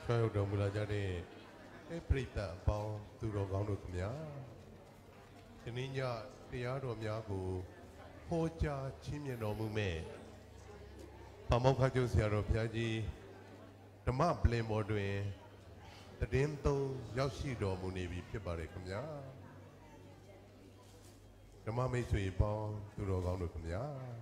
Choy đầu mùa ra đây, cái prita bao từ đầu gạo được nhá. Cho nên nhá, thì áo đồ nhá của hỗ trợ chim nhện đồ mùa mẹ. Bà mong khai châu xia rồi phía gì, đâm áp lên mùa đuôi, ta đến tàu giáo sĩ đồ mùa này bị phía bà đấy không nhá. Đâm áp mấy suy bao từ đầu gạo được nhá.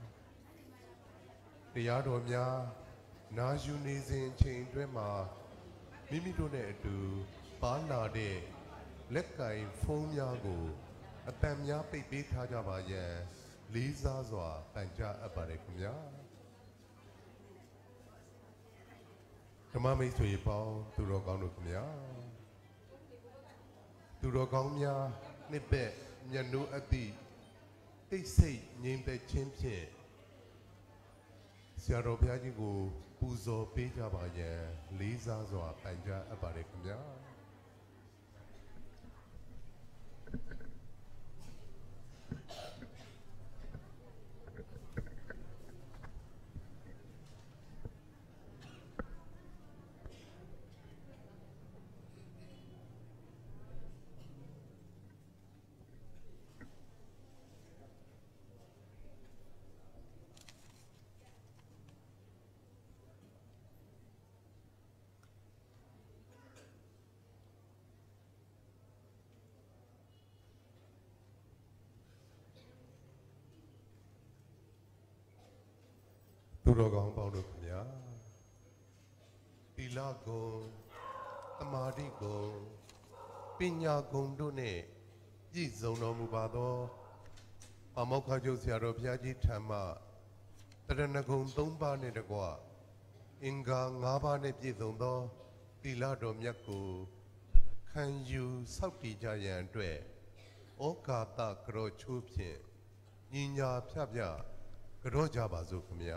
Thì áo đồ nhá, na du ni zin chain đuôi mà Mimi đồ này từ bán nà để lết cái phông nhà của tem nhà bị bị thay ra bà ye lý do dọa thành ra ở bà đây cũng nhá. Cảm ơn mấy suy bao từ đó con được cũng nhá. Từ đó con nhá nếp bẹ nhà nụ ở đi cái xây nhìn thấy chém chẽ. Xia rồi bây giờ của Puzo bị ra bà ye lý do dọa thành ra ở bà đây cũng nhá. Tu đồ con bao được nhá. Tila con, tamari con, pinya con đu nè, chỉ dùng nó mua bao đó. Mà mốc khai châu xia rồi phía chỉ tham mà, ta đang nói con tông ba nè được quá. Inga ngã ba nè chỉ dùng đó, tila đồ nhắc cô, khăn yu sau khi ra nhà tuệ, ô cả ta kêu chụp xe, nhìn nhà phía nhà, kêu ra bà giúp mía.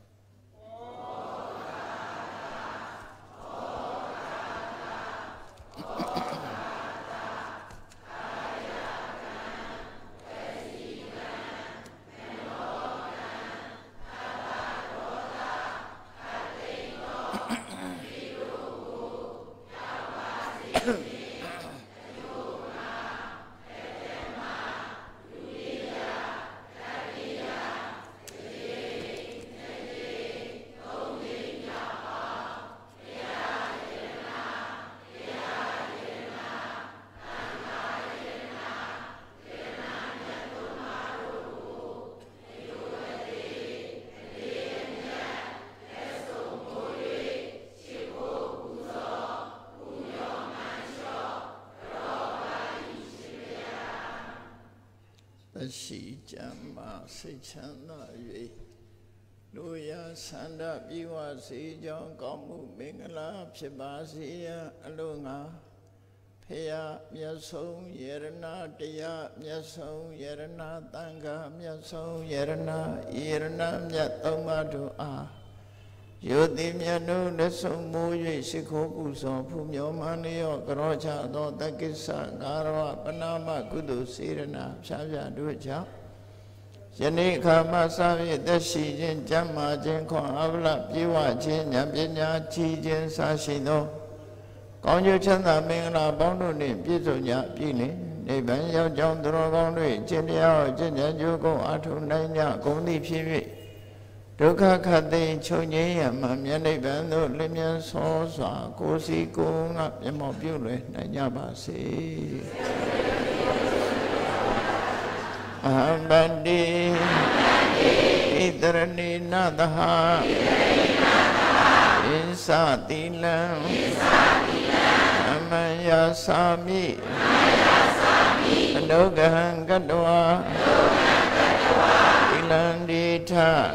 Sĩ chạm mà sĩ chán là gì đôi sản đa bí hòa sĩ cho có một bên là phía bà sĩ alo ngã phía miya sông yerana tiya miya sông yerana tanga miya sông yerana yerana miya tông ma du a yo ti miya nu để sông mô duy sĩ khổ cụ sổ phu miyo man liyo karo cha do ta kisa garo panama kudu sirana shabya du cha Yeni khama savi deshi jin jamma jin khon avla piwa jin nham pinya chi jin sa shi noကောင်းကျိုးချမ်းသာမင်္ဂလာပေါင်းတို့နှင့်ပြည့်စုံကြပြီလေနိဗ္ဗာန်ရောက်ကြောင်းသူတော်ကောင်းတို့ကျင့်တရားကိုကျင့်ကြံကြိုးကုန်းအားထုတ်နိုင်ကြကုန်သည့်ဖြစ်၍ဒုက္ခခတ်သိမ်းချုပ်ငြိမ်းရမှမြတ်နိဗ္ဗာန်သို့လင်းမြန်စွာစွာကိုယ်စီကိုယ်ငါမျက်မှောက်ပြုလွယ်နိုင်ကြပါစေအဟံဗန္တိဣတရဏိနသဟဣသတိလံအမယသာမိအနုဂဟံကတဝါဣလန္တိထ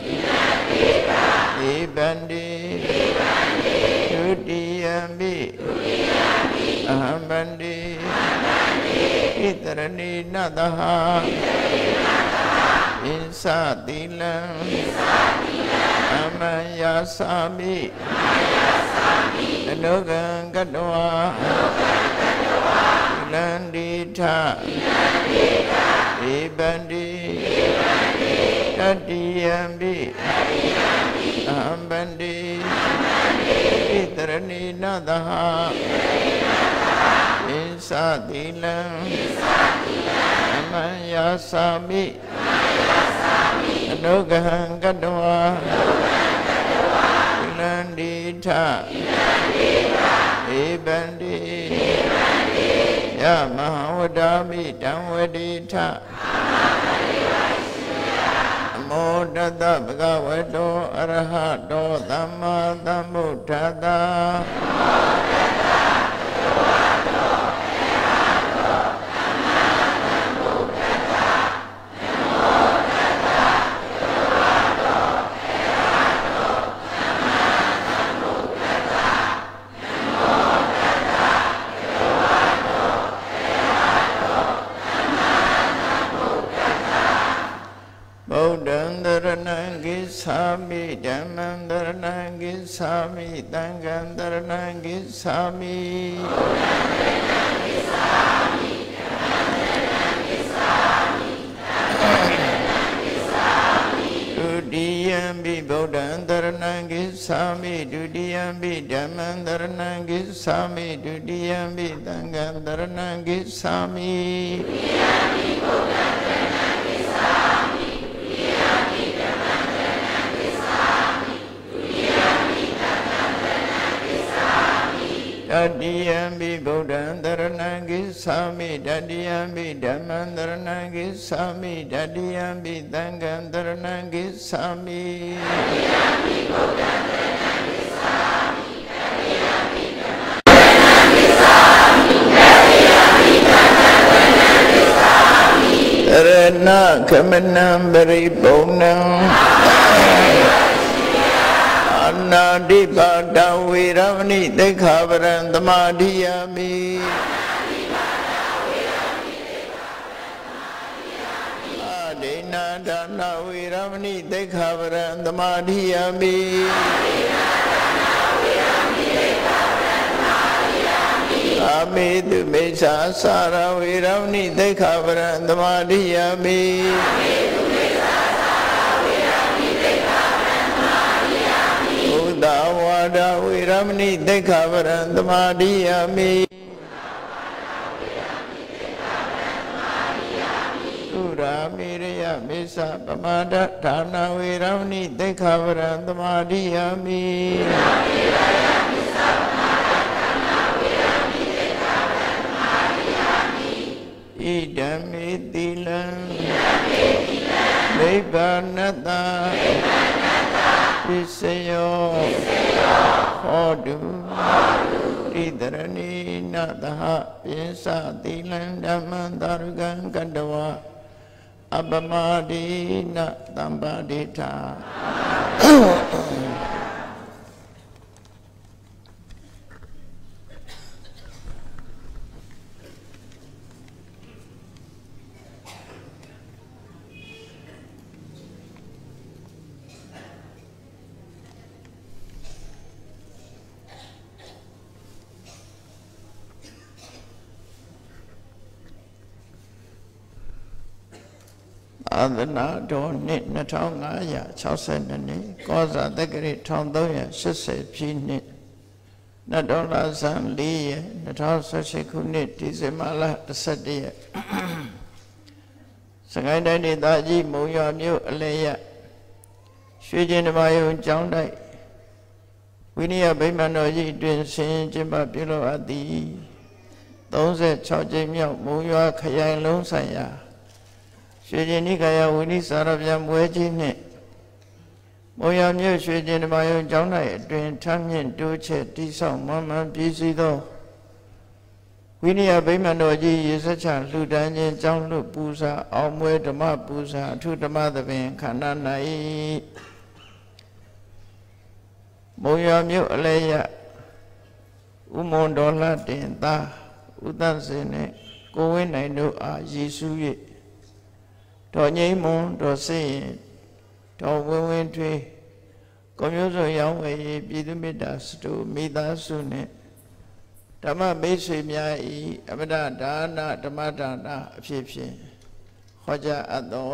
ဧဗန္တိဒုတိယံမိအဟံဗန္တိဣတရဏိနသဟဣသတိလံအမယသာမိအနုဂံကတဝါဣလန္တိထဧဗန္တိတတိယံပိအဟံဗန္တိဣตรณีนาตหะอิสาติลังธรรมัญญาสามิอนุกหังกัตวาอิลันดิทะเอบันติยะมหาวดามิตังวดิทะโมตัสสะภะคะวะโตอะระหะโตสัมมาสัมพุทธัสสะกิสามิธัมมังสรณังกิสามิสังฆังสรณังกิสามิดุติยัมปิพุทธังสรณังกิสามิดุติยัมปิธัมมังสรณังกิสามิดุติยัมปิสังฆังสรณังกิสามิตติยัมปิพุทธังสรณังกิสามิตติยัมปิธัมมังสรณังกิสามิตติยัมปิสังฆังสรณังกิสามิตรณะขมนังบริปุณังอนาติปาตาเวรมณีติฆาปรังสมาธิยามิอาเดนะดานาเวรมณีติฆาปรังสมาธิยามิอาเมตุเมสาสาราเวรมณีติฆาปรังสมาธิยามิดาวาดาวิรมณีติฆาปรังสมาธิยามิสุรามิริยมิสะปมาดฐานาวิรมณีติฆาปรังสมาธิยามิอิดามิติลังนิพพานัตตาปิสโยโหตุติตรณีนาตหะปิสาติลังธัมมังตารุกังกัตวะอัปปมาดินะตัมปะดิทาอาดนาโดนิ2562နှစ်ကောဇာတက္ကရာ1380ပြည့်နှစ်နတ်တော်လာဇန်4ရက်2018ခုနှစ်ဒီဇင်ဘာလ17ရက်စကိုင်းတိုင်းဒေသကြီးမုံရွာမြို့အလဲရရွှေကျင်ဓမ္မယုံကျောင်းတိုက်ဝိနည်းဗိမာန်တော်ကြီးတွင်ဆင်ကျင်းပပြုလုပ်အပ်သည်36ကြိမ်မြောက်မုံရွာခရိုင်လုံးဆိုင်ရာရွှေကျင်နိကာယဝိနည်းစာရဗျာမွဲကြီးနှင့်မုံရွာမြို့ရွှေကျင်ဓမ္မယုံကျောင်း၌အတွင်ထမ်းမြင့်တိုးချဲ့တိဆောက်မွမ်းမံပြည့်စည်သောဝိနည်းဗိမာန်တော်ကြီးရေစက်ချလှူဒန်းခြင်းကျောင်းလွတ်ပူဇာအောင်မွဲဓမ္မပူဇာအထုဓမ္မသဘင်ခန္ဓာ၌မုံရွာမြို့အလဲရဥမွန်ဒေါ်လာတင်သားဥဒ္ဒစင်နှင့်ကိုဝင်းနိုင်တို့အားရည်စူး၍တော်ငိမ့်မွန်တော်စိရင်တော်ဝင်းဝင်းထွေးကိုမျိုးစုံရောင်းဝယ်ရေးပြည်သူမေတ္တာစတူမိသားစုနှင့်ဓမ္မမိတ်ဆွေများဤအမတဒါနဓမ္မဒါနအဖြစ်ဖြင့်ဟောကြားအပ်သော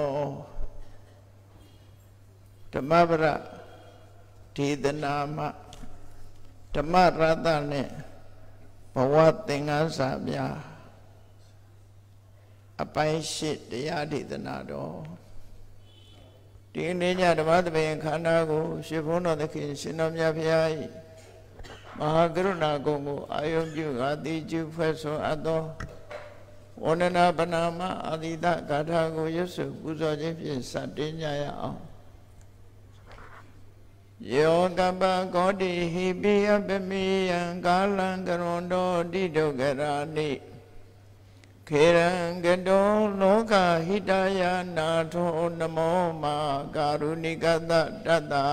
ဓမ္မပရဒေသနာမှဓမ္မရတနဲ့ဘဝသင်္ကန်းစာများအပိုင်းရှိတရားဒေသနာတော်ဒီနေ့ညဓမ္မသဘင်ခန္ဓာကိုရှင်ဘုန်းတော်သခင်ရှင်တော်မြတ်ဖရာ၏မဟာကရုဏာကုံကိုအာယုံပြုအတိကျဖွဲ့ဆိုအပ်သောဝန္ဒနာပနာမအာတိတဂါထာကိုရွတ်ဆိုပူဇော်ခြင်းဖြင့်စတင်ကြရအောင်ယောကပ္ပကောတိဟိပိယပမိယံကာလံကရွန်တောတိဒုက္ခရာနိခေရံကတောလောကဟိတယနာထောနမောမာကာရုဏိကတတတ္တ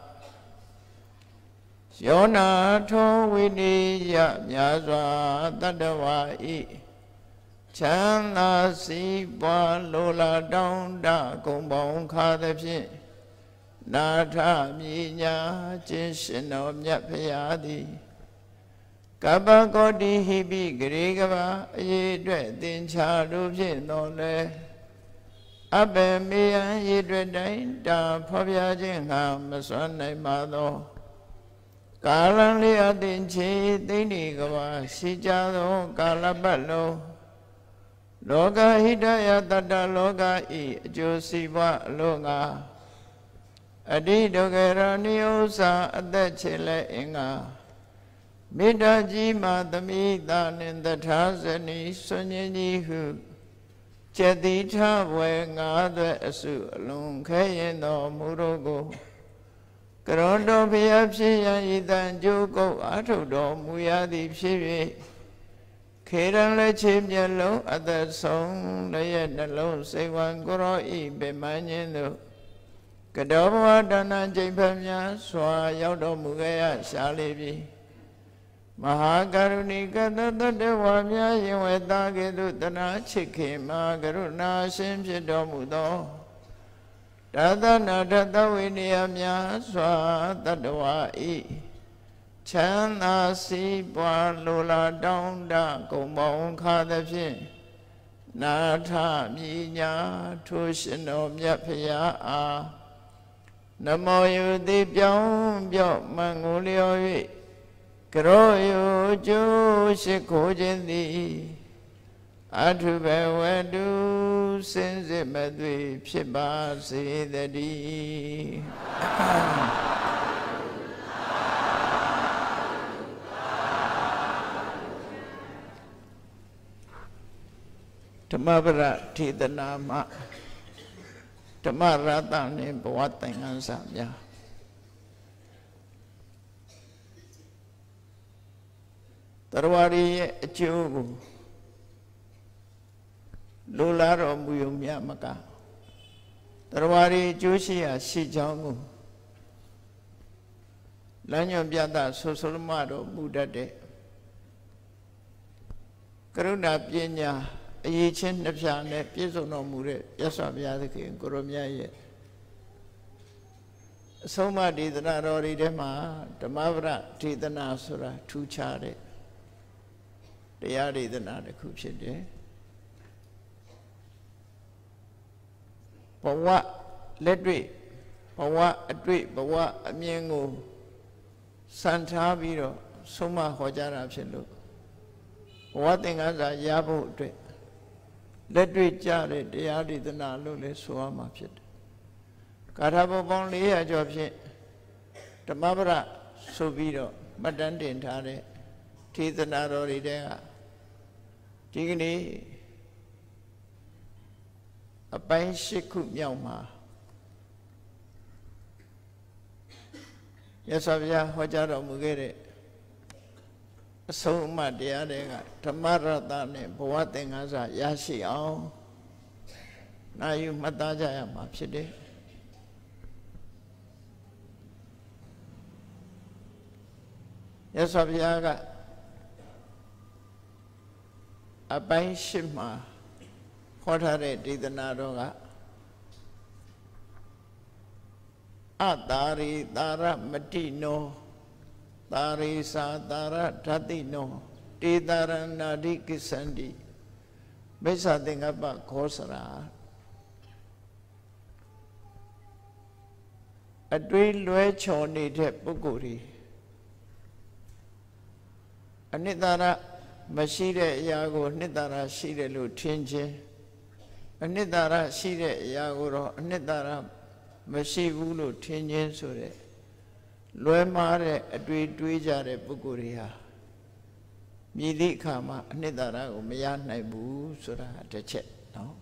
ယောနာထောဝိနိယမြာစွာတတ္တဝါဤချမ်းသာစီးပွားလိုလားတောင်းတကုံပေါင်းခါသဖြင့်နာထမြညာခြင်းရှင်တော်မြတ်ဖရာသည်ကပ္ပကောတိဟိပိဂရေကဘာအရေးအတွက်သင်္ချာတို့ဖြင့်တော်လဲအဘယ်မေယံရေအတွက်တိုင်းတာဖော်ပြခြင်းငါမစွမ်းနိုင်ပါသောကာလလေးအသင်ချေသိမ့်ဒီကဘာရှိကြသောကာလပတ်လုံးလောကဟိတယတတ္တလောကဤအကျိုးစီးပွားအလို့ငါအတိဒုက္ခရဏိဥ္စာအသက်ချေလဲအင်္ဂါမေတ္တာကြီးမှသမိတာနှင့်တထာဇနီဆွညင်းကြီးဟုကျက်တိထဝေငါးသွဲအစုအလုံးခဲရင်တော်မူတို့ကိုကရွန်တော်ဘုရားဖြစ်ရန်ဤတန်ကြိုးကုပ်အားထုတ်တော်မူရသည်ဖြစ်၍ခေရန်လက်ချေမျက်လုံးအသက်ဆုံးလည်းရဲ့နှလုံးစိတ်ဝံကိုရောဤပင်မညင်းတို့ကတောဘဝဒါနကျိန်ဖက်များစွာရောက်တော်မူခဲ့ရရှားလေပြီမဟာကရုဏိကတတ္တဝါများယင်ဝေတာကဲ့သို့တနာချစ်ခင်မှာကရုဏာရှင်ဖြစ်တော်မူသောတသနာထသဝိနည်းများစွာတတ္တဝါဤချမ်းသာစီးပွားလိုလားတောင်းတကုံပေါင်းခါသဖြင့်နာထမြညာထိုရှင်တော်မြတ်ဖရာအားနမောယုတိပြောင်းပြော့မှန်ကိုလျော်၍ကရောယုကျိုးရှိခိုးခြင်းသည်အထုဘဝတုစင်စစ်မသွေဖြစ်ပါစေတည်းဓမ္မပရထေသနာမဓမ္မရတနှင့်ဘဝသင်္ကန်းစာများတရားရည်ရဲ့အကျိုးကိုလိုလားတော်မူုံမြမကတရားရည်အကျိုးရှိရာရှိကြောင်းကိုလမ်းညွှန်ပြတာဆိုဆိုလမတော်မူတတ်တဲ့ကရုဏာပညာအရေးချင်းနှစ်ဖြာနဲ့ပြည့်စုံတော်မူတဲ့မြတ်စွာဘုရားသခင်ကိုရောမြတ်ရဲ့အဆုံးအမဒေသနာတော်တွေထဲမှာဓမ္မပရဒေသနာဆိုတာထူးခြားတဲ့တရားဒေသနာတစ်ခုဖြစ်တယ်ဘဝလက်တွေ့ဘဝအတွေ့ဘဝအမြင်ကိုစံထားပြီးတော့ဆုံးမဟောကြားတာဖြစ်လို့ဘဝသင်္ကန်းစာရဖို့အတွက်လက်တွေ့ကြတဲ့တရားဒေသနာလို့လည်းဆိုရမှာဖြစ်တယ်။ကာထာပေါင်း400ကျော်ဖြင့်ဓမ္မပရဆိုပြီးတော့မှတ်တမ်းတင်ထားတဲ့ဒေသနာတော်တွေတဲကဒီကနေ့အပိုင်း8ခုမြောက်မှာရသော်ဗျာဟောကြားတော်မူခဲ့တဲ့အဆုံးအမတရားတွေကဓမ္မရတနဲ့ဘဝသင်္ကန်းစာရရှိအောင်နာယူမှတ်သားကြရမှာဖြစ်တယ်ရသော်ဘုရားကအပိုင်း8မှာဟောထားတဲ့ဒေသနာတော်ကအတာရိတာရမတိနောတာရိသာတာရဓာတိနောတေတာရဏာတိကိသန္တိမိစ္ဆာသင်္ကပ္ပခောစရာအတွေးလွဲချော်နေတဲ့ပုဂ္ဂိုလ်တွေအနှစ်သာရမရှိတဲ့အရာကိုအနှစ်သာရရှိတယ်လို့ထင်ခြင်းအနှစ်သာရရှိတဲ့အရာကိုတော့အနှစ်သာရမရှိဘူးလို့ထင်ခြင်းဆိုတဲ့လွဲမှားတဲ့အတွေ့တွေးကြတဲ့ပုဂ္ဂိုလ်တွေဟာမြည်သည့်အခါမှာအနှစ်သာရကိုမရနိုင်ဘူးဆိုတာတစ်ချက်နော်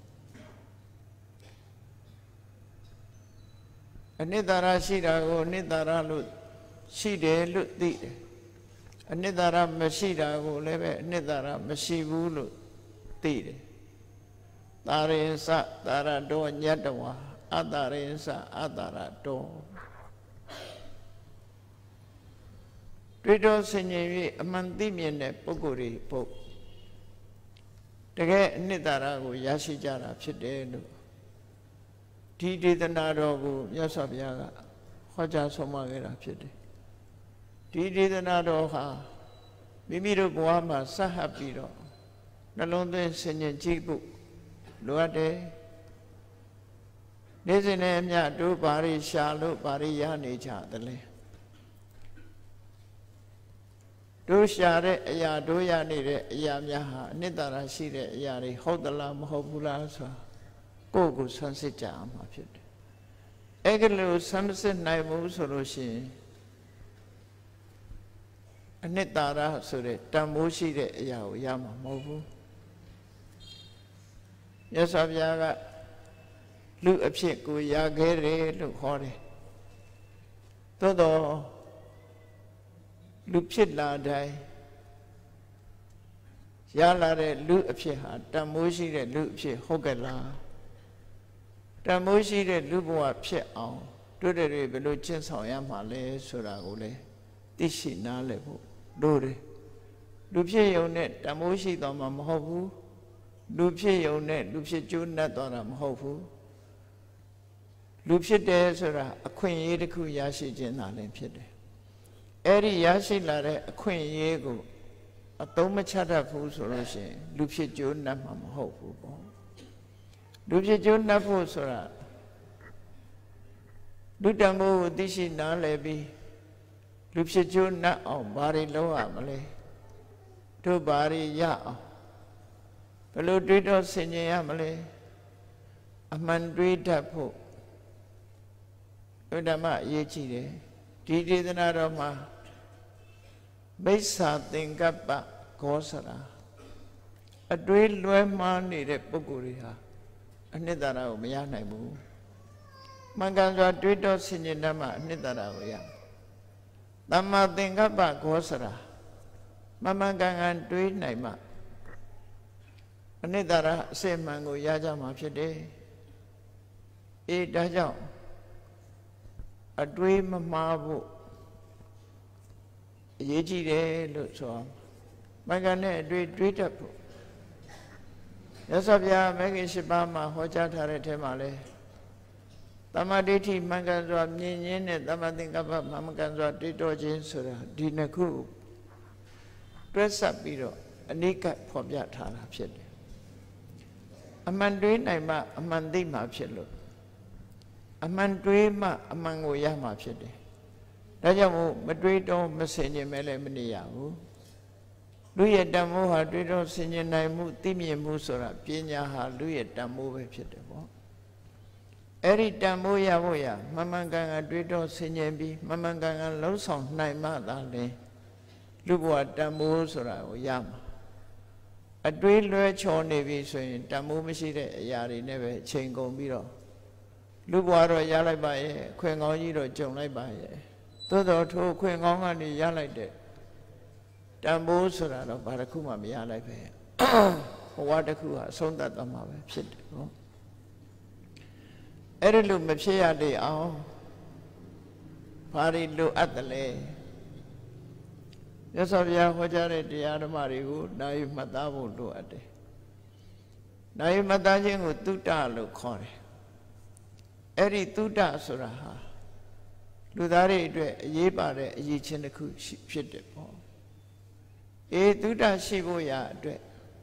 အနှစ်သာရရှိတာကိုအနှစ်သာရလို့ရှိတယ်လို့သိတယ်အနှစ်သာရမရှိတာကိုလည်းပဲအနှစ်သာရမရှိဘူးလို့သိတယ်သာရိသသာရတောညတ္တဝါအသာရိသအသာရတောတွေ့တော့ဆင်ញင်၍အမှန်သိမြင်တဲ့ပုဂ္ဂိုလ်တွေဖို့တကယ်အနှစ်သာရကိုရရှိကြတာဖြစ်တယ်လို့ဒီဒေသနာတော်ကိုမြတ်စွာဘုရားကဟောကြားဆုံးမခဲ့တာဖြစ်တယ်ဒီဒေသနာတော်ဟာမိမိတို့ဘဝမှာဆက်ဟပ်ပြီးတော့နှလုံးသွင်းဆင်ញင်ကြည့်ဖို့လိုအပ်တယ်နေ့စဉ်နဲ့အမျှတို့ဘာတွေရှာလို့ဘာတွေရနေကြသလဲတို့ရှာတဲ့အရာတို့ရနေတဲ့အရာများဟာအနှစ်သာရရှိတဲ့အရာတွေဟုတ်သလားမဟုတ်ဘူးလားဆိုတာကိုယ့်ကိုဆန်းစစ်ကြအောင်မှာဖြစ်တယ်အဲ့ဒီလိုဆန်းစစ်နိုင်မှုဆိုလို့ရှိရင်အနှစ်သာရဆိုတဲ့တန်ဖိုးရှိတဲ့အရာကိုရမှာမဟုတ်ဘူးမြတ်စွာဘုရားကလူအဖြစ်ကိုရခဲ့တယ်လို့ခေါ်တယ်သို့တော့လူဖြစ်လာတိုင်းရလာတဲ့လူအဖြစ်ဟာတန်ဖိုးရှိတဲ့လူအဖြစ်ဟုတ်ကဲ့လားတန်ဖိုးရှိတဲ့လူဘဝဖြစ်အောင်တို့တွေဘယ်လိုကျင့်ဆောင်ရမှာလဲဆိုတာကိုလေသိရှိနားလည်ဖို့တို့တွေလူဖြစ်ရုံနဲ့တန်ဖိုးရှိတော့မှမဟုတ်ဘူးလူဖြစ်ရုံနဲ့လူဖြစ်ကျိုးနှက်သွားတာမဟုတ်ဘူးလူဖြစ်တယ်ဆိုတာအခွင့်အရေးတစ်ခုရရှိခြင်းသာလည်းဖြစ်တယ်အဲ့ဒီရရှိလာတဲ့အခွင့်အရေးကိုအသုံးမချတတ်ဘူးဆိုလို့ရှိရင်လူဖြစ်ကျိုးနှက်မှာမဟုတ်ဘူးပေါ့လူဖြစ်ကျိုးနှက်ဖို့ဆိုတာလူတန်ဖိုးကိုသိရှိနားလည်ပြီးလူဖြစ်ကျိုးနှက်အောင်ဘာတွေလုပ်ရမလဲတို့ဘာတွေရအောင်ဘယ်လိုတွေးတော့ဆင်ခြင်ရမလဲအမှန်တွေးတတ်ဖို့ဓမ္မအရေးကြီးတယ်ဒီဒေသနာတော်မှာမိစ္ဆာသင်္ကပ္ပဂောစရာအတွေးလွဲမှားနေတဲ့ပုဂ္ဂိုလ်တွေဟာအနှစ်သာရကိုမရနိုင်ဘူးမှန်ကန်စွာတွေးတော့ဆင်ခြင်တတ်မှအနှစ်သာရကိုရသမ္မာသင်္ကပ္ပဂောစရာမှန်ကန်ကန်တွေးနိုင်မှအနှစ်သာရအစစ်မှန်ကိုရကြမှာဖြစ်တယ်အေးဒါကြောင့်အတွေးမမှားဖို့အရေးကြီးတယ်လို့ဆိုအောင်မဂ္ဂနဲ့အတွေးတွေးတတ်ဖို့ရသော်ဗျာမဂ္ဂင်၈ပါးမှာဟောကြားထားတဲ့ထဲမှာလဲသမ္မာဒိဋ္ဌိမှန်ကန်စွာမြင်ခြင်းနဲ့သမ္မာသင်္ကပ္ပမှန်ကန်စွာတွေးတောခြင်းဆိုတာဒီနှစ်ခုတွဲဆက်ပြီးတော့အနိကဖော်ပြထားတာဖြစ်တယ်အမှန်တွေးနိုင်မှအမှန်သိမှဖြစ်လို့အမှန်တွေးမှအမှန်ကိုရမှာဖြစ်တယ်ဒါကြောင့်မို့မတွေးတော့မဆင်ခြင်မဲလည်းမနေရဘူးလူရဲ့တန်ဖိုးဟာတွေးတော့ဆင်ခြင်နိုင်မှုသိမြင်မှုဆိုတာပညာဟာလူရဲ့တန်ဖိုးပဲဖြစ်တယ်ပေါ့အဲ့ဒီတန်ဖိုးရဖို့ရမှန်မှန်ကန်ကန်တွေးတော့ဆင်ခြင်ပြီးမှန်မှန်ကန်ကန်လှုပ်ဆောင်နိုင်မှသာလေလူဘဝတန်ဖိုးဆိုတာကိုရမှာအတွေးလွဲချော်နေပြီဆိုရင်တန်ဖိုးမရှိတဲ့အရာတွေနဲ့ပဲချိန်ကုန်ပြီးတော့လူဘဝတော့ရလိုက်ပါရဲ့ခွင်ကောင်းကြီးတော့ကြုံလိုက်ပါရဲ့သို့တော်ထိုခွင်ကောင်းကနေရလိုက်တဲ့တန်ဖိုးဆိုတာတော့ဘာတစ်ခုမှမရလိုက်ပဲဘဝတစ်ခုဟာအဆုံးသတ်သွားမှာပဲဖြစ်တယ်နော်အဲ့ဒီလိုမဖြစ်ရတဲ့အောင်ဘာတွေလိုအပ်တယ်လဲမြတ်စွာဘုရားဟောကြားတဲ့တရားဓမ္မတွေကိုနာယူမှတ်သားဖို့လိုအပ်တယ်နာယူမှတ်သားခြင်းကိုသုတ္တလို့ခေါ်တယ်အဲ့ဒီသုတ္တဆိုတာဟာလူသားတွေအတွက်အရေးပါတဲ့အရေးချင်းတစ်ခုဖြစ်တယ်ပေါ့သုတ္တရှိဖို့ရအတွက်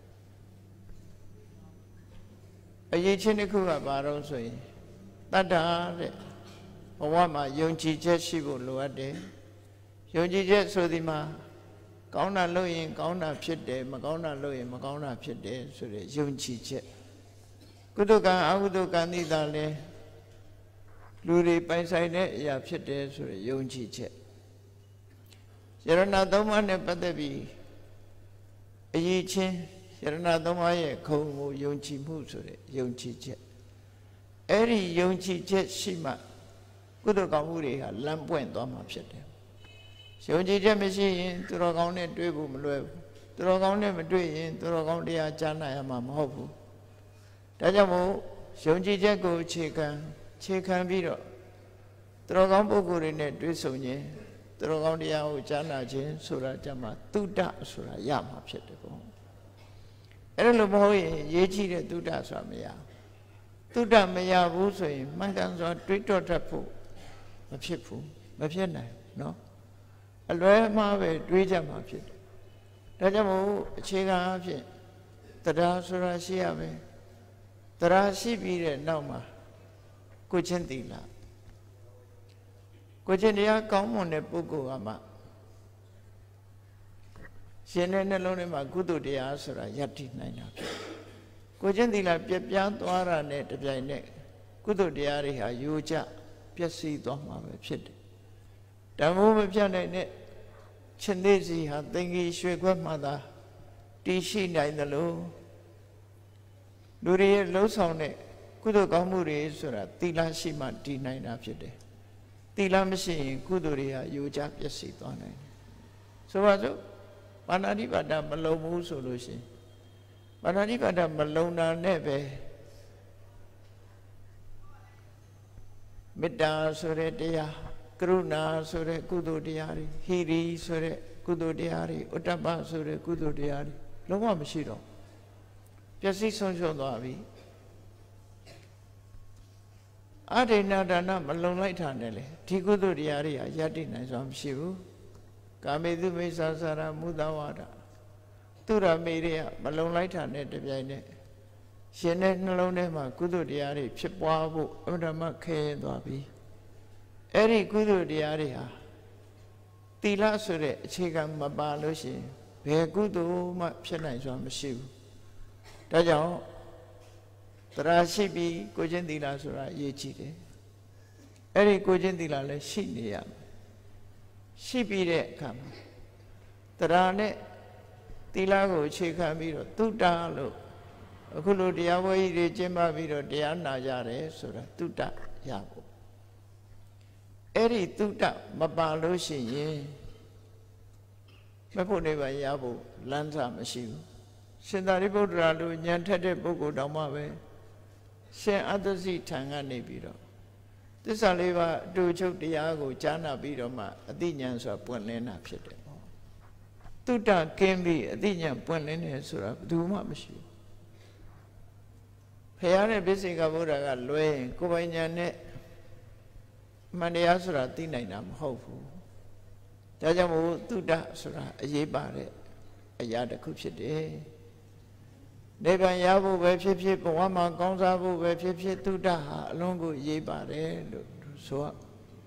အရေးချင်းတစ်ခုကဘာလို့ဆိုရင်တတ္တာတဲ့ဘဝမှာယုံကြည်ချက်ရှိဖို့လိုအပ်တယ်ယုံကြည်ချက်ဆိုဒီမှာကောင်းတာလုပ်ရင်ကောင်းတာဖြစ်တယ်မကောင်းတာလုပ်ရင်မကောင်းတာဖြစ်တယ်ဆိုတဲ့ယုံကြည်ချက်ကုသိုလ်ကံအကုသိုလ်ကံသိတာလဲလူတွေပိုင်ဆိုင်တဲ့အရာဖြစ်တယ်ဆိုတဲ့ယုံကြည်ချက်ယရဏသုံးပါးနဲ့ပတ်သက်ပြီးအရေးချင်းယရဏသုံးပါးရဲ့ခုံကိုယုံကြည်မှုဆိုတဲ့ယုံကြည်ချက်အဲ့ဒီယုံကြည်ချက်ရှိမှကုသိုလ်ကောင်းမှုတွေဟာလမ်းပွင့်သွားမှာဖြစ်တယ်ယုံကြည်ချက်မရှိရင်သူတော်ကောင်းနဲ့တွေ့ဖို့မလွယ်ဘူးသူတော်ကောင်းနဲ့မတွေ့ရင်သူတော်ကောင်းတရားကြားနာရမှာမဟုတ်ဘူးဒါကြောင့်မို့ယုံကြည်ချက်ကိုအခြေခံပြီးတော့သူတော်ကောင်းပုဂ္ဂိုလ်တွေနဲ့တွေ့ဆုံခြင်းသူတော်ကောင်းတရားကိုကြားနာခြင်းဆိုတာကြမှာသုတ္တဆိုတာရမှာဖြစ်တယ်ပေါ့အဲ့လိုမဟုတ်ရင်ရေးကြည့်တဲ့သုတ္တဆိုတာမရသုတ္တမရဘူးဆိုရင်မှန်ကန်စွာတွေးတောတတ်ဖို့မဖြစ်ဘူးမဖြစ်နိုင်နော်အလွဲမှားပဲတွေးကြမှာဖြစ်တယ်ဒါကြောင့်မို့အခြေခံအဖြစ်တရားဆိုတာရှိရမယ်တရားရှိပြီးတဲ့နောက်မှာကိုချင်းသီလကိုချင်းတရားကောင်းမွန်တဲ့ပုဂ္ဂိုလ်ကမှရှင်တဲ့နှလုံးထဲမှာကုသိုလ်တရားဆိုတာယက်တည်နိုင်တာဖြစ်ကိုချင်းသီလပြက်ပြားသွားတာနဲ့တပြိုင်နက်ကုသိုလ်တရားတွေဟာယိုကျပျက်စီးသွားမှာပဲဖြစ်တယ်ဓမ္မိုးမပြတ်နိုင်တဲ့ရှင်သေးစီဟာသင်္ကေရွှေခွက်မှသာတည်ရှိနိုင်သလိုလူတွေရဲ့လှုပ်ဆောင်တဲ့ကုသိုလ်ကောင်းမှုတွေဆိုတာသီလရှိမှတည်နိုင်တာဖြစ်တယ်သီလမရှိရင်ကုသိုလ်တွေဟာယိုကျပျက်စီးသွားနိုင်တယ်ဆိုပါစို့ပါဏာတိပါဒမလုံဘူးဆိုလို့ရှိရင်ပါဏာတိပါဒမလုံတာနဲ့ပဲမေတ္တာဆိုတဲ့တရားကရုဏာဆိုတဲ့ကုသိုလ်တရားတွေဟိရိဆိုတဲ့ကုသိုလ်တရားတွေဥတ္တပဆိုတဲ့ကုသိုလ်တရားတွေလုံးဝမရှိတော့ပျက်စီးဆုံးရှုံးသွားပြီအဒိဏဒါနမလုံလိုက်တာနဲ့လေဒီကုသိုလ်တရားတွေဟာယတ္တိနိုင်စွာမရှိဘူးကာမေတုမိစ္ဆာစာရမုသဝါဒသူရမေတွေကမလုံလိုက်တာနဲ့တပြိုင်နက်ရှင်တဲ့နှလုံးထဲမှာကုသိုလ်တရားတွေဖြစ်ပွားဖို့အမှန်တမ်းခဲသွားပြီအဲ့ဒီကုသိုလ်တရားတွေဟာသီလဆိုတဲ့အခြေခံမပါလို့ရှိရင်ဘယ်ကုသိုလ်မှဖြစ်နိုင်စွာမရှိဘူးဒါကြောင့်တရားရှိပြီးကိုချင်းသီလဆိုတာအရေးကြီးတယ်အဲ့ဒီကိုချင်းသီလလည်းရှိနေရမယ်ရှိပြီးတဲ့အခါမှာတရားနဲ့သီလကိုအခြေခံပြီးတော့သုတ္တလို့အခုလိုတရားဝဲကြီးတွေကျင့်ပပြီးတော့တရားနာကြတယ်ဆိုတာသုတ္တရဖို့အဲ့ဒီသုတ္တမပါလို့ရှိရင်မဖို့နေပါရဖို့လမ်းစာမရှိဘူးရှင်သာရိပုတ္တရာလိုဉာဏ်ထက်တဲ့ပုဂ္ဂိုလ်တောင်မှပဲရှင်အတ္တစီထံကနေပြီးတော့သစ္စာလေးပါးအတူချုပ်တရားကိုကြားနာပြီးတော့မှအသိဉာဏ်ဆိုတာပွင့်လင်းတာဖြစ်တယ်ပေါ့သုတ္တကင်းပြီးအသိဉာဏ်ပွင့်လင်းတယ်ဆိုတာဘယ်သူမှမရှိဘူးဖရာနဲ့ပြစ္ဆေကဗုဒ္ဓကလွဲရင်ကိုယ်ပိုင်ဉာဏ်နဲ့မှန်တရားဆိုတာသိနိုင်တာမဟုတ်ဘူးဒါကြောင့်မို့သုတ္တဆိုတာအရေးပါတဲ့အရာတစ်ခုဖြစ်တယ်နိဗ္ဗာန်ရဖို့ပဲဖြစ်ဖြစ်ဘဝမှာကောင်းစားဖို့ပဲဖြစ်ဖြစ်သုတ္တဟာအလုံးကိုရေးပါတယ်လို့ဆိုရ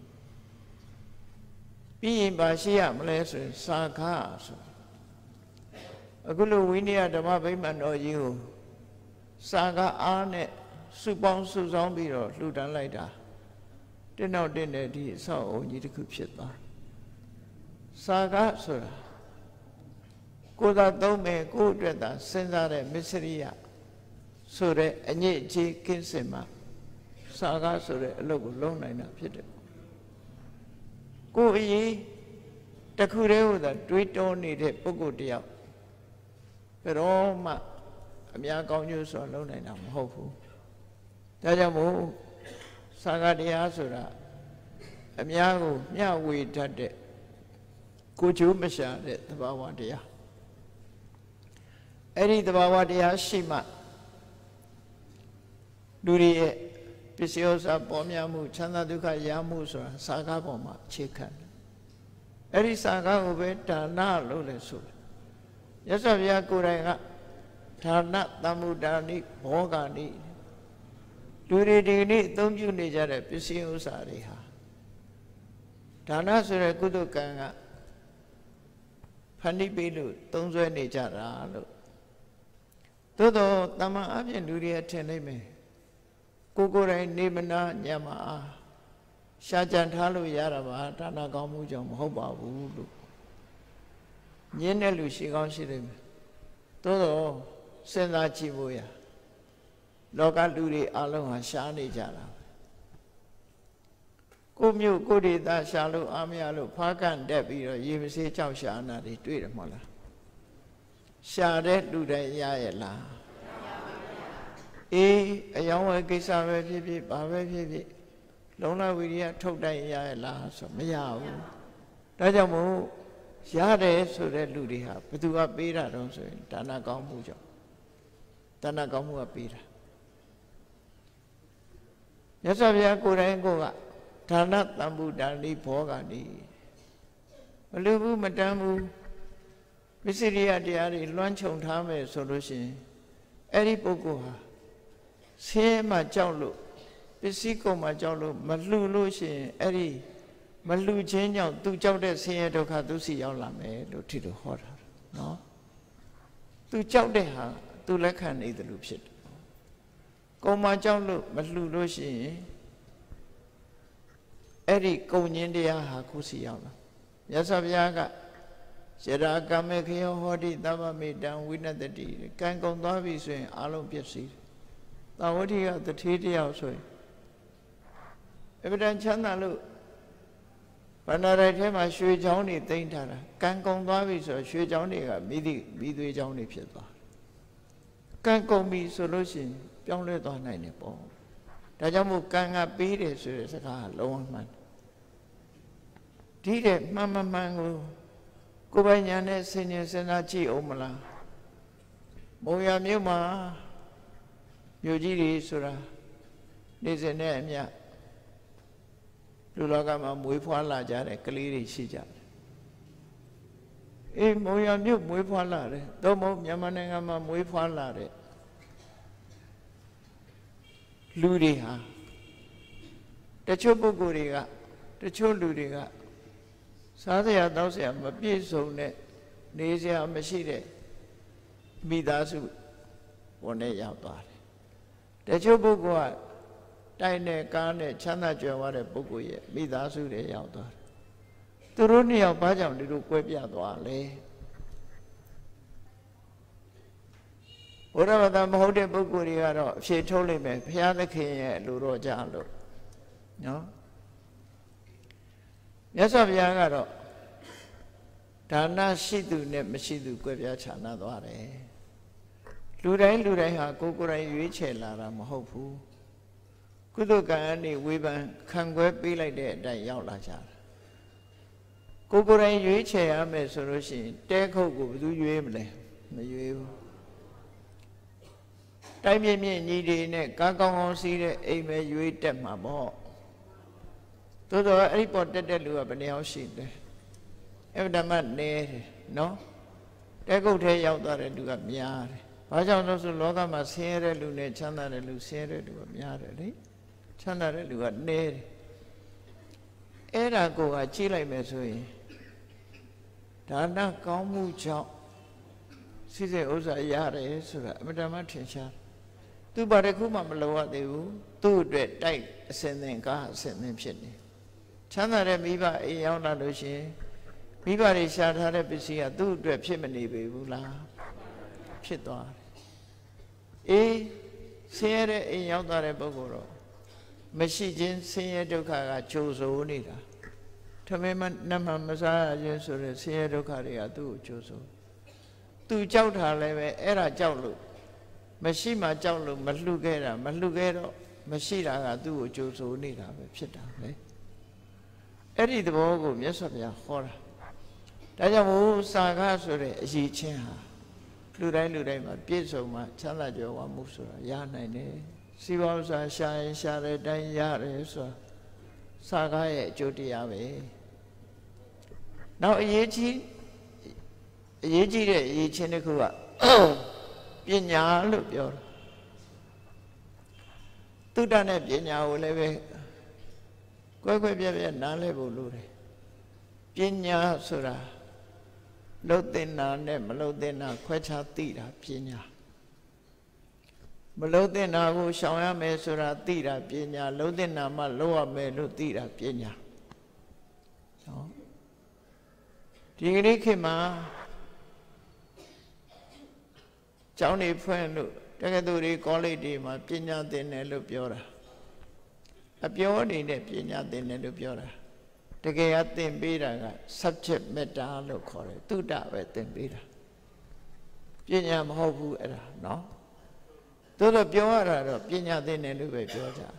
ပြီးရင်ပါရှိရမလဲဆိုရင်စာခဆိုအခုလိုဝိနည်းဓမ္မဗိမာန်တော်ကြီးကိုစာခအားနဲ့စုပေါင်းစုဆောင်းပြီးတော့လှူဒန်းလိုက်တာတင်းတော့တင်းတဲ့ဒီအဆောက်အုံကြီးတစ်ခုဖြစ်သွားစာခဆိုတာကိုယ်သာသုံးမယ်ကိုယ်အတွက်သာစဉ်းစားတဲ့မစ္စရိယဆိုတဲ့အညစ်အကြေးကင်းစင်မှာစာကားဆိုတဲ့အလုပ်ကိုလုံးနိုင်တာဖြစ်တယ်ကိုယ်အရေးတစ်ခုတည်းဟိုသာတွေးတောနေတဲ့ပုဂ္ဂိုလ်တယောက်ဘယ်တော့မှအများကောင်းကျိုးဆိုလုံးနိုင်တာမဟုတ်ဘူးဒါကြောင့်မို့စာကားတရားဆိုတာအများကိုမျှဝေတတ်တဲ့ကိုကျိုးမရှာတဲ့သဘာဝတရားအဲ့ဒီသဘာဝတရားရှိမှလူတွေရဲ့ပစ္စည်းဥစ္စာပေါ်များမှုချမ်းသာဒုက္ခရမှုဆိုတာစာကားပေါ်မှာအခြေခံတယ်အဲ့ဒီစာကားကိုပဲဒါနလို့လည်းဆိုတယ်ရသော်ဘုရားကိုယ်တိုင်ကဒါနသံမုဒ္ဒာနိဘောဂာနိလူတွေဒီနေ့အသုံးပြုနေကြတဲ့ပစ္စည်းဥစ္စာတွေဟာဒါနဆိုတဲ့ကုသကံကဖန်တီးပေးလို့သုံးစွဲနေကြတာလို့သို့တော့တမန်အပြင်လူတွေထင်နေမယ်ကိုယ်တိုင်နေမနာညမှာရှာကြံထားလို့ရတာပါဒါနကောင်းမှုကြောင့်မဟုတ်ပါဘူးလို့ညင်းတဲ့လူရှိကောင်းရှိနေမယ်သို့တော့စဉ်းစားကြည့်ဖို့ရလောကလူတွေအလုံးဟာရှားနေကြတာကိုမျိုးကိုဒေသရှားလို့အားမရလို့ဖားကန်တက်ပြီးတော့ရေမစေးကြောက်ရှားနာတွေတွေ့တယ်မဟုတ်လားရှားတဲ့လူတွေရရဲ့လားအေးအယောင်းဝယ်ကိစ္စပဲဖြစ်ဖြစ်ဘာပဲဖြစ်ဖြစ်လုံလဝိရိယထုတ်တိုက်ရရဲ့လားဆိုမရဘူးဒါကြောင့်မို့ရတယ်ဆိုတဲ့လူတွေဟာဘယ်သူကပေးတာတော့ဆိုရင်ဒါနကောင်းမှုကြောင့်ဒါနကောင်းမှုကပေးတာမြတ်စွာဘုရားကိုယ်တိုင်ကိုကဒါနတံဗုဒ္ဓနိဘောဂာနိမလူဘူးမတန်းဘူးပစ္စရိယတရားတွေလွှမ်းခြုံထားမယ်ဆိုလို့ရှိရင်အဲ့ဒီပုဂ္ဂိုလ်ဟာဆင်းရဲမှကြောက်လို့ပစ္စည်းကုန်မှကြောက်လို့မလှူလို့ရှိရင်အဲ့ဒီမလှူခြင်းကြောင့်သူကြောက်တဲ့ဆင်းရဲဒုက္ခသူစီရောက်လာမယ်လို့ထီလို့ဟောတာနော်သူကြောက်တဲ့ဟာသူလက်ခံနေတယ်လို့ဖြစ်တယ်ကုန်မှကြောက်လို့မလှူလို့ရှိရင်အဲ့ဒီကုန်ခြင်းတရားဟာခုစီရောက်လာမြတ်စွာဘုရားကယရာကမေခယောဟောတိသဗ္ဗမေတံဝိနတတိကံကုန်သွားပြီဆိုရင်အလုံးပျက်စီးတယ်။သာဝတိကတထေးတယောက်ဆိုရင်အဗဒံချမ်းသာလို့ဗန္ဒရိုက်ထဲမှာရွှေချောင်းတွေသိမ်းထားတာကံကုန်သွားပြီဆိုတော့ရွှေချောင်းတွေကမိသွေးချောင်းတွေဖြစ်သွားတယ်။ကံကုန်ပြီဆိုလို့ရှိရင်ပြောင်းလဲသွားနိုင်တယ်ပေါ့။ဒါကြောင့်မို့ကံကပေးတယ်ဆိုတဲ့စကားကလုံးဝမှန်တယ်။ဒီတဲ့မှန်မှန်ကိုယ်ပိုင်ညာနဲ့ဆင်ញင်စဉ်းစားကြည့်အောင်မလားမုံရမြို့မှာမြို့ကြီးတွေဆိုတာနေစဉ်နဲ့အမျှလူလောကမှာမွေးဖွားလာကြတဲ့ကလေးတွေရှိကြတယ်အေးမုံရမြို့မွေးဖွားလာတယ်သို့မဟုတ်မြန်မာနိုင်ငံမှာမွေးဖွားလာတဲ့လူတွေဟာတချို့ပုဂ္ဂိုလ်တွေကတချို့လူတွေကစားစရာတောက်စရာမပြည့်စုံတဲ့နေစရာမရှိတဲ့မိသားစုပေါ်နဲ့ရောက်သွားတယ်တချို့ပုဂ္ဂိုလ်ကတိုက်နဲ့ကားနဲ့ချမ်းသာကြွယ်ဝတဲ့ပုဂ္ဂိုလ်ရဲ့မိသားစုတွေရောက်သွားတယ်သူတို့နှစ်ယောက်ဘာကြောင့်ဒီလိုကွဲပြားသွားလဲဘုရားဘာသာမဟုတ်တဲ့ပုဂ္ဂိုလ်တွေကတော့အဖြေထုတ်လိုက်မယ်ဘုရားသခင်ရဲ့လူတော်ကြလို့နော်မြတ်စွာဘုရားကတော့ဒါနရှိသူနဲ့မရှိသူကွဲပြားခြားနားသွားတယ်လူတိုင်းဟာကိုယ်ကိုယ်တိုင်ရွေးချယ်လာတာမဟုတ်ဘူးကုသိုလ်ကံအနေဝေဖန်ခံခွဲပေးလိုက်တဲ့အတိုင်းရောက်လာကြတာကိုယ်ကိုယ်တိုင်ရွေးချယ်ရမယ်ဆိုလို့ရှိရင်တဲခုတ်ကိုဘယ်သူရွေးမလဲမရွေးဘူးတိုင်းပြင်းပြင်းညီတွေနဲ့ကားကောင်းကောင်းစီးတဲ့အိမ်ပဲရွေးတက်မှာပေါ့သို့တော့အဲ့ဒီပေါ်တက်တဲ့လူကဘယ်နှယောက်ရှိလဲအဲ့ဒါမှနေတယ်နော်တဲကုတ်ထဲရောက်သွားတဲ့လူကများတယ်ဘာကြောင့်လဲဆိုလောကမှာဆင်းရဲတဲ့လူနဲ့ချမ်းသာတဲ့လူဆင်းရဲတဲ့လူကများတယ်လေချမ်းသာတဲ့လူကနေတယ်အဲ့ဒါကိုကြည့်လိုက်မယ်ဆိုရင်ဒါနကောင်းမှုကြောင့်စိစိဥစ္စာရတယ်ဆိုတာအမှန်တမ်းထင်ရှားသူဘာတစ်ခုမှမလိုရသေးဘူးသူ့အတွက်တိုက်အစင်သင်ကားအစင်သင်ဖြစ်နေချမ်းသာတဲ့မိဘအိမ်ရောက်လာလို့ရှိရင်မိဘတွေရှာထားတဲ့ပစ္စည်းကသူ့အတွက်ဖြစ်မနေပေဘူးလားဖြစ်သွားတယ်အေးဆင်းရဲတဲ့အိမ်ရောက်သွားတဲ့ပုဂ္ဂိုလ်တော့မရှိခြင်းဆင်းရဲဒုက္ခကကြိုးစိုးနေတာထမင်းနတ်မှမစားရခြင်းဆိုတဲ့ဆင်းရဲဒုက္ခတွေကသူ့ကိုကြိုးစိုးသူကြောက်တာလည်းပဲအဲ့ဒါကြောက်လို့မရှိမှကြောက်လို့မလှုပ်ခဲ့တာမလှုပ်ခဲ့တော့မရှိတာကသူ့ကိုကြိုးစိုးနေတာပဲဖြစ်တာလေအဲ့ဒီသဘောကိုမြတ်စွာဘုရားဟောတာဒါကြောင့်မို့စာကဆိုတဲ့အရေးချင်းဟာလူတိုင်းမှာပြည့်စုံမှချမ်းသာကြွယ်ဝမှုဆိုတာရနိုင်တယ်စီးပွားဥစ္စာရှာရင်ရှာတဲ့အတိုင်းရတယ်ဆိုတာစာကရဲ့အကျိုးတရားပဲနောက်အရေးကြီးတဲ့အရေးချင်းတစ်ခုကပညာလို့ပြောတာသုတ္တနဲ့ပညာကိုလည်းပဲကွဲပြဲနားလဲဖို့လိုတယ်ပညာဆိုတာလှုပ်တင်တာနဲ့မလှုပ်တင်တာခွဲခြားသိတာပညာမလှုပ်တင်တာကိုရှောင်ရမယ်ဆိုတာသိတာပညာလှုပ်တင်တာမှလှုပ်ရမယ်လို့သိတာပညာနော်ဒီကနေ့ခေတ်မှာကျောင်းနေဖွင့်လို့တက္ကသိုလ်တွေကောလိပ်တွေမှာပညာသင်တယ်လို့ပြောတာအပြောအနေနဲ့ပညာသင်တယ်လို့ပြောတာတကယ်ကသင်ပေးတာက subject matter လို့ခေါ်တယ်သုတပဲသင်ပေးတာပညာမဟုတ်ဘူးအဲ့ဒါနော်တို့တော့ပြောရတာတော့ပညာသင်တယ်လို့ပဲပြောကြတယ်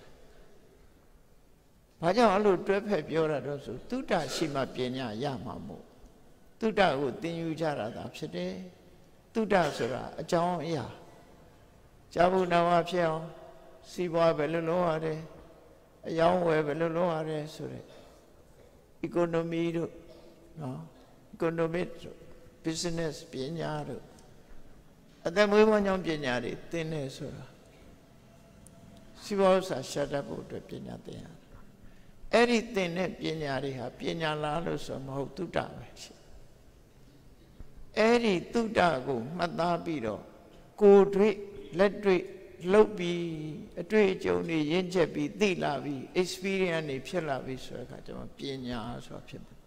ဘာကြောင့်အဲ့လိုတွဲဖက်ပြောတာတော့ဆိုသုတရှိမှပညာရမှာမို့သုတကိုသင်ယူကြတာသာဖြစ်တယ်သုတဆိုတာအကြောင်းအရာဇာဘူးနာဝဖြစ်အောင်စီးပွားပဲလို့လုပ်ရတယ်အယောင်းဝယ်ပဲလို့လုပ်ရတယ်ဆိုတဲ့ economy တို့နော် economic business ပညာတို့အသက်မွေးဝမ်းကြောင်းပညာတွေသင်နေဆိုတာစီးပွားဥစ္စာရှာတတ်ဖို့အတွက်ပညာသင်ရတယ်အဲ့ဒီသင်တဲ့ပညာတွေဟာပညာလားလို့ဆိုမဟုတ်သုတပဲရှိအဲ့ဒီသုတကိုမှတ်သားပြီးတော့ကိုယ်တွေ့လက်တွေ့လှုပ်ပြီးအတွေ့အကြုံတွေရင့်ကျက်ပြီးသိလာပြီး experience တွေဖြစ်လာပြီးဆိုတဲ့အခါကျတော့ပညာဆိုတာဖြစ်တယ်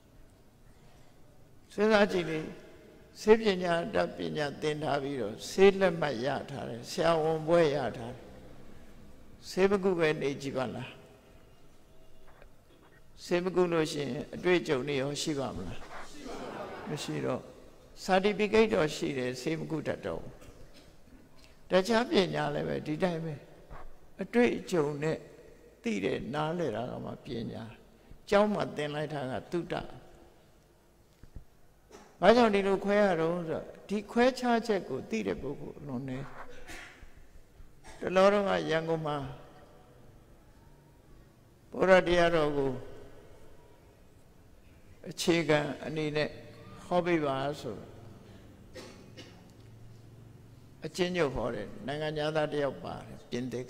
စဉ်းစားကြည့်လေဆေးပညာတတ်ပညာသင်ထားပြီးတော့ဆေးလက်မှတ်ရထားတယ်ဆရာဝန်ဘွဲရထားတယ်ဆေးမကုပဲနေကြည့်ပါလားဆေးမကုလို့ရှိရင်အတွေ့အကြုံတွေရောရှိပါမလားမရှိတော့ certificate တော့ရှိတယ်ဆေးမကုတတ်တော့တခြားပညာလည်းပဲဒီတိုင်းပဲအတွေ့အကြုံနဲ့သိတဲ့နားလည်တာကမှပညာကျောင်းမှာသင်လိုက်တာကသုတဘာကြောင့်ဒီလိုခွဲရတော့ဆိုဒီခွဲခြားချက်ကိုသိတဲ့ပုဂ္ဂိုလ်အလုံးနဲ့တလောတော့ကရန်ကုန်မှာဘုရားတရားတော်ကိုအခြေခံအနေနဲ့ဟောပေးပါဆိုအချင်းညုတ်ဟောတယ်နိုင်ငံသားတယောက်ပါတယ်ပြင်သစ်က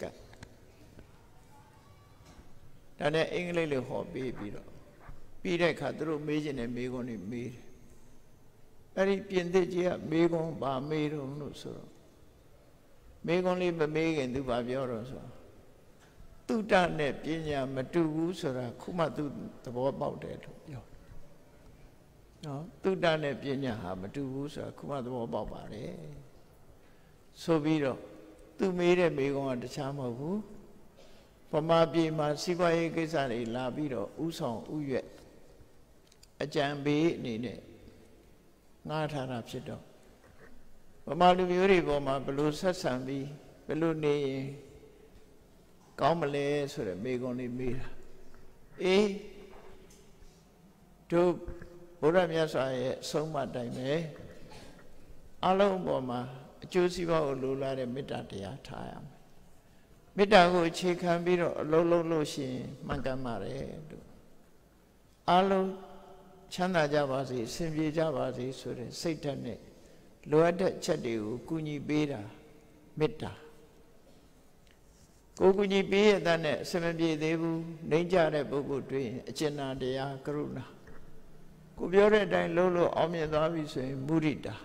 ဒါနဲ့အင်္ဂလိပ်လိုဟောပေးပြီးတော့ပြီးတဲ့အခါသူတို့မေးခြင်းနဲ့မေးခွန်းတွေမေးတယ်အဲ့ဒီပြင်သစ်ကြီးကမေးခွန်းပါမေးတော့လို့ဆိုတော့မေးခွန်းလေးမမေးခင်သူပါပြောတော့ဆိုသုတနဲ့ပညာမတူဘူးဆိုတာခုမှသူသဘောပေါက်တယ်လို့ပြောနော်သုတနဲ့ပညာဟာမတူဘူးဆိုတာခုမှသဘောပေါက်ပါတယ်ဆိုပြီးတော့သူမေးတဲ့မေးခွန်းကတခြားမဟုတ်ဘူးဗမာပြည်မှာစီးပွားရေးကိစ္စတွေလာပြီးတော့ဥဆောင်ဥရွက်အကြံပေးအနေနဲ့ငှားထားတာဖြစ်တော့ဗမာလူမျိုးတွေပေါ်မှာဘယ်လိုဆက်ဆံပြီးဘယ်လိုနေရင်ကောင်းမလဲဆိုတဲ့မေးခွန်းလေးမေးတာအေးတို့ဘုရားမြတ်စွာရဲ့အဆုံးအမတိုင်းပဲအလုံးပေါ်မှာအကျိုးစီးပွားကိုလိုလားတဲ့မေတ္တာတရားထားရမယ်မေတ္တာကိုအခြေခံပြီးတော့အလုံးလုံးလို့ရှိရင်မှန်ကန်ပါတယ်လို့အလုံးချမ်းသာကြပါစေအစဉ်ပြေကြပါစေဆိုတဲ့စိတ်ဓာတ်နဲ့လိုအပ်တဲ့ချက်တွေကိုကူညီပေးတာမေတ္တာကိုကူညီပေးရတဲ့အစဉ်မပြေသေးဘူးနှိမ့်ကြတဲ့ပုဂ္ဂိုလ်တွေ့ရင်အကျဉ်းတရားကရုဏာကိုပြောတဲ့အတိုင်းလုံးလို့အောင်မြင်သွားပြီဆိုရင်မုဒိတာ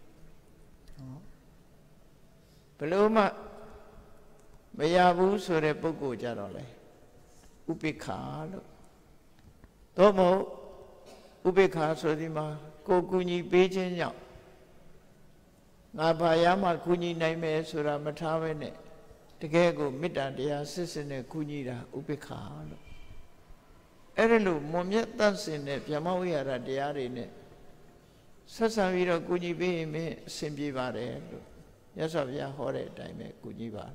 ဘယ်လိုမှမရဘူးဆိုတဲ့ပုဂ္ဂိုလ်ကြတော့လေဥပိ္ပခာလို့သို့မဟုတ်ဥပိ္ပခာဆိုဒီမှာကိုကူညီပေးခြင်းကြောင့်ငါဘာရမှကူညီနိုင်မယ်ဆိုတာမထားဘဲနဲ့တကယ်ကိုမေတ္တာတရားစစ်စစ်နဲ့ကူညီတာဥပိ္ပခာလို့အဲ့ဒါလို့မွန်မြတ်သန့်စင်တဲ့ဗျမဝိဟာရတရားတွေနဲ့ဆက်ဆံပြီးတော့ကူညီပေးရင်အဆင်ပြေပါတယ်လို့မြတ်စွာဘုရားဟောတဲ့အတိုင်းပဲကူညီပါတယ်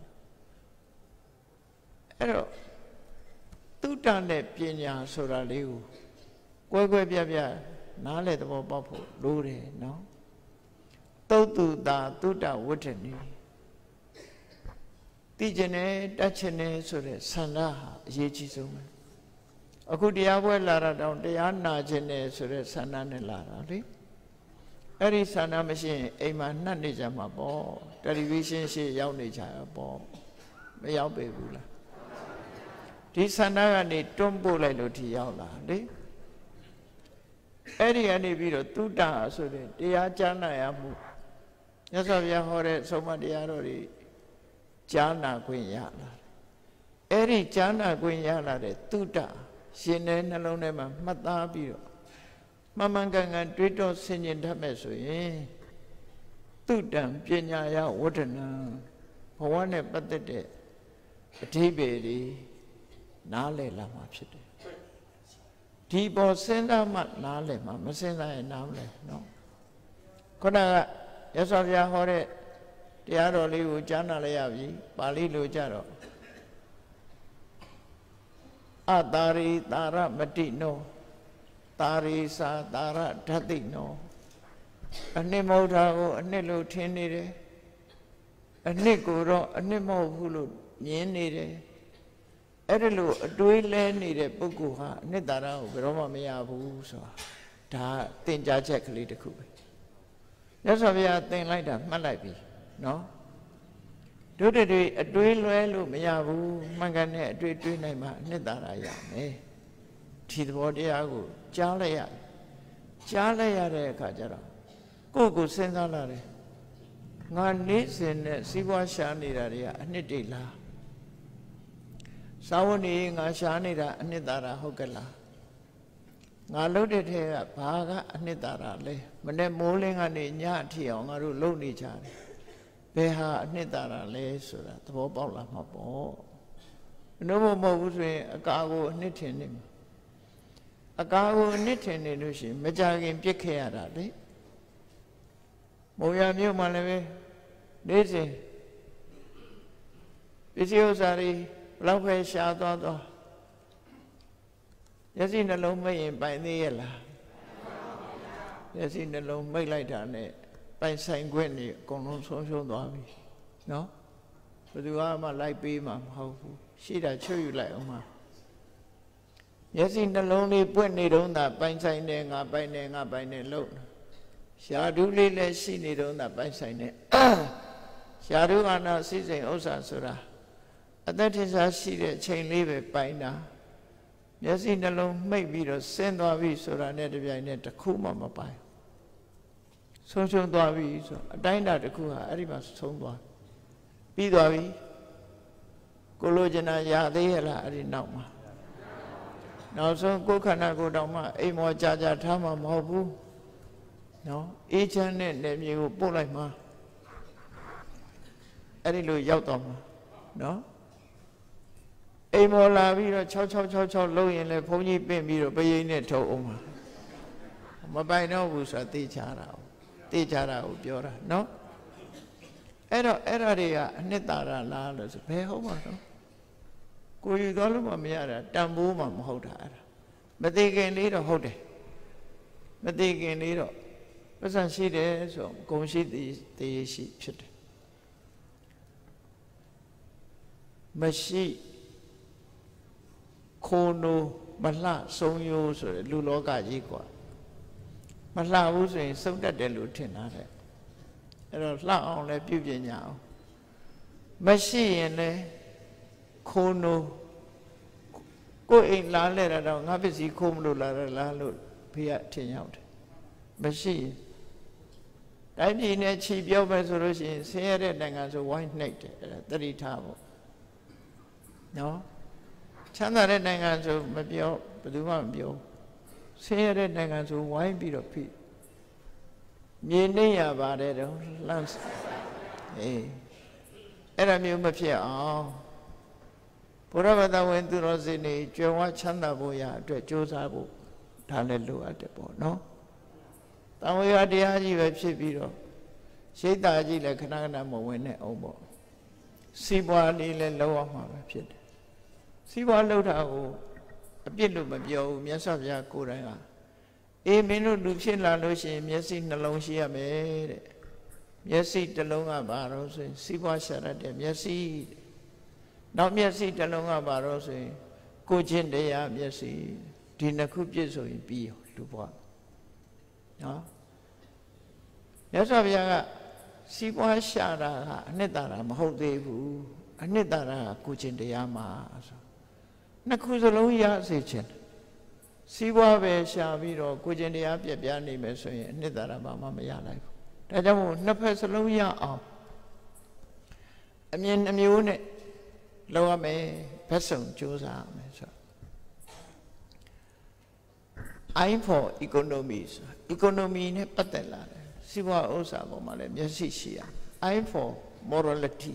အဲ့တော့သုတနဲ့ပညာဆိုတာလေးကိုကွဲကွဲပြားပြားနားလည်သဘောပေါက်ဖို့လိုတယ်နော်သုတ်တုတာသုတဝဋ္ဌနိသိကျင်တယ်တတ်ချင်တယ်ဆိုတဲ့ဆန္ဒဟာအရေးကြီးဆုံးပဲအခုတရားပွဲလာတာတောင်တရားနာကျင်တယ်ဆိုတဲ့ဆန္ဒနဲ့လာတာလေအဲ့ဒီဆန္ဒမရှိရင်အိမ်မှာနှက်နေကြမှာပေါ့တယ်လီဗီရှင်းရှေ့ရောက်နေကြရပေါ့မရောက်ပေဘူးလားဒီဆန္ဒကနေတွန်းပို့လိုက်လို့ဒီရောက်လာလေအဲ့ဒီကနေပြီးတော့တုတ္တဆိုတဲ့တရားကြားနာရမှုမြတ်စွာဘုရားဟောတဲ့ဆုံးမတရားတော်တွေကြားနာခွင့်ရလာတယ်အဲ့ဒီကြားနာခွင့်ရလာတဲ့တုတ္တရှင်တဲ့နှလုံးထဲမှာမှတ်သားပြီးတော့မှန်မှန်ကန်ကန်တွေးတောဆင်ခြင်တတ်မဲ့ဆိုရင်တုတ္တံပညာယဝဋ္ဌနံဘဝနဲ့ပတ်သက်တဲ့အဓိပ္ပာယ်တွေနားလည်လာမှာဖြစ်တယ်ဒီပေါ်စဉ်းစားမှနားလည်မှာမစဉ်းစားရင်နားမလည်နော်ခုနကရသော်ဘုရားဟောတဲ့တရားတော်လေးကိုကြားနာလိုက်ရပြီပါဠိလိုကြတော့အတာရိတာရမတိနောတာရိစာတာရဓတ္တိနောအနှစ်မဟုတ်တာကိုအနှစ်လို့ထင်နေတယ်အနှစ်ကိုတော့အနှစ်မဟုတ်ဘူးလို့မြင်နေတယ်အဲ့ဒါလို့အတွေးလဲနေတဲ့ပုဂ္ဂိုလ်ဟာအနှစ်သာရကိုဘယ်တော့မှမရဘူးဆိုတာဒါသင်ကြားချက်ကလေးတစ်ခုပဲမြတ်စွာဘုရားသင်လိုက်တာမှတ်လိုက်ပြီနော်တို့တွေအတွေးလွဲလို့မရဘူးမှန်ကန်တဲ့အတွေးတွေးနိုင်မှအနှစ်သာရရမယ်ဒီသဘောတရားကိုကြားလိုက်ရတဲ့အခါကျတော့ကိုယ့်ကိုစဉ်းစားလာတယ်ငါနေ့စဉ်နဲ့စီးပွားရှာနေတာတွေကအနှစ်တည်းလားစာဝတ်နေငါရှာနေတာအနှစ်သာရဟုတ်ကဲ့လားငါလှုပ်တဲ့ထဲကဘာကအနှစ်သာရလဲမနေ့မိုးလင်းကနေညအထိအောင်ငါတို့လှုပ်နေကြတယ်ဘယ်ဟာအနှစ်သာရလဲဆိုတာသဘောပေါက်လာမှာပေါ့ဘယ်လိုမှမဟုတ်ဘူးဆိုရင်အကာကိုအနှစ်ထင်နေမှာအကာကိုအနှစ်ထင်နေလို့ရှိရင်မကြခင်ပြစ်ခဲ့ရတာလေမုံရမြို့မှာလည်းပဲနေ့စဉ်ပစ္စည်းဥစ္စာတွေဘလောက်ပဲရှားသွားမျက်စိနှလုံးမိတ်ရင်ပိုင်သေးရဲ့လားမျက်စိနှလုံးမိတ်လိုက်တာနဲ့ပိုင်ဆိုင်ခွင့်တွေအကုန်လုံးဆုံးရှုံးသွားပြီနော်ဘယ်သူမှလိုက်ပေးမှာမဟုတ်ဘူးရှိတာချွတ်ယူလိုက်အောင်မှာမျက်စိနှလုံးလေးပွင့်နေတော့သာပိုင်ဆိုင်တယ်ငါပိုင်တယ်ငါပိုင်တယ်လို့ရှားဓုလေးလည်းရှိနေတော့သာပိုင်ဆိုင်တယ်ရှားဓုကနာစိစိမ်ဥစ္စာဆိုတာအသက်ထင်ရှားရှိတဲ့အချိန်လေးပဲပိုင်တာမျက်စိနှလုံးမှိတ်ပြီးတော့ဆင်းသွားပြီဆိုတာနဲ့တပြိုင်နက်တစ်ခုမှမပိုင်ဆုံးရှုံးသွားပြီဆိုအတိုင်းအတာတစ်ခုဟာအဲ့ဒီမှာဆုံးသွားပြီးသွားပြီကိုလိုချင်တာရသေးရဲ့လားအဲ့ဒီနောက်မှာနောက်ဆုံးကိုယ်ခန္ဓာကိုယ်တော်မှအိမ်မောကြာကြာထားမှာမဟုတ်ဘူးနော်အေးချမ်းတဲ့နေမြေကိုပို့လိုက်မှာအဲ့ဒီလိုရောက်တော့မှာနော်အိမ်မောလာပြီးတော့6လုံးရင်လည်းဘုန်းကြီးပင့်ပြီးတော့ပရိနဲ့ထုတ်အောင်မှာမပိုင်တော့ဘူးဆိုတာသိချတာကိုပြောတာနော်အဲ့တော့အဲ့ဒါတွေကအနှစ်သာရလားလို့ဆိုဘယ်ဟုတ်မှာတော့ကိုယူသွားလို့မရတာတန်ဖိုးမှမဟုတ်တာအဲ့ဒါမသိခင်လေးတော့ဟုတ်တယ်မသိခင်လေးတော့ပတ်စံရှိတယ်ဆိုဂုဏ်ရှိသိရှိဖြစ်တယ်မရှိခိုးနိုးမလှဆုံးရိုးဆိုရယ်လူလောကကြီးกว่าမလှဘူးဆိုရင်စုံတတ်တယ်လို့ထင်တာတဲ့အဲ့တော့လှအောင်လည်းပြုပြင်ကြအောင်မရှိရင်လည်းခိုးနိုးကိုယ်အိမ်လာလဲတာတော့ငါပစ္စည်းခိုးမလို့လာတယ်လားလို့ဖေကထင်ရောက်တယ်မရှိရင်တိုင်းပြည်နဲ့ခြေပြောပဲဆိုလို့ရှိရင်ဆင်းရဲတဲ့နိုင်ငံဆိုဝိုင်းနှိပ်တယ်အဲ့ဒါသတိထားဖို့နော်ချမ်းသာတဲ့နိုင်ငံဆိုမပြောဘယ်သူမှမပြောဆင်းရဲတဲ့နိုင်ငံဆိုဝိုင်းပြီးတော့ဖိမြေနှိမ့်ရပါတယ်တော့လှမ်းအေးအဲ့ဒါမျိုးမဖြစ်အောင်ဘုရားဘာသာဝင်သူတော်စင်တွေကြွယ်ဝချမ်းသာဖို့ရအတွက်ကြိုးစားဖို့ဒါလည်းလိုအပ်တယ်ပေါ့နော်တန်ဝေယတရားကြီးပဲဖြစ်ပြီးတော့ရှိတ်သားကြီးလည်းခဏခဏမဝင်နဲ့အောင်ပေါ့စီးပွားလေးလည်းလောက်အောင်မှာပဲဖြစ်တယ်စီးပွားလောက်တာကိုအပြစ်လို့မပြောဘူးမြတ်စွာဘုရားကိုယ်တိုင်ကအေးမင်းတို့လူဖြစ်လာလို့ရှိရင်မျက်စိနှလုံးရှိရမယ်တဲ့မျက်စိတစ်လုံးကဘာလို့ဆိုရင်စီးပွားရှာရတဲ့မျက်စိနောက်မျက်စိတစ်လုံးကဘာလို့ဆိုရင်ကိုချင်းတရားမျက်စိဒီနှစ်ခုပြည့်စုံရင်ပြီးရောလူဘဝနော်မြတ်စွာဘုရားကစီးပွားရှာတာကအနှစ်သာရမဟုတ်သေးဘူးအနှစ်သာရကကိုချင်းတရားမှာဆိုနှစ်ခုစလုံးရစေခြင်းစီးပွားပဲရှာပြီးတော့ကိုကျင်တရားပြက်ပြားနေမယ်ဆိုရင်အနှစ်သာရဘာမှမရနိုင်ဘူးဒါကြောင့်မို့နှစ်ဖက်စလုံးရအောင်အမြင်နှမျိုးနဲ့လုပ်ရမယ်ဘက်စုံကြိုးစားရမယ်ဆို Eye for economy ဆို economy နဲ့ပတ်သက်လာတယ်စီးပွားဥစ္စာပေါ်မှာလည်းမျက်စိရှိရ Eye for morality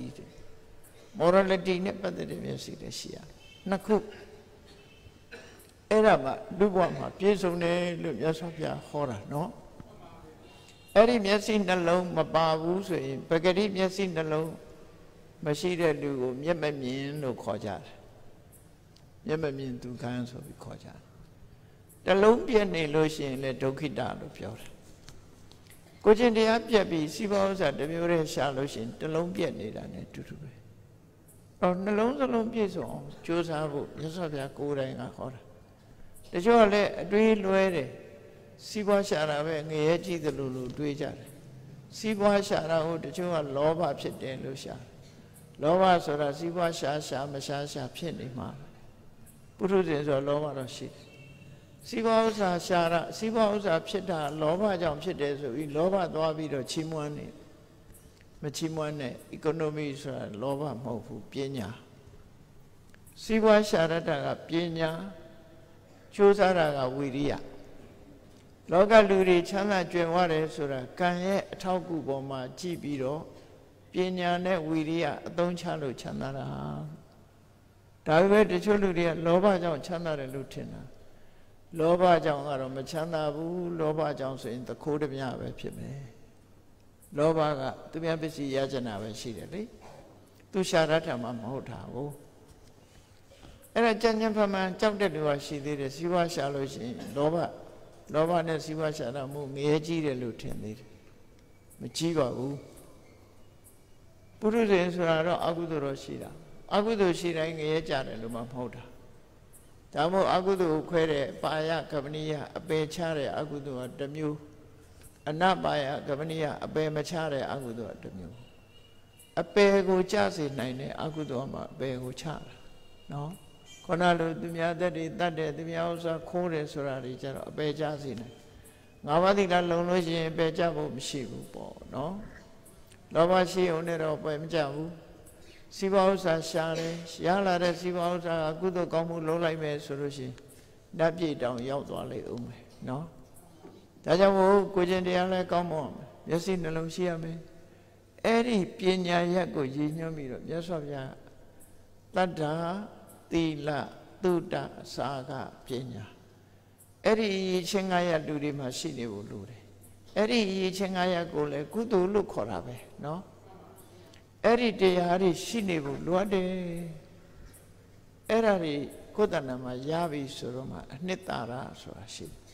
morality နဲ့ပတ်သက်တဲ့မျက်စိလည်းရှိရနှစ်ခုအဲ့ဒါမှလူဘဝမှာပြည့်စုံတယ်လို့မြတ်စွာဘုရားဟောတာနော်အဲ့ဒီမျက်စိနှလုံးမပါဘူးဆိုရင်ပဂတိမျက်စိနှလုံးမရှိတဲ့လူကိုမျက်မမြင်လို့ခေါ်ကြတယ်မျက်မမြင်သူခန်းဆိုပြီးခေါ်ကြတယ်တလုံးပြည့်နေလို့ရှိရင်လည်းဒုက္ခိတလို့ပြောတယ်ကိုကျင်တရားပြည့်ပြီးစီးပွားဥစ္စာတစ်မျိုးတည်းရှာလို့ရှိရင်တလုံးပြည့်နေတာ ਨੇ တူတူပဲအော်နှလုံးစလုံးပြည့်စုံအောင်ကြိုးစားဖို့မြတ်စွာဘုရားကိုယ်တိုင်ကဟောတာတချို့ကလည်းအတွေးလွဲတယ်စီးပွားရှာတာပဲငရဲကြည့်သလိုလိုတွေးကြတယ်စီးပွားရှာတာကိုတချို့ကလောဘဖြစ်တယ်လို့ရှာလောဘဆိုတာစီးပွားရှာမရှာဖြစ်နေမှာပုထုဇဉ်ဆိုလောဘတော့ရှိတယ်စီးပွားဥစ္စာရှာတာစီးပွားဥစ္စာဖြစ်တာလောဘကြောင့်ဖြစ်တယ်ဆိုပြီးလောဘသွားပြီးတော့ချီးမွမ်းနေမချီးမွမ်းနဲ့ economy ဆိုတာလောဘမဟုတ်ဘူးပညာစီးပွားရှာတတ်တာကပညာကြိုးစားတာကဝိရိယလောကလူတွေချမ်းသာကြွယ်ဝတယ်ဆိုတာကံရဲ့အထောက်အကူပေါ်မှာကြည့်ပြီးတော့ပညာနဲ့ဝိရိယအသုံးချလို့ချမ်းသာတာဒါပေမဲ့တချို့လူတွေကလောဘကြောင့်ချမ်းသာတယ်လို့ထင်တာလောဘကြောင့်ကတော့မချမ်းသာဘူးလောဘကြောင့်ဆိုရင်သခိုးတမျှပဲဖြစ်မယ်လောဘကသူများပစ္စည်းရကြနာပဲရှိတယ်လေသူရှာရတာမှမဟုတ်တာဘူးအဲ့ဒါကြံ့ကြံ့ဖန်ဖန်ကြောက်တဲ့လူကရှိသေးတယ်စီးပွားရှာလို့ရှိရင်လောဘနဲ့စီးပွားရှာတာမို့ငရဲကြီးတယ်လို့ထင်သေးတယ်မကြီးပါဘူးပုရုဇဉ်ဆိုတာတော့အကုသိုလ်တော့ရှိတာအကုသိုလ်ရှိတိုင်းငရဲကြတယ်လို့မှမဟုတ်တာဒါမို့အကုသိုလ်ကိုခွဲတဲ့ပါယကပနိယအပယ်ချတဲ့အကုသိုလ်ကတစ်မျိုးအနပါယကပနိယအပယ်မချတဲ့အကုသိုလ်ကတစ်မျိုးအပယ်ကိုကြစေနိုင်တဲ့အကုသိုလ်မှာအပယ်ကိုချတာနော်ခေါဏလိုသူများသက်တွေတတ်တယ်သူများဥစ္စာခိုးတယ်ဆိုတာတွေကြတော့အပယ်ကြစေနိုင်ငါးပါးသီလလုံလို့ရှိရင်အပယ်ကြဖို့မရှိဘူးပေါ့နော်လောဘရှိအောင်လည်းတော့ပယ်မကြဘူးစီးပွားဥစ္စာရှာတယ်ရလာတဲ့စီးပွားဥစ္စာကကုသိုလ်ကောင်းမှုလုပ်လိုက်မယ်ဆိုလို့ရှိရင်ဓာတ်ပြည့်တောင်ရောက်သွားလိမ့်ဦးမယ်နော်ဒါကြောင့်မို့ကိုကျင်တရားလဲကောင်းမွန်မျက်စိနှလုံးရှိရမယ်အဲ့ဒီပညာရက်ကိုရည်ညွှန်းပြီးတော့မြတ်စွာဘုရားတတ္တာသီလသုတ္တစာကပညာအဲ့ဒီချင်း၅ရက်လူတွေမှာရှိနေဖို့လိုတယ်အဲ့ဒီချင်း၅ရက်ကိုလည်းကုသိုလ်လို့ခေါ်တာပဲနော်အဲ့ဒီတရားတွေရှိနေဖို့လိုအပ်တယ်အဲ့ဒါတွေကိုယ်တဏ္ဍာမှာရပြီဆိုတော့မှအနှစ်သာရဆိုတာရှိတယ်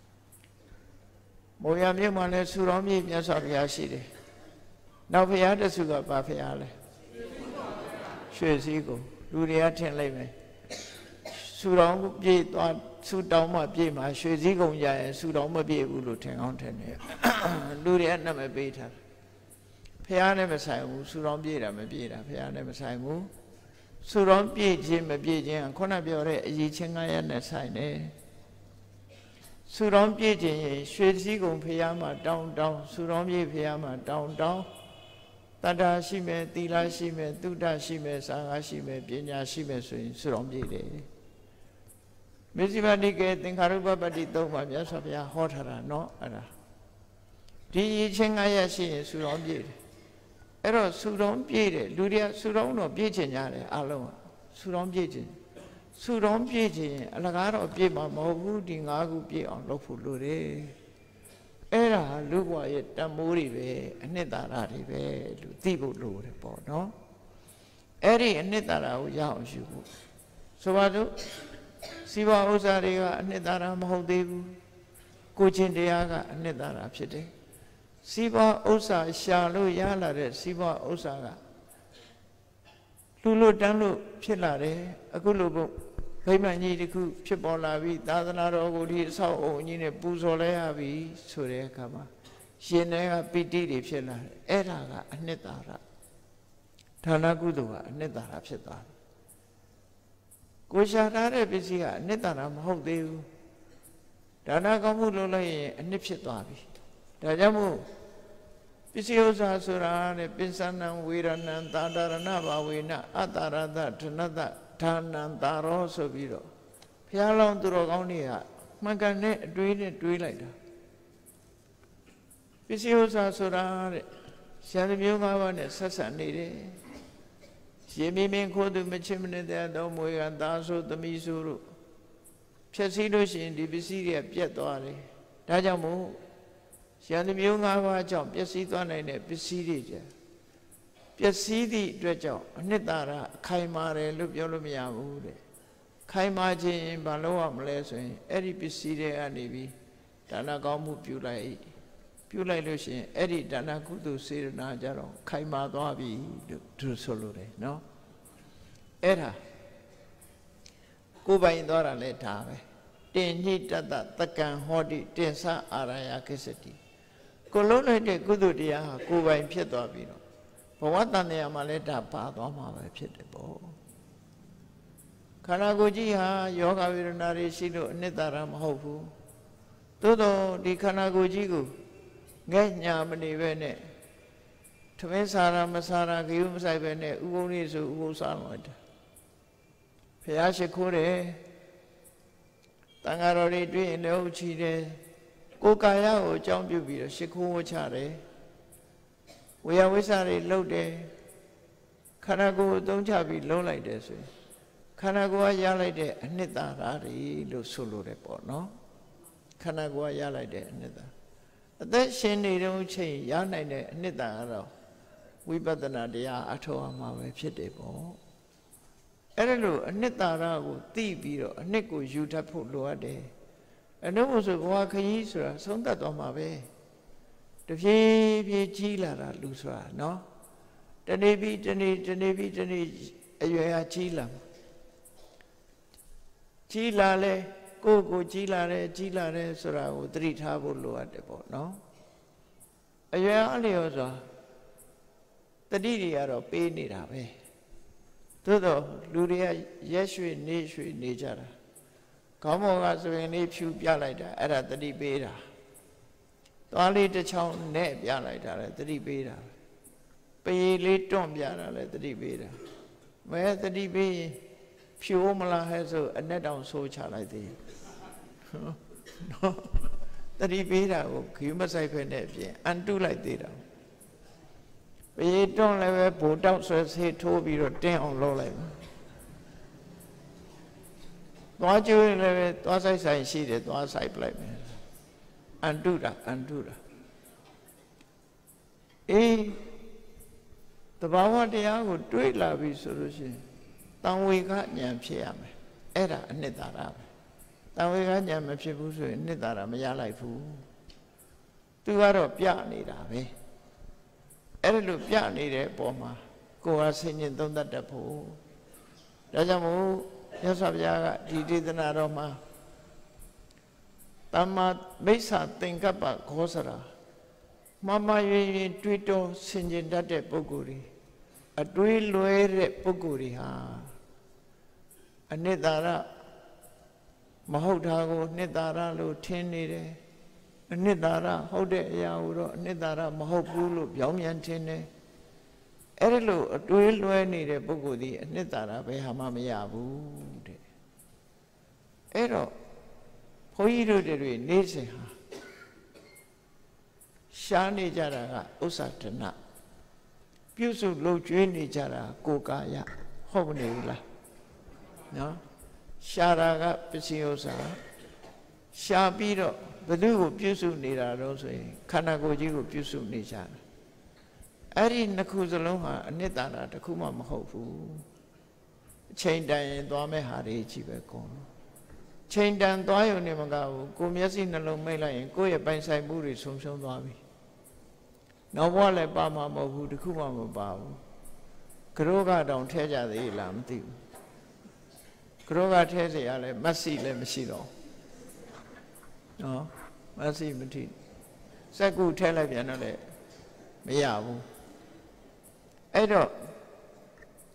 မောရမြို့မှာလည်းဆူတော်မြတ်မြတ်စွာဘုရားရှိတယ်နောက်ဘုရားတဆူကဘာဘုရားလဲရွှေစည်းကိုလူတွေကထင်လိုက်မယ်ဆူတော်ပြည့်သွားဆူတောင်းမှပြည့်မှာရွှေစည်းကုန်ကြရင်ဆူတော်မပြည့်ဘူးလို့ထင်အောင်ထင်တယ်လူတွေကနာမည်ပေးထားဘုရားနဲ့မဆိုင်ဘူးဆူတော်ပြည့်တာမပြည့်တာဘုရားနဲ့မဆိုင်ဘူးဆူတော်ပြည့်ခြင်းမပြည့်ခြင်းခုနပြောတဲ့အရေးချင်း9ရက်နဲ့ဆိုင်တယ်ဆူတော်ပြည့်ခြင်းရွှေစည်းကုန်ဘုရားမှာတောင်းဆူတော်ပြည့်ဘုရားမှာတောင်းတတ္တာရှိမယ်သီလရှိမယ်သုဒ္ဓရှိမယ်စာငါရှိမယ်ပညာရှိမယ်ဆိုရင်ဆူတော်ပြည့်တယ်မေဇိမာတိကေသင်္ခါရုပပတ္တိသုံးပါမြတ်စွာဘုရားဟောထားတာเนาะအဲ့ဒါဒီချင်း9ရက်ရှိရင်ဆူတော်ပြည့်တယ်အဲ့တော့ဆူတော်ပြည့်တယ်လူတွေကဆူတော်တော့ပြည့်ချင်ကြတယ်အလုံးကဆူတော်ပြည့်ချင်ဆူတော်ပြည့်ချင်အလကားတော့ပြည့်မှာမဟုတ်ဘူးဒီ၅ခုပြည့်အောင်လုပ်ဖို့လိုတယ်အဲ့ဒါလူ့ဘဝရဲ့တန်မိုးတွေပဲအနှစ်သာရတွေပဲလို့သိဖို့လိုတယ်ပေါ့နော်အဲ့ဒီအနှစ်သာရကိုရအောင်ယူဖို့ဆိုပါစို့စီးပွားဥစ္စာတွေကအနှစ်သာရမဟုတ်သေးဘူးကိုချင်းတရားကအနှစ်သာရဖြစ်တယ်စီးပွားဥစ္စာရှာလို့ရလာတဲ့စီးပွားဥစ္စာကလူလို့တန်းလို့ဖြစ်လာတယ်အခုလိုဗိမာန်ကြီးတစ်ခုဖြစ်ပေါ်လာပြီးသာသနာတော်ကိုဒီအဆောက်အုံကြီးနဲ့ပူဇော်လဲရပြီဆိုတဲ့အခါမှာရှင်ထဲကပိဋိတွေဖြစ်လာတယ်အဲ့ဒါကအနှစ်သာရဒါနကုသိုလ်ကအနှစ်သာရဖြစ်သွားတယ်ကိုရှာထားတဲ့ပစ္စည်းကအနှစ်သာရမဟုတ်သေးဘူးဒါနကောင်းမှုလုပ်လိုက်ရင်အနှစ်ဖြစ်သွားပြီဒါကြောင့်မို့ပစ္စည်းဥစ္စာဆိုတာတဲ့ပစ္စနံဝေရဏံသာဒရဏဘာဝေနအတ္တရတဓနတဌာနံတာရောဆိုပြီးတော့ဘုရားလောင်းသူတော်ကောင်းတွေကမှန်ကန်တဲ့အတွေးနဲ့တွေးလိုက်တာပစ္စည်းဥစ္စာဆိုတာတဲ့ဆရာမျိုး၅ပါးနဲ့ဆက်ဆံနေတယ်ရေမင်းမင်းခိုးသူမချစ်မနစ်တဲ့တော်မွေကသားဆိုသမီးဆိုတို့ဖြည့်ဆည်းလို့ရှိရင်ဒီပစ္စည်းတွေကပြတ်သွားတယ်ဒါကြောင့်မို့ရန်သူမျိုး၅ပါးကြောင့်ပျက်စီးသွားနိုင်တဲ့ပစ္စည်းတွေကြပျက်စီးသည့်အတွက်ကြောင့်အနှစ်သာရအခိုင်မာတယ်လို့ပြောလို့မရဘူးတဲ့ခိုင်မာခြင်းဘာလို့ရမလဲဆိုရင်အဲ့ဒီပစ္စည်းတွေကနေပြီးဒါနကောင်းမှုပြုလိုက်လို့ရှိရင်အဲ့ဒီဒါနကုသိုလ်စေတနာကြတော့ခိုင်မာသွားပြီလို့သူဆိုလို့တယ်နော်အဲ့ဒါကိုယ်ပိုင်သွားတာလဲဒါပဲတင်ညိတတတကံဟောတိတင်စအာရယကိစ္စတိကိုလုံးလိုက်တဲ့ကုသိုလ်တရားဟာကိုယ်ပိုင်ဖြစ်သွားပြီတော့ဘဝတန်တရားမှာလဲဒါပါသွားမှာပဲဖြစ်တယ်ပေါ့ခန္ဓာကိုယ်ကြီးဟာယောဂဝေဒနာတွေရှိလို့အနှစ်သာရမဟုတ်ဘူးသို့တော့ဒီခန္ဓာကိုယ်ကြီးကိုငဲ့ညာမနေပဲနဲ့ထမင်းစားရမစားရခရုမဆိုင်ပဲနဲ့ဥပုံလေးဆိုဥပုံစားလိုက်တာဘုရားရှိခိုးတယ်တန်ဃာတော်တွေတွေ့ရင်လည်းဟုတ်ချီတယ်ကိုယ်ကာယကိုအကြောင်းပြုပြီးတော့ရှိခိုးဝချတယ်ဝေယဝိဆာတွေလှုပ်တယ်ခန္ဓာကိုယ်အသုံးချပြီးလုံးလိုက်တယ်ဆိုရင်ခန္ဓာကိုယ်ကရလိုက်တဲ့အနှစ်သာရတွေလို့ဆိုလိုတယ်ပေါ့နော်ခန္ဓာကိုယ်ကရလိုက်တဲ့အနှစ်သာအသက်ရှင်နေတဲ့အချိန်ရနိုင်တဲ့အနှစ်သာရတော့ဝိပဿနာတရားအထောက်အမှာပဲဖြစ်တယ်ပေါ့အဲ့ဒါလို့အနှစ်သာရကိုသိပြီးတော့အနှစ်ကိုယူတတ်ဖို့လိုအပ်တယ်အနုမို့ဆိုဘဝခရီးဆိုတာဆုံးသက်သွားမှာပဲတဖြည်းဖြည်းကြီးလာတာလူဆိုတာနော်တနေ့ပြီးတနေ့အရွယ်ကကြီးလာလဲကိုယ်ကြီးလာတယ်ဆိုတာကိုသတိထားဖို့လိုအပ်တယ်ပေါ့နော်အရွယ်အလျော်ဆိုတာတတိတွေကတော့ပေးနေတာပဲသို့တော့လူတွေကရက်ရွှေနေရွှေနေကြတာခေါင်းပေါ်ကဆိုရင်လေးဖြူပြလိုက်တာအဲ့ဒါတတိပေးတာသွားလေးတစ်ချောင်းနဲ့ပြလိုက်တာလည်းတတိပေးတာပေလေးတွန့်ပြတာလည်းတတိပေးတာမဲတတိပေးရင်ဖြူမလားဟဲ့ဆိုအနဲ့တောင်ဆိုးချလိုက်သေးနော်တတိပေးတာကိုခီးမဆိုင်ဖက်နဲ့ပြင်အန်တုလိုက်သေးတာပေတွန့်လည်းပဲဘိုးတောက်ဆွဲဆေးထိုးပြီးတော့တင်းအောင်လုပ်လိုက်သွားကျွေးလည်းပဲသွားဆိုင်ရှိတယ်သွားဆိုင်ပလိုက်မယ်အန်တုတာအေးတဘာဝတရားကိုတွေးလာပြီဆိုလို့ရှိရင်တံဝေကဉာဏ်ဖြစ်ရမယ်အဲ့ဒါအနှစ်သာရပဲတံဝေကဉာဏ်မဖြစ်ဘူးဆိုရင်အနှစ်သာရမရလိုက်ဘူးသူကတော့ပြနေတာပဲအဲ့ဒါလို့ပြနေတဲ့အပေါ်မှာကိုယ်ဟာဆင်ញင်သုံးသပ်တတ်ဖို့ဒါကြောင့်မို့မြတ်စွာဘုရားကဒီဒေသနာတော်မှာတမ္မာမိစ္ဆာသင်္ကပ္ပခောစရာမမရွေတွေးတောဆင်ခြင်တတ်တဲ့ပုဂ္ဂိုလ်တွေအတွေးလွဲတဲ့ပုဂ္ဂိုလ်တွေဟာအနှစ်သာရမဟုတ်တာကိုအနှစ်သာရလို့ထင်နေတယ်အနှစ်သာရဟုတ်တဲ့အရာကိုတော့အနှစ်သာရမဟုတ်ဘူးလို့ပြောင်းပြန်ထင်တယ်အဲ့ဒါလို့အတွေးလွဲနေတဲ့ပုဂ္ဂိုလ်ဒီအနှစ်သာရဘယ်ဟာမှမရဘူးတဲ့အဲ့တော့ဘုန်းကြီးတို့တွေနေစဉ်ဟာရှားနေကြတာကဥစ္စာဒနာပြုစုလုပ်ကျွေးနေကြတာကိုယ်ကာယဟုတ်မနေဘူးလားနော်ရှားတာကပစ္စည်းဥစ္စာရှားပြီးတော့ဘယ်သူကိုပြုစုနေတာတော့ဆိုရင်ခန္ဓာကိုယ်ကြီးကိုပြုစုနေကြတာအဲ့ဒီနှစ်ခုစလုံးဟာအနှစ်သာရတစ်ခုမှမဟုတ်ဘူးအချိန်တန်ရင်သွားမဲ့ဟာတွေကြီးပဲကုန်ချိန်တန်သွားရုံနဲ့မကဘူးကိုမျက်စိနှလုံးမိတ်လိုက်ရင်ကိုယ့်ရဲ့ပိုင်ဆိုင်မှုတွေဆုံးရှုံးသွားပြီနောက်ဘဝလည်းပါမှာမဟုတ်ဘူးတစ်ခုမှမပါဘူးကရောကတောင်ထဲကြသေးလားမသိဘူးကရောကထဲเสียရလဲမက်ဆီလည်းမရှိတော့နော်မက်ဆီမထိစက်ကူထဲလိုက်ပြန်တော့လည်းမရဘူးအဲ့တော့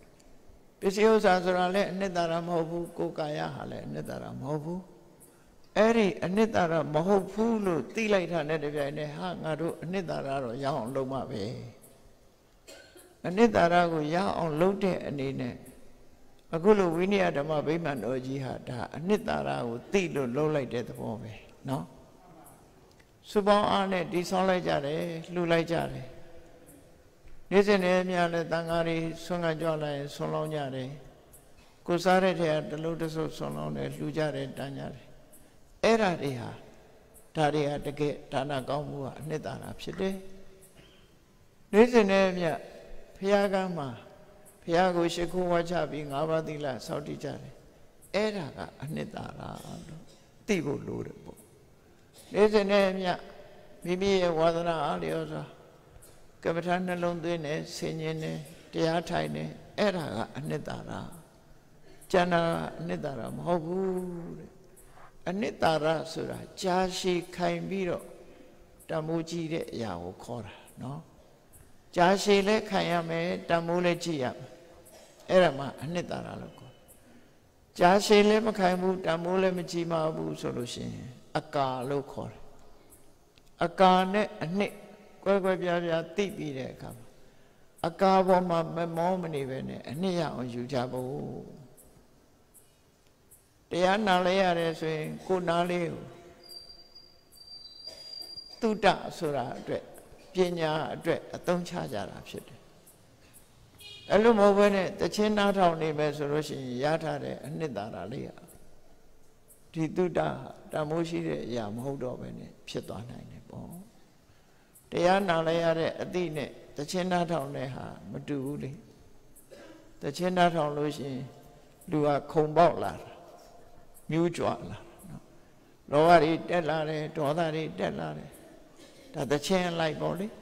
ပစ္စည်းဥစ္စာဆိုတာလည်းအနှစ်သာရမဟုတ်ဘူးကိုယ်ကာယဟာလည်းအနှစ်သာရမဟုတ်ဘူးအဲ့ဒီအနှစ်သာရမဟုတ်ဘူးလို့သိလိုက်တာနဲ့တပြိုင်နက်ဟာငါတို့အနှစ်သာရတော့ရအောင်လုပ်မှပဲအနှစ်သာရကိုရအောင်လုပ်တဲ့အနေနဲ့အခုလိုဝိနည်းဓမ္မဗိမာန်တော်ကြီးဟာဒါအနှစ်သာရကိုသိလို့လုပ်လိုက်တဲ့သဘောပဲနော်စုပေါင်းအားနဲ့တည်ဆောက်လိုက်ကြတယ်လှူလိုက်ကြတယ်နေ့စဉ်နဲ့များလဲတန်ဃာတွေဆွမ်းကကြွလာရင်ဆွမ်းလောင်းကြတယ်ကိုစားတဲ့ထဲကတလို့တဆုပ်ဆွမ်းလောင်းတယ်လှူကြတယ်တန်းကြတယ်အဲ့ဒါတွေဟာဒါတွေကတကယ်ဒါနကောင်းမှုကအနှစ်သာရဖြစ်တယ်နေ့စဉ်နဲ့မြတ်ဘုရားကမ်းမှာဘုရားကိုရှိခိုးဝါချပြီး၅ပါးသီလစောင့်တည်ကြတယ်အဲ့ဒါကအနှစ်သာရလို့သိဖို့လိုတယ်ပေါ့နေ့စဉ်နဲ့မြတ်မိမိရဲ့ဝါသနာအားလျော်စွာကမ္မထာနှလုံးသွင်းနေဆင်ញင်နေတရားထိုင်နေအဲ့ဒါကအနှစ်သာရကျန်တာအနှစ်သာရမဟုတ်ဘူးတဲ့အနှစ်သာရဆိုတာကြာရှည်ခိုင်ပြီးတော့တမိုးကြည့်တဲ့အရာကိုခေါ်တာနော်ကြာရှည်လဲခိုင်ရမယ်တမိုးလဲကြည့်ရမယ်အဲ့ဒါမှအနှစ်သာရလို့ခေါ်ကြာရှည်လဲမခိုင်ဘူးတမိုးလဲမကြည့်မှဘူးဆိုလို့ရှိရင်အကာလို့ခေါ်တယ်အကာနဲ့အနှစ်ကွဲကွဲပြားပြားသိပြီးတဲ့အခါမှာအကာပေါ်မှာမမောမနေပဲနဲ့အနှစ်ရအောင်ယူကြဖို့တရားနာလဲရတယ်ဆိုရင်ကိုနားလေးကိုတုဒ္ဒဆိုတာအတွက်ပညာအတွက်အသုံးချကြတာဖြစ်တယ်အဲ့လိုမဟုတ်ဘဲနဲ့တခြင်းနားထောင်နေမယ်ဆိုလို့ရှိရင်ရထားတဲ့အနှစ်သာရလေးဟာဒီတုဒ္ဒတမိုးရှိတဲ့အရာမဟုတ်တော့ဘဲနဲ့ဖြစ်သွားနိုင်တယ်ပေါ့တရားနာလဲရတဲ့အသည့်နဲ့တခြင်းနားထောင်တဲ့ဟာမတူဘူးလေတခြင်းနားထောင်လို့ရှိရင်လူကခုံပေါက်လာတာမြူးကြွလာနော်လောဘတွေတက်လာတယ်ဒေါသတွေတက်လာတယ်ဒါသချင်းလိုက်ပေါ့လေ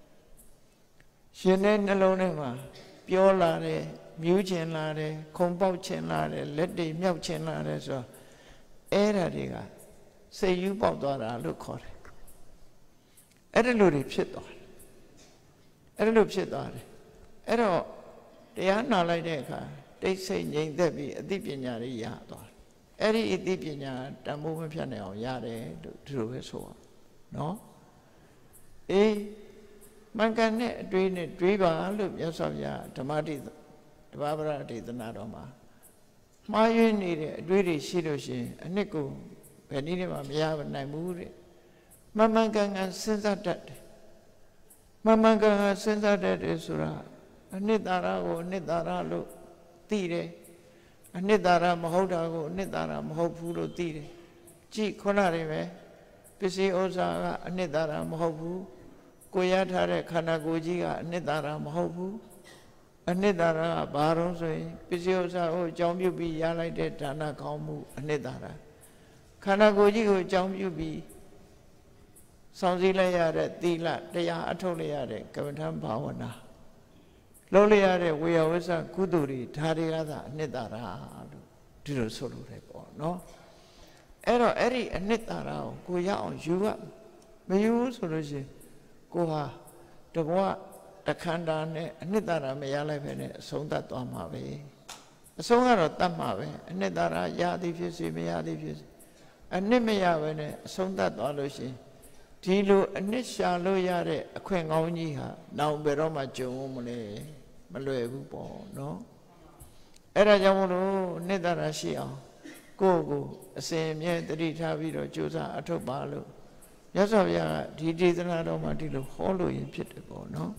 ရှင်တဲ့နှလုံးထဲမှာပြောလာတယ်မြူးချင်လာတယ်ခုံပေါက်ချင်လာတယ်လက်တွေမြောက်ချင်လာတယ်ဆိုတော့အဲ့ဒါတွေကစိတ်ယူပေါက်သွားတာလို့ခေါ်တယ်အဲ့ဒါလိုတွေဖြစ်သွားတယ်အဲ့ဒါလိုဖြစ်သွားတယ်အဲ့တော့တရားနာလိုက်တဲ့အခါတိတ်ဆိတ်ငြိမ်သက်ပြီးအသိပညာတွေရသွားတယ်အဲ့ဒီအသိပညာတန်ဖိုးမဖြတ်နိုင်အောင်ရတယ်လို့ဒီလိုပဲဆိုအောင်နော်အေးမှန်ကန်တဲ့အတွေ့နဲ့တွေးပါလို့မြတ်စွာဘုရားဓမ္မတိတဘာဝရဒေသနာတော်မှာမှားယွင်းနေတဲ့အတွေ့တွေရှိလို့ရှိရင်အနှစ်ကိုဘယ်နည်းနဲ့မှမရနိုင်ဘူးတဲ့မှန်မှန်ကန်ကန်စဉ်းစားတတ်တယ်မှန်မှန်ကန်ကန်စဉ်းစားတတ်တယ်ဆိုတာအနှစ်သာရကိုအနှစ်သာရလို့သိတယ်အနှစ်သာရမဟုတ်တာကိုအနှစ်သာရမဟုတ်ဘူးလို့သိတယ်ကြည့်ခုနတွေပဲပစ္စည်းဥစ္စာကအနှစ်သာရမဟုတ်ဘူးကိုရထားတဲ့ခန္ဓာကိုယ်ကြီးကအနှစ်သာရမဟုတ်ဘူးအနှစ်သာရကဘာလို့ဆိုရင်ပစ္စည်းဥစ္စာကိုအကြောင်းပြုပြီးရလိုက်တဲ့ဒါနကောင်းမှုအနှစ်သာရခန္ဓာကိုယ်ကြီးကိုအကြောင်းပြုပြီးစောင့်စည်းလိုက်ရတဲ့သီလတရားအထုတ်လိုက်ရတဲ့ကမ္မထံဘာဝနာလုပ်လိုက်ရတဲ့ဝေယဝစ္စကုသိုလ်တွေဒါတွေကသာအနှစ်သာရလို့ဒီလိုဆိုလို့တယ်ပေါ့နော်အဲ့တော့အဲ့ဒီအနှစ်သာရကိုကိုရအောင်ယူရမယူဆိုလို့ရှိရင်ကိုဟာတဘဝတခန္ဓာနဲ့အနှစ်သာရမရလိုက်ပဲနဲ့အဆုံးသတ်သွားမှာပဲအဆုံးကတော့တတ်မှာပဲအနှစ်သာရရသည်ဖြစ်စေမရသည်ဖြစ်စေအနှစ်မရပဲနဲ့အဆုံးသတ်သွားလို့ရှိရင်ဒီလိုအနှစ်ရှာလို့ရတဲ့အခွင့်ကောင်းကြီးဟာနောင်ဘယ်တော့မှကြုံမလဲမလွယ်ဘူးပေါ့နော်အဲ့ဒါကြောင့်မလို့အနှစ်သာရရှိအောင်ကိုယ့်ကိုအစဉ်အမြဲတတိထားပြီးတော့ကြိုးစားအထောက်ပါလို့မြတ်စွာဘုရားကဒီဒေသနာတော်မှာဒီလိုဟောလို့ရင်ဖြစ်တယ်ပေါ့နော်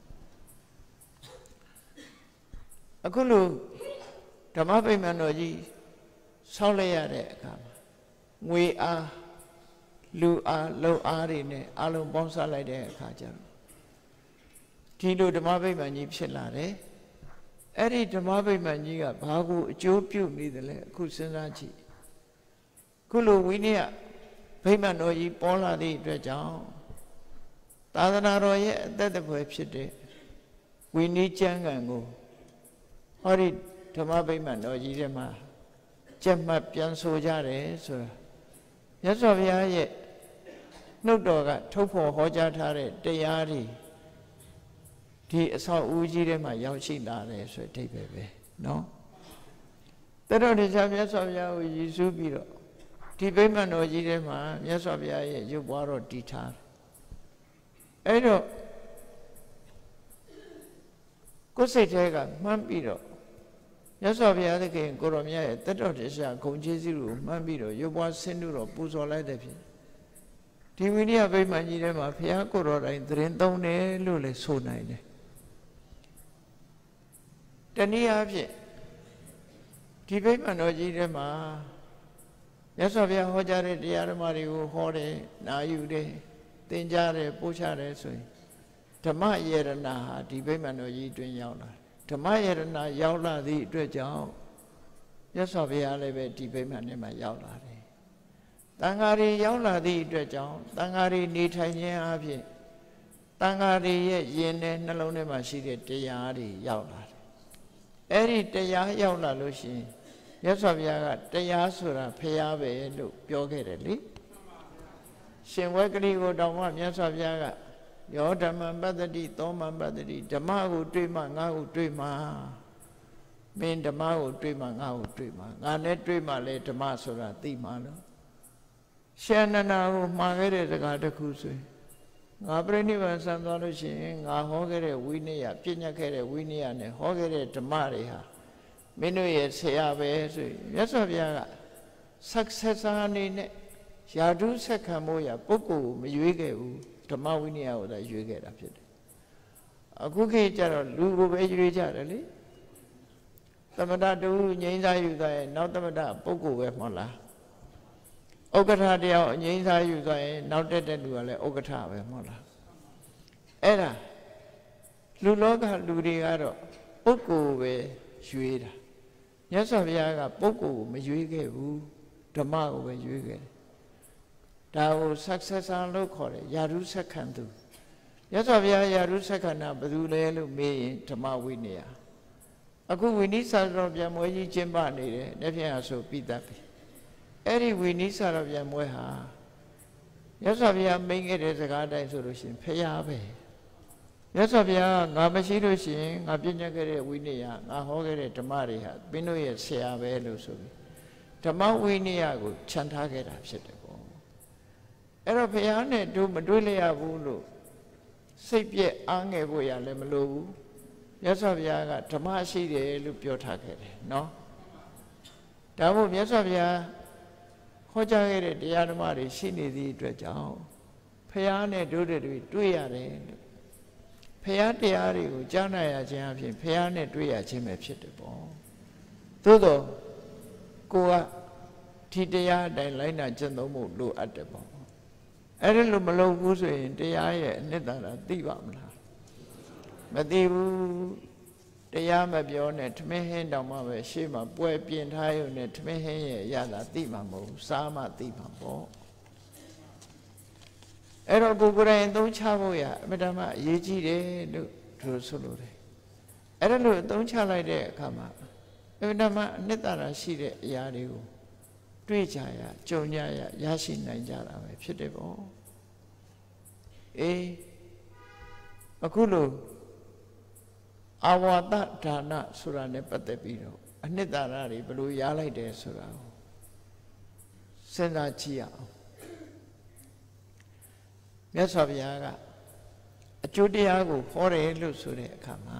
အခုလိုဓမ္မဗိမာန်တော်ကြီးဆောက်လိုက်ရတဲ့အခါမှာငွေအားလူအားလုံအားတွေနဲ့အလုံးပေါင်းစားလိုက်တဲ့အခါကျတော့ဒီလိုဓမ္မဗိမာန်ကြီးဖြစ်လာတယ်အဲ့ဒီဓမ္မဗိမာန်ကြီးကဘာကိုအကျိုးပြုနေတယ်လဲအခုစဉ်းစားကြည့်ခုလိုဝိနည်းဗိမာန်တော်ကြီးပေါ်လာသည့်အတွက်ကြောင့်သာသနာတော်ရဲ့အသက်တပွဲဖြစ်တဲ့ဝိနည်းကျမ်းဂန်ကိုဟောဒီဓမ္မဗိမာန်တော်ကြီးထဲမှာကြက်မှတ်ပြန်ဆိုကြတယ်ဆိုတာမြတ်စွာဘုရားရဲ့နှုတ်တော်ကထုတ်ဖော်ဟောကြားထားတဲ့တရားတွေဒီအဆောက်အဦကြီးထဲမှာရောက်ရှိလာတယ်ဆိုတဲ့အဓိပ္ပာယ်ပဲเนาะတတော်တရားမြတ်စွာဘုရားကိုရည်စူးပြီးတော့ဒီဗိမာန်တော်ကြီးထဲမှာမြတ်စွာဘုရားရဲ့ရုပ်ပွားတော်တည်ထားတယ်အဲ့တော့ကိုယ်စိတ်ထဲကမှန်းပြီးတော့မြတ်စွာဘုရားသခင်ကိုရောမြတ်ရဲ့တက်တော်တရားဂုဏ်ကျေးဇူးကိုမှန်းပြီးတော့ရုပ်ပွားဆင်းတုတော်ပူဇော်လိုက်တဲ့ဖြင့်ဒီဝိနည်းဗိမာန်ကြီးထဲမှာဘုရားကိုရောတိုင်းသတင်းသုံးတယ်လို့လည်းဆိုနိုင်တယ်တနည်းအားဖြင့်ဒီဗိမာန်တော်ကြီးထဲမှာမြတ်စွာဘုရားဟောကြားတဲ့တရားဓမ္မတွေကိုဟောတယ်နာယူတယ်သင်ကြားတယ်ပို့ချတယ်ဆိုရင်ဓမ္မယေရဏဟာဒီဗိမာန်တော်ကြီးတွင်ရောက်လာဓမ္မယေရဏရောက်လာသည့်အတွက်ကြောင့်မြတ်စွာဘုရားလည်းပဲဒီဗိမာန်ထဲမှာရောက်လာတယ်တန်ဃာတွေရောက်လာသည့်အတွက်ကြောင့်တန်ဃာတွေနေထိုင်ခြင်းအပြင်တန်ဃာတွေရဲ့ယင်နဲ့နှလုံးထဲမှာရှိတဲ့တရားတွေရောက်လာတယ်အဲ့ဒီတရားရောက်လာလို့ရှိရင်မြတ်စွာဘုရားကတရားဆိုတာဖျားပဲလို့ပြောခဲ့တယ်လေရှင်ဝက်ကလေးကိုတောင်မှမြတ်စွာဘုရားကယောဓမ္မပတ္တိသောမပတ္တိဓမ္မကိုတွေ့မှငါ့ကိုတွေ့မှမင်းဓမ္မကိုတွေ့မှငါ့ကိုတွေ့မှငါနဲ့တွေ့မှလေဓမ္မဆိုတာသိမှလို့ရှင်နန္ဒာကိုမှားခဲ့တဲ့စကားတစ်ခုဆိုရင်ငါပြိဋိဘံဆံသွားလို့ရှိရင်ငါဟောခဲ့တဲ့ဝိနည်းပြည့်ညတ်ခဲ့တဲ့ဝိနည်းနဲ့ဟောခဲ့တဲ့ဓမ္မတွေဟာမင်းတို့ရဲ့ဆရာပဲဆိုရင်မြတ်စွာဘုရားကsuccessor အနေနဲ့ယာဓုဆက်ခံဖို့ရပုဂ္ဂိုလ်ကိုမရွေးခဲ့ဘူးဓမ္မဝိနည်းကိုသာရွေးခဲ့တာဖြစ်တယ်အခုခေတ်ကျတော့လူကိုပဲရွေးကြတယ်လေသမထတူငြိမ်းစားယူသွားရင်နောက်သမထပုဂ္ဂိုလ်ပဲမဟုတ်လားဥက္ကဋ္ဌတယောက်ငြိမ်းစားယူသွားရင်နောက်တက်တဲ့လူကလည်းဥက္ကဋ္ဌပဲမဟုတ်လားအဲ့ဒါလူလောကလူတွေကတော့ပုဂ္ဂိုလ်ပဲရွေးတာမြတ်စွာဘုရားကပုဂ္ဂိုလ်ကိုမရွေးခဲ့ဘူးဓမ္မကိုပဲရွေးခဲ့တယ်ဒါကို successor လို့ခေါ်တယ်ယာရုဆက်ခံသူမြတ်စွာဘုရားယာရုဆက်ခံတာဘယ်သူလဲလို့မေးရင်ဓမ္မဝိနည်းအခုဝိနည်းစာတော်ပြန်ပွဲကြီးကျင်းပနေတယ်လက်ဖြင့်အဆိုပြီးတတ်ပြီအဲ့ဒီဝိနည်းစာတော်ပြန်ပွဲဟာမြတ်စွာဘုရားမိန့်ခဲ့တဲ့စကားတိုင်းဆိုလို့ရှိရင်ဖျားပဲမြတ်စွာဘုရားငါမရှိလို့ရှိရင်ငါပြည့်ညတ်ခဲ့တဲ့ဝိနည်းငါဟောခဲ့တဲ့ဓမ္မတွေဟာမင်းတို့ရဲ့ဆရာပဲလို့ဆိုပြီးဓမ္မဝိနည်းကိုခြံထားခဲ့တာဖြစ်တယ်ပေါ့အဲ့တော့ဘုရားနဲ့တို့မတွေ့လျက်ဘူးလို့စိတ်ပြည့်အားငယ်ဖို့ရလည်းမလိုဘူးမြတ်စွာဘုရားကဓမ္မရှိတယ်လို့ပြောထားခဲ့တယ်နော်ဒါမို့မြတ်စွာဘုရားဟောကြားခဲ့တဲ့တရားဓမ္မတွေရှိနေသည့်အတွက်ကြောင့်ဘုရားနဲ့တို့တွေတွေ့ရတယ်လို့ဘုရားတရားတွေကိုကြားနာရခြင်းအပြင်ဘုရားနဲ့တွေ့ရခြင်းပဲဖြစ်တယ်ပေါ့သို့တော့ကိုကဒီတရားအတိုင်းလိုက်နာကျင့်သုံးဖို့လိုအပ်တယ်ပေါ့အဲ့ဒါလို့မလုပ်ဘူးဆိုရင်တရားရဲ့အနှစ်သာရသိပါမလားမသိဘူးတရားမပြောနဲ့ထမင်းဟင်းတောင်မှပဲရှေ့မှာပွဲပြင်ထားရုံနဲ့ထမင်းဟင်းရဲ့ရတာသိမှာမဟုတ်ဘူးစားမှသိမှာပေါ့အဲ့တော့ကိုယ်ကိုယ်တိုင်သုံးချဖို့ရအမြဲတမ်းအရေးကြီးတယ်လို့သူဆိုလိုတယ်အဲ့ဒါလို့သုံးချလိုက်တဲ့အခါမှာအမြဲတမ်းအနှစ်သာရရှိတဲ့အရာတွေကိုတွေ့ကြရကြုံကြရရရှိနိုင်ကြတာပဲဖြစ်တယ်ပေါ့အေးအခုလို့အာဝါဒဒါနဆိုတာနဲ့ပတ်သက်ပြီးတော့အနှစ်သာရတွေဘယ်လိုရလိုက်တယ်ဆိုတာကိုစဉ်းစားကြည့်ရအောင်မြတ်စွာဘုရားကအကျိုးတရားကိုဟောတယ်လို့ဆိုတဲ့အခါမှာ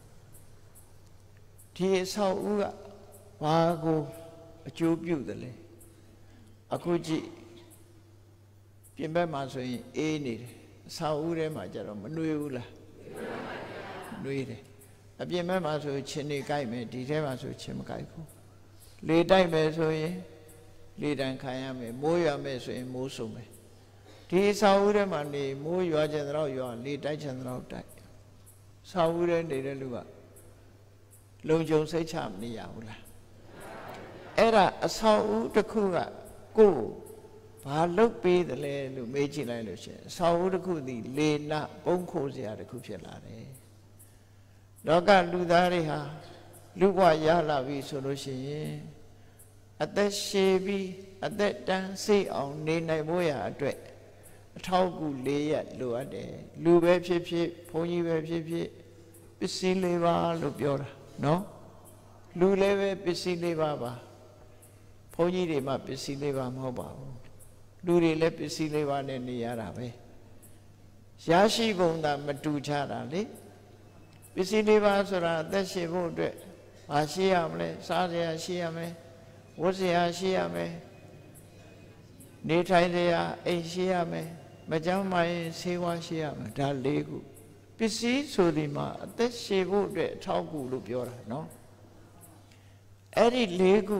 ဒီအဆောက်အဦကဘာကိုအကျိုးပြုတယ်လဲအခုကြည့်ပြင်ဘက်မှာဆိုရင်အေးနေတယ်အဆောက်အဦထဲမှာကျတော့မနှွေးဘူးလားနှွေးတယ်အပြင်ဘက်မှာဆိုချင်းနေကြိုက်မယ်ဒီထဲမှာဆိုချင်းမကြိုက်ဘူးလေတိုက်မယ်ဆိုရင်လေတံခံရမယ်မိုးရွာမယ်ဆိုရင်မိုးဆုံမယ်ဒီဆောက်ဦးထဲမှာနေမိုးရွာချင်တော့ရွာလေတိုက်ချင်တော့တိုက်ဆောက်ဦးထဲနေတဲ့လူကလုံခြုံစိတ်ချမနေရဘူးလားအဲ့ဒါအဆောက်ဦးတစ်ခုကကိုယ်ဘာလုပ်ပေးတယ်လဲလို့မေးကြည့်လိုက်လို့ရှိရင်အဆောက်ဦးတစ်ခုသည်လေနပုံခိုးစရာတစ်ခုဖြစ်လာတယ်လောကလူသားတွေဟာလူဘဝရလာပြီဆိုလို့ရှိရင်အသက်ရှည်ပြီးအသက်တန်းစိတ်အောင်နေနိုင်ဖို့ရအတွက်အထောက်အကူ၄ရက်လိုအပ်တယ်လူပဲဖြစ်ဖြစ်ဘုန်းကြီးပဲဖြစ်ဖြစ်ပစ္စည်း၄ပါးလို့ပြောတာနော်လူလည်းပဲပစ္စည်း၄ပါးပါဘဘုန်းကြီးတွေမှပစ္စည်းလေးပါမဟုတ်ပါဘူးလူတွေလည်းပစ္စည်းလေးပါနဲ့နေရတာပဲရရှိပုံသာမတူကြတာလေပစ္စည်းလေးပါဆိုတာအသက်ရှင်ဖို့အတွက်ဘာရှိရမလဲစားစရာရှိရမယ်ဝတ်စရာရှိရမယ်နေထိုင်စရာအိမ်ရှိရမယ်မကျမ်းမာရင်ဆေးဝါးရှိရမယ်ဒါ၄ခုပစ္စည်းဆိုဒီမှာအသက်ရှင်ဖို့အတွက်အထောက်အကူလို့ပြောတာနော်အဲ့ဒီ၄ခု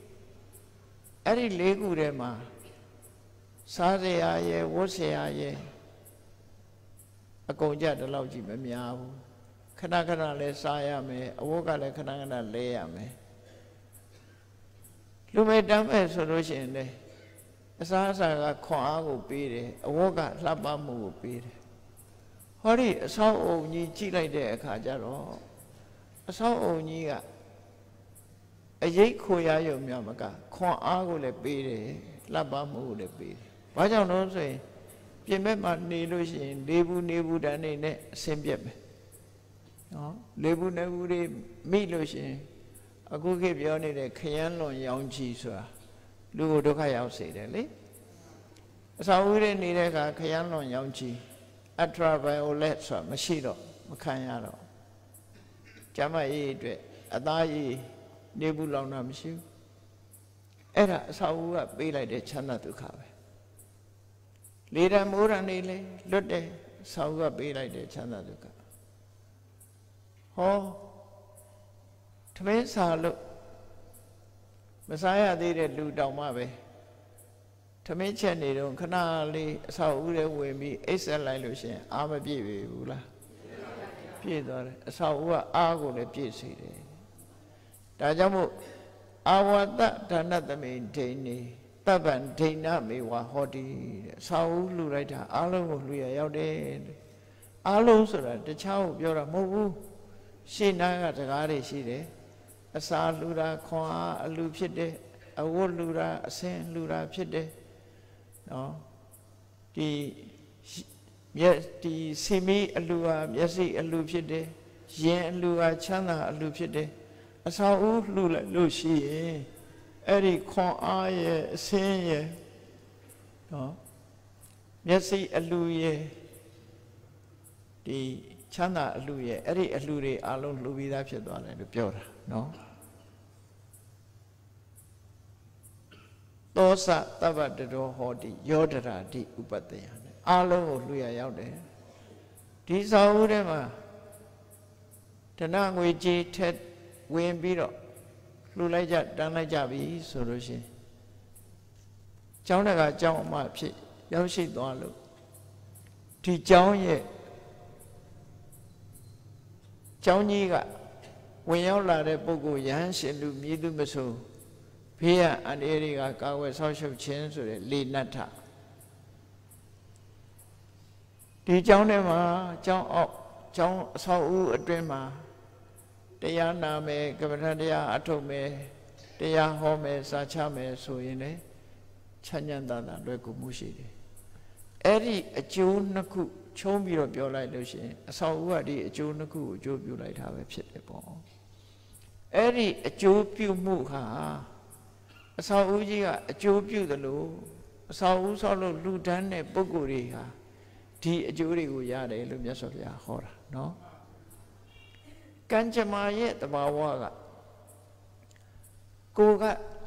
ထဲမှာစားစရာရဲ့ဝတ်စရာရဲ့အကုန်ကြတဲ့လောက်ကြီးမများဘူးခဏခဏလည်းစားရမယ်အဝတ်ကလည်းခဏခဏလဲရမယ်လူမဲ့တမ်းမဲ့ဆိုလို့ရှိရင်လေအစားအစာကခွန်အားကိုပေးတယ်အဝတ်ကလှပမှုကိုပေးတယ်ဟောဒီအဆောက်အုံကြီးကြည့်လိုက်တဲ့အခါကျတော့အဆောက်အုံကြီးကအရေးခိုရရုံများမကခွန်အားကိုလည်းပေးတယ်လှပမှုကိုလည်းပေးတယ်ဘာကြောင့်လို့ဆိုရင်ပြင်ဘက်မှာနေလို့ရှိရင်နေဘူးတန်းနေနဲ့အဆင်ပြက်မယ်နော်နေဘူးတွေမိလို့ရှိရင်အခုခေတ်ပြောနေတဲ့ခရမ်းလွန်ရောင်ချီဆိုတာလူကိုဒုက္ခရောက်စေတယ်လေအစာဦးတွေနေတဲ့အခါခရမ်းလွန်ရောင်ချီ ultraviolet ဆိုတာမရှိတော့မခံရတော့ကျမကြီးအတွက်အသားကြီးနေဘူးလောင်တာမရှိဘူးအဲ့ဒါအစာဦးကပေးလိုက်တဲ့ချမ်းသာဒုက္ခပဲလေဓာမိုးဓာနေလေလွတ်တယ်အစာဦးကပေးလိုက်တဲ့ချမ်းသာဒုက္ခဟောထမင်းစာလို့မစားရသေးတဲ့လူတောင်မှပဲထမင်းချက်နေတော့ခဏလေးအဆောက်အဦထဲဝင်ပြီးအိပ်ဆက်လိုက်လို့ရှိရင်အာမပြည့်ပြီဘူးလားပြည့်သွားတယ်အဆောက်အဦကအားကိုလည်းပြည့်စေတယ်ဒါကြောင့်မို့အာဝတ္တဒါနသမိန်ဒိဋ္ဌိတပ္ပံဒိဋ္ဌာမေဝဟောတိတဲ့အဆောက်အဦလှူလိုက်တာအားလုံးကိုလှူရရောက်တယ်အားလုံးဆိုတာတခြားကိုပြောတာမဟုတ်ဘူးရှင်းနာကစကားတွေရှိတယ်အစာလှူတာခွန်အားအလှူဖြစ်တယ်အဝတ်လှူတာအစင်လှူတာဖြစ်တယ်နော်ဒီစီမီအလှူဟာမျက်စိအလှူဖြစ်တယ်ရင်အလှူဟာချမ်းသာအလှူဖြစ်တယ်အစာဦးလှူလိုက်လို့ရှိရင်အဲ့ဒီခွန်အားရဲ့အစင်ရဲ့နော်မျက်စိအလှူရဲ့ဒီချမ်းသာအလှရဲ့အဲ့ဒီအလှတွေအလုံးလှူပြီးသားဖြစ်သွားတယ်လို့ပြောတာနော်သောစတပ္ပတရောဟောတိယောဒရာတိဥပတ္တယအလုံးကိုလှူရရောက်တယ်ဒီစာအုပ်ထဲမှာဓနငွေကြေးထက်ဝင်ပြီးတော့လှူလိုက်ကြတန်းလိုက်ကြပြီဆိုလို့ရှိရင်ကျောင်းတကာကျောင်းအမဖြစ်ရောက်ရှိသွားလို့ဒီကျောင်းရဲ့ကျောင်းကြီးကဝင်ရောက်လာတဲ့ပုဂ္ဂိုလ်ယဟန်ရှင်လူမြည်သူမဆိုဘေးရအန္တရာယ်တွေကကာဝယ်ဆောက်ရှုပ်ခြင်းဆိုတဲ့လေနတ်ထဒီကျောင်းထဲမှာကျောင်းအောက်ကျောင်းအဆောက်အဦအတွင်းမှာတရားနာမယ်ကမ္မဋ္ဌာန်းတရားအထုတ်မယ်တရားဟောမယ်စာချမယ်ဆိုရင်လေချမ်းချမ်းသာသာလွယ်ကူမှုရှိတယ်အဲ့ဒီအကျိုးနှစ်ခုချုံးပြီးတော့ပြောလိုက်လို့ရှိရင်အဆောက်အဦကဒီအကျိုးနှစ်ခုကိုအကျိုးပြုလိုက်တာပဲဖြစ်တယ်ပေါ့အဲ့ဒီအကျိုးပြုမှုဟာအဆောက်အဦကြီးကအကျိုးပြုသလိုအဆောက်အဦဆောက်လို့လူတန်းတဲ့ပုဂ္ဂိုလ်တွေဟာဒီအကျိုးတွေကိုရတယ်လို့မြတ်စွာဘုရားဟောတာနော်ကံကြမ္မာရဲ့တဘာဝကကိုက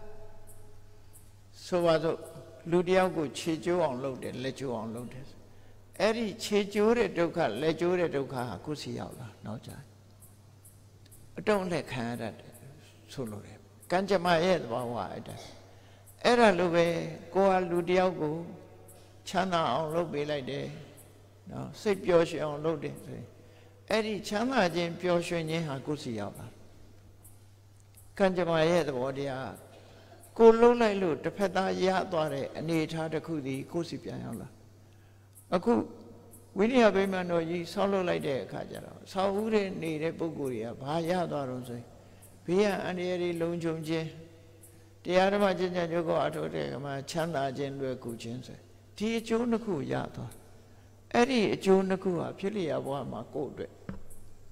ဆိုပါစို့လူတယောက်ကိုခြေကျိုးအောင်လုပ်တယ်လက်ကျိုးအောင်လုပ်တယ်အဲ့ဒီခြေကျိုးတဲ့ဒုက္ခလက်ကျိုးတဲ့ဒုက္ခဟာကိုယ်စီရောက်လာနောက်ကြအတုံးလက်ခံရတတ်တယ်ဆိုလို့တယ်ကံကြမ္မာရဲ့သဘာဝအဲ့ဒါလိုပဲကိုကလူတယောက်ကိုချမ်းသာအောင်လုပ်ပေးလိုက်တယ်နော်စိတ်ပျော်ရွှင်အောင်လုပ်တယ်ဆိုရင်အဲ့ဒီချမ်းသာခြင်းပျော်ရွှင်ခြင်းဟာကိုယ်စီရောက်လာကံကြမ္မာရဲ့သဘောတရားကိုလုံးလိုက်လို့တစ်ဖက်သားရသွားတဲ့အနေအထားတစ်ခုဒီကိုယ်စီပြန်ရောက်လာအခုဝိနည်းဗိမာန်တော်ကြီးဆောက်လုပ်လိုက်တဲ့အခါကျတော့ဆောက်ဦးတဲ့နေတဲ့ပုဂ္ဂိုလ်တွေကဘာရသွားတော့ဆိုရင်ဘေးရန်အန္တရာယ်တွေလုံခြုံခြင်းတရားဓမ္မကျင့်ကြံကြိုးကိုအထောက်တဲ့ကမှချမ်းသာခြင်းလွယ်ကူခြင်းဆိုဒီအကျိုးနှစ်ခုရသွားအဲ့ဒီအကျိုးနှစ်ခုဟာဖြစ်လျက်ဘဝမှာကိုယ့်အတွက်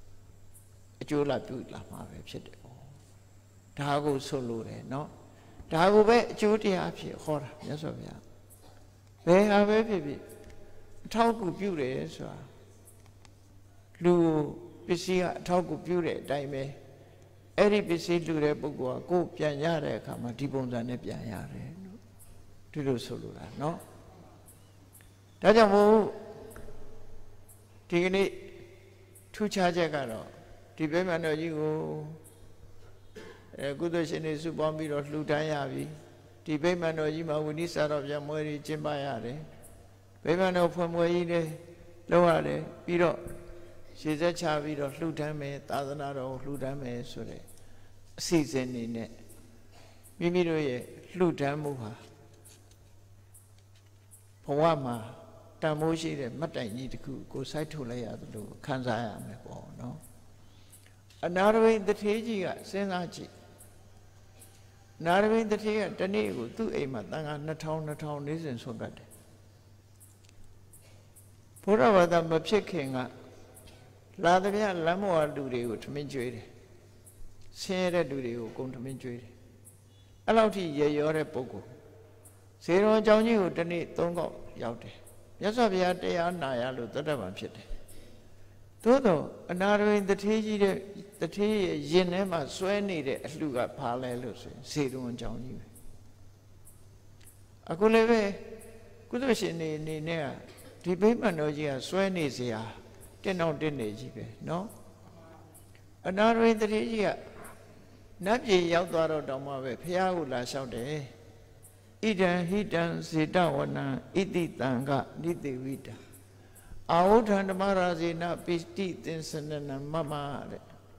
အကျိုးလာပြုလာမှာပဲဖြစ်တယ်ပေါ့ဒါကိုဆိုလို့တယ်နော်ဒဒါကိုပဲအကျိုးတရားဖြစ်ဟောတာမြတ်စွာဘုရားဘယ်ဟာပဲဖြစ်ဖြစ်အထောက်အကူပြုတယ်ဆိုတာလူပစ္စည်းကအထောက်အကူပြုတဲ့အတိုင်းပဲအဲ့ဒီပစ္စည်းလူတဲ့ပုဂ္ဂိုလ်ကကိုယ်ပြန်ရတဲ့အခါမှာဒီပုံစံနဲ့ပြန်ရတယ်လို့ဒီလိုဆိုလိုတာเนาะဒါကြောင့်မို့ဒီကနေ့ထူးခြားချက်ကတော့ဒီဗိမာန်တော်ကြီးကိုကုသိုလ်ရှင်တွေစုပေါင်းပြီးတော့လှူဒန်းရပြီဒီဗိမာန်တော်ကြီးမှာဝိနည်းစာတော်ဗျာမွဲတွေကျင်းပရတယ်ဗိမာန်တော်ဖွင့်ပွဲကြီးတွေလုပ်ရတယ်ပြီးတော့ရှေ့ဆက်ချပြီးတော့လှူဒန်းမယ်သာသနာတော်ကိုလှူဒန်းမယ်ဆိုတဲ့အစီအစဉ်နေနဲ့မိမိတို့ရဲ့လှူဒန်းမှုဟာဘဝမှာတန်ဖိုးရှိတဲ့မှတ်တိုင်ကြီးတစ်ခုကိုစိုက်ထုတ်လိုက်ရတယ်လို့ခံစားရမယ်ပေါ့နော်အနာရဝိတထေးကြီးကစဉ်းစားကြည့်နာရဝိတထေးကတနေ့ကိုသူ့အိမ်မှာတန်ခါ2000နေစဉ်ဆွတ်ကတ်တယ်ဘုရားဘာသာမဖြစ်ခင်ကလာသမျှလမ်းမော်လူတွေကိုထမင်းကျွေးတယ်ဆင်းရဲတဲ့လူတွေကိုကုန်ထမင်းကျွေးတယ်အဲ့လောက်ထိရေရောတဲ့ပုဂ္ဂိုလ်ဇေရောအကြောင်းကြီးကိုတနေ့3ခေါက်ရောက်တယ်မြတ်စွာဘုရားတရားနာရလို့သတ္တဗံဖြစ်တယ်သို့တော့အနာရဝိတထေးကြီးတဲ့တထေးရဲ့ရင်ထဲမှာစွဲနေတဲ့အလှကဘာလဲလို့ဆိုရင်ဇေရောအကြောင်းကြီးပဲအခုလည်းပဲကုသိုလ်ရှင်တွေအနေနဲ့ကဒီဗိမာန်တော်ကြီးကစွဲနေเสียတင်းတော့တင်းနေကြီးပဲเนาะအနာရဝိတထေးကြီးကနတ်ပြည်ရောက်သွားတော့တောင်မှပဲဖះကိုလာလျှောက်တယ်ဣဒံဟိတံစေတဝနံဣတိတံကနိတိဝိတံအာဟုထံဓမ္မရာဇေနပိတိသင်္စနနမမတဲ့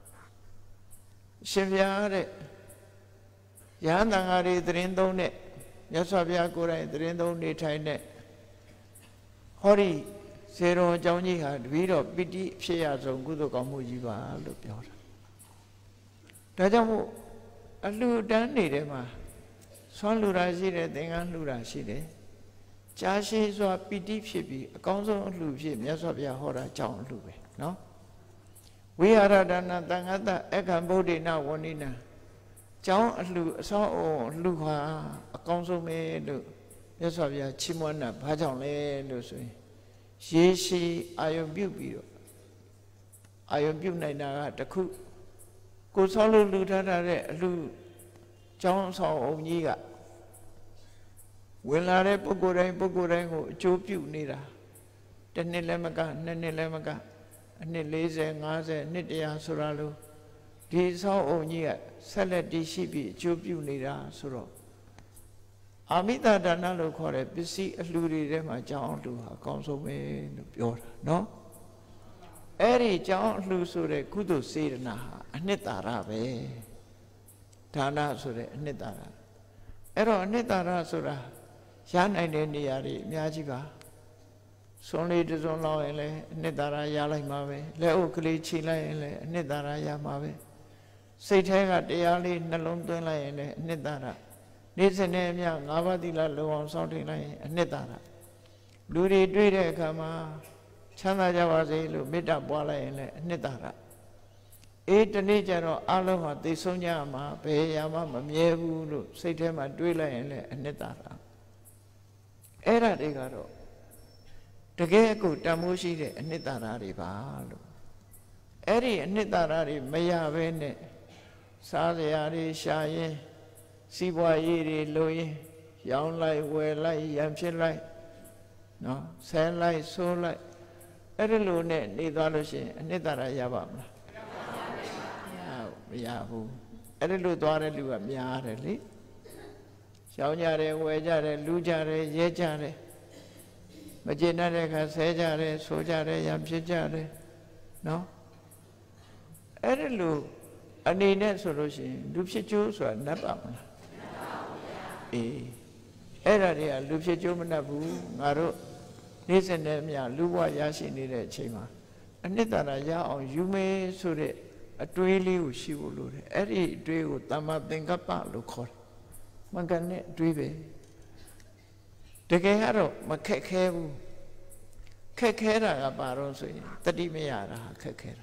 ရှင်ဗျာတဲ့ယဟန်တန်ဃာတွေသတင်းသုံးတဲ့မြတ်စွာဘုရားကိုယ်တိုင်သတင်းသုံးနေထိုင်တဲ့ဟောဒီဇေရောအကြောင်းကြီးဟာတပည့်တော်ပိတိဖြစ်ရဆုံးကုသိုလ်ကောင်းမှုကြီးပါလို့ပြောတာဒါကြောင့်မို့အလှူဒန်းနေတဲ့မှာဆွမ်းလှူတာရှိတယ်သင်္ကန်းလှူတာရှိတယ်ကြာရှည်စွာပီတိဖြစ်ပြီးအကောင်းဆုံးအလှူဖြစ်မြတ်စွာဘုရားဟောတာကြောင့်အလှူပဲနော်ဝိဟာရဒါနသံဃတအခံဗုဒ္ဓေနဝဏိနံကျောင်းအလှူအဆောက်အုံအလှူဟာအကောင်းဆုံးပဲလို့မြတ်စွာဘုရားချီးမွမ်းတာဘာကြောင့်လဲလို့ဆိုရင်ရေရှည်အာယုံပြုတ်ပြီးတော့အာယုံပြုတ်နိုင်တာကတခုကိုဆောက်လို့လှူထားတဲ့အလှူကျောင်းဆောင်အုံကြီးကဝင်လာတဲ့ပုဂ္ဂိုလ်တိုင်းကိုအကျိုးပြုနေတာတစ်နှစ်လည်းမကနှစ်နှစ်လည်းမကအနှစ်40 50နှစ်100ဆိုတာလို့ဒီဆောင်အုံကြီးကဆက်လက်တည်ရှိပြီးအကျိုးပြုနေတာဆိုတော့အာမိတဒါနလို့ခေါ်တဲ့ပစ္စည်းအလှူတွေထဲမှာကျောင်းအလှူဟာအကောင်းဆုံးပဲလို့ပြောတာနော်အဲ့ဒီကျောင်းအလှူဆိုတဲ့ကုသိုလ်စေတနာဟာအနှစ်သာရပဲဒါနဆိုတဲ့အနှစ်သာရအဲ့တော့အနှစ်သာရဆိုတာရနိုင်တဲ့နေရာတွေအများကြီးပါစွန်လေးတစ်စွန်လောက်ရင်လည်းအနှစ်သာရရလိုက်မှာပဲလက်အုပ်ကလေးခြိလိုက်ရင်လည်းအနှစ်သာရရမှာပဲစိတ်ထဲကတရားလေးနှလုံးသွင်းလိုက်ရင်လည်းအနှစ်သာရနေ့စဉ်နဲ့အမျှ၅ပါးသီလလုံအောင်စောင့်တင်လိုက်ရင်အနှစ်သာရလူတွေတွေ့တဲ့အခါမှာချမ်းသာကြပါစေလို့မေတ္တာပွားလိုက်ရင်လည်းအနှစ်သာရအေးတနေ့ကျတော့အလုံးဟာသိဆုံးကြမှာဘယ်ရာမှမမြဲဘူးလို့စိတ်ထဲမှာတွေးလိုက်ရင်လည်းအနှစ်သာရအဲ့ဒါတွေကတော့တကယ်ကိုတန်ဖိုးရှိတဲ့အနှစ်သာရတွေပါလို့အဲ့ဒီအနှစ်သာရတွေမရဘဲနဲ့စားစရာတွေရှာရင်စီးပွားရေးတွေလုပ်ရင်ရောင်းလိုက်ဝယ်လိုက်ရံဖြစ်လိုက်နော်ဆဲလိုက်ဆိုးလိုက်အဲ့ဒီလိုနဲ့နေသွားလို့ရှိရင်အနှစ်သာရရပါမလားမရဘူးအဲ့ဒီလိုသွားတဲ့လူကများတယ်လေရောင်းကြတယ်ဝယ်ကြတယ်လူကြတယ်ရဲကြတယ်မကျေနပ်တဲ့အခါဆဲကြတယ်ဆိုကြတယ်ရံဖြစ်ကြတယ်နော်အဲ့ဒီလိုအနေနဲ့ဆိုလို့ရှိရင်လူဖြစ်ကျိုးဆိုတာနတ်ပါမလားအေးအဲ့ဒါတွေကလူဖြစ်ကျိုးမနှက်ဘူးငါတို့နေ့စဉ်နဲ့အမျှလူဘဝရရှိနေတဲ့အချိန်မှာအနှစ်သာရရအောင်ယူမေးဆိုတဲ့အတွေးလေးကိုရှိဖို့လိုတယ်အဲ့ဒီအတွေးကိုတမ္မာသင်္ကပ္ပလို့ခေါ်တယ်မှန်ကန်တဲ့အတွေးပဲတကယ်ကတော့မခက်ခဲဘူးခက်ခဲတာကဘာလို့ဆိုရင်တတိမရတာခက်ခဲတာ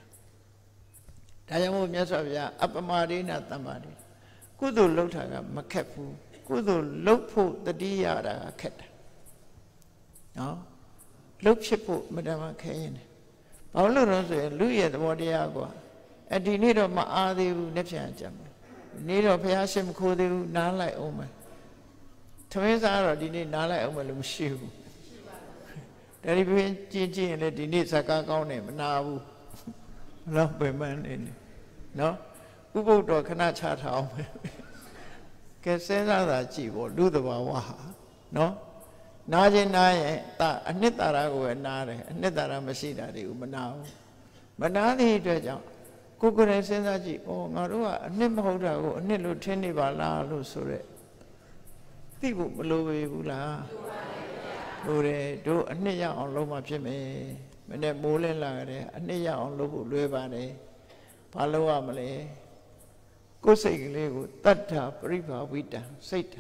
ဒါကြောင့်မို့မြတ်စွာဘုရားအပမဒေနသမ္မာဒေကုသိုလ်လုပ်တာကမခက်ဘူးကုသိုလ်လုပ်ဖို့တတိယတာခက်တယ်နော်လုပ်ဖြစ်ဖို့မတမခဲရင်ဘာလို့လဲဆိုရင်လူရဲ့သဘောတရားကွာဒီနေ့တော့မအားသေးဘူးလက်ပြန်ကြမယ်နေ့တော့ဘုရားရှင်မခိုးသေးဘူးနားလိုက်အောင်မယ်သမင်းစားတော့ဒီနေ့နားလိုက်အောင်မယ်လို့မရှိဘူးဒါဒီပြင်ကျင်းရင်လည်းဒီနေ့ဇကားကောင်းတယ်မနာဘူးဘလောက်ပဲမှန်းနေနော်ဥပုဒ်တော်ခဏချထားအောင်မယ်ကဲစဉ်းစားတာကြည့်ပေါ့လူသဘာဝဟာနော်နားခြင်းနားရင်အနှစ်သာရကိုပဲနားတယ်အနှစ်သာရမရှိတာတွေကိုမနာဘူးမနာသည့်အတွက်ကြောင့်ကိုယ်ကိုယ်တိုင်စဉ်းစားကြည့်ဩငါတို့ကအနှစ်မဟုတ်တာကိုအနှစ်လို့ထင်နေပါလားလို့ဆိုရက်သိဖို့မလိုပေဘူးလားလိုတယ်တို့အနှစ်ရအောင်လုပ်မှဖြစ်မယ်မနေ့မိုးလင်းလာကြတယ်အနှစ်ရအောင်လုပ်ဖို့လွယ်ပါတယ်ဘာလုပ်ရမလဲကိုယ်စိတ်ကလေးကိုတတ္ထပရိဘာဝိတံစိတ်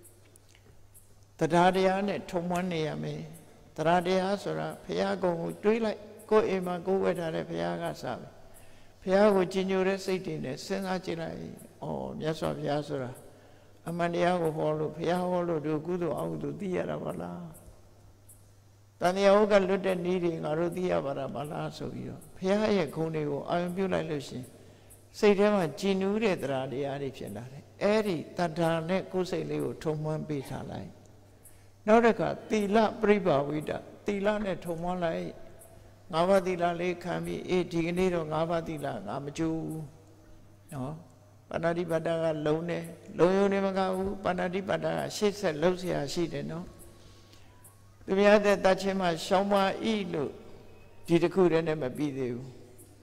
တရားတရားနဲ့ထုံမွမ်းနေရမယ်တရားတရားဆိုတာဘုရားကုံကိုတွေးလိုက်ကိုယ်အိမ်မှာကိုယ်ဝဲထားတဲ့ဘုရားကစားပဲဘုရားကိုကြည်ညိုတဲ့စိတ်တွေနဲ့စဉ်းစားကြည့်လိုက်ဩမြတ်စွာဘုရားဆိုတာအမှန်တရားကိုဟောလို့ဘုရားဟောလို့ဒီကုသိုလ်အကုသိုလ်သိရတာပါလားတန်တရားဟုတ်ကလွတ်တဲ့နည်းတွေငါတို့သိရပါတာပါလားဆိုပြီးတော့ဘုရားရဲ့ဂုဏ်တွေကိုအာရုံပြုလိုက်လို့ရှင်စိတ်ထဲမှာကြည်နူးတဲ့တရားတရားတွေဖြစ်လာတယ်အဲ့ဒီတဏ္ဍာနဲ့ကိုယ်စိတ်လေးကိုထုံမွမ်းပေးထားလိုက်နောက်တစ်ခါသီလပရိဘာဝိတသီလနဲ့ထုံမွမ်းလိုက်၅ပါးသီလလေးခံပြီးဒီကနေ့တော့၅ပါးသီလငါမကျူးနော်ပါဏာတိပါဒကလုံးတယ်လုံးယုံနေမကဘူးပါဏာတိပါဒကရှေ့ဆက်လုံးเสียရှိတယ်နော်သူများတဲ့တတ်ချင်းမှရှောင်းပါဤလို့ဒီတစ်ခုတည်းနဲ့မပြီးသေးဘူး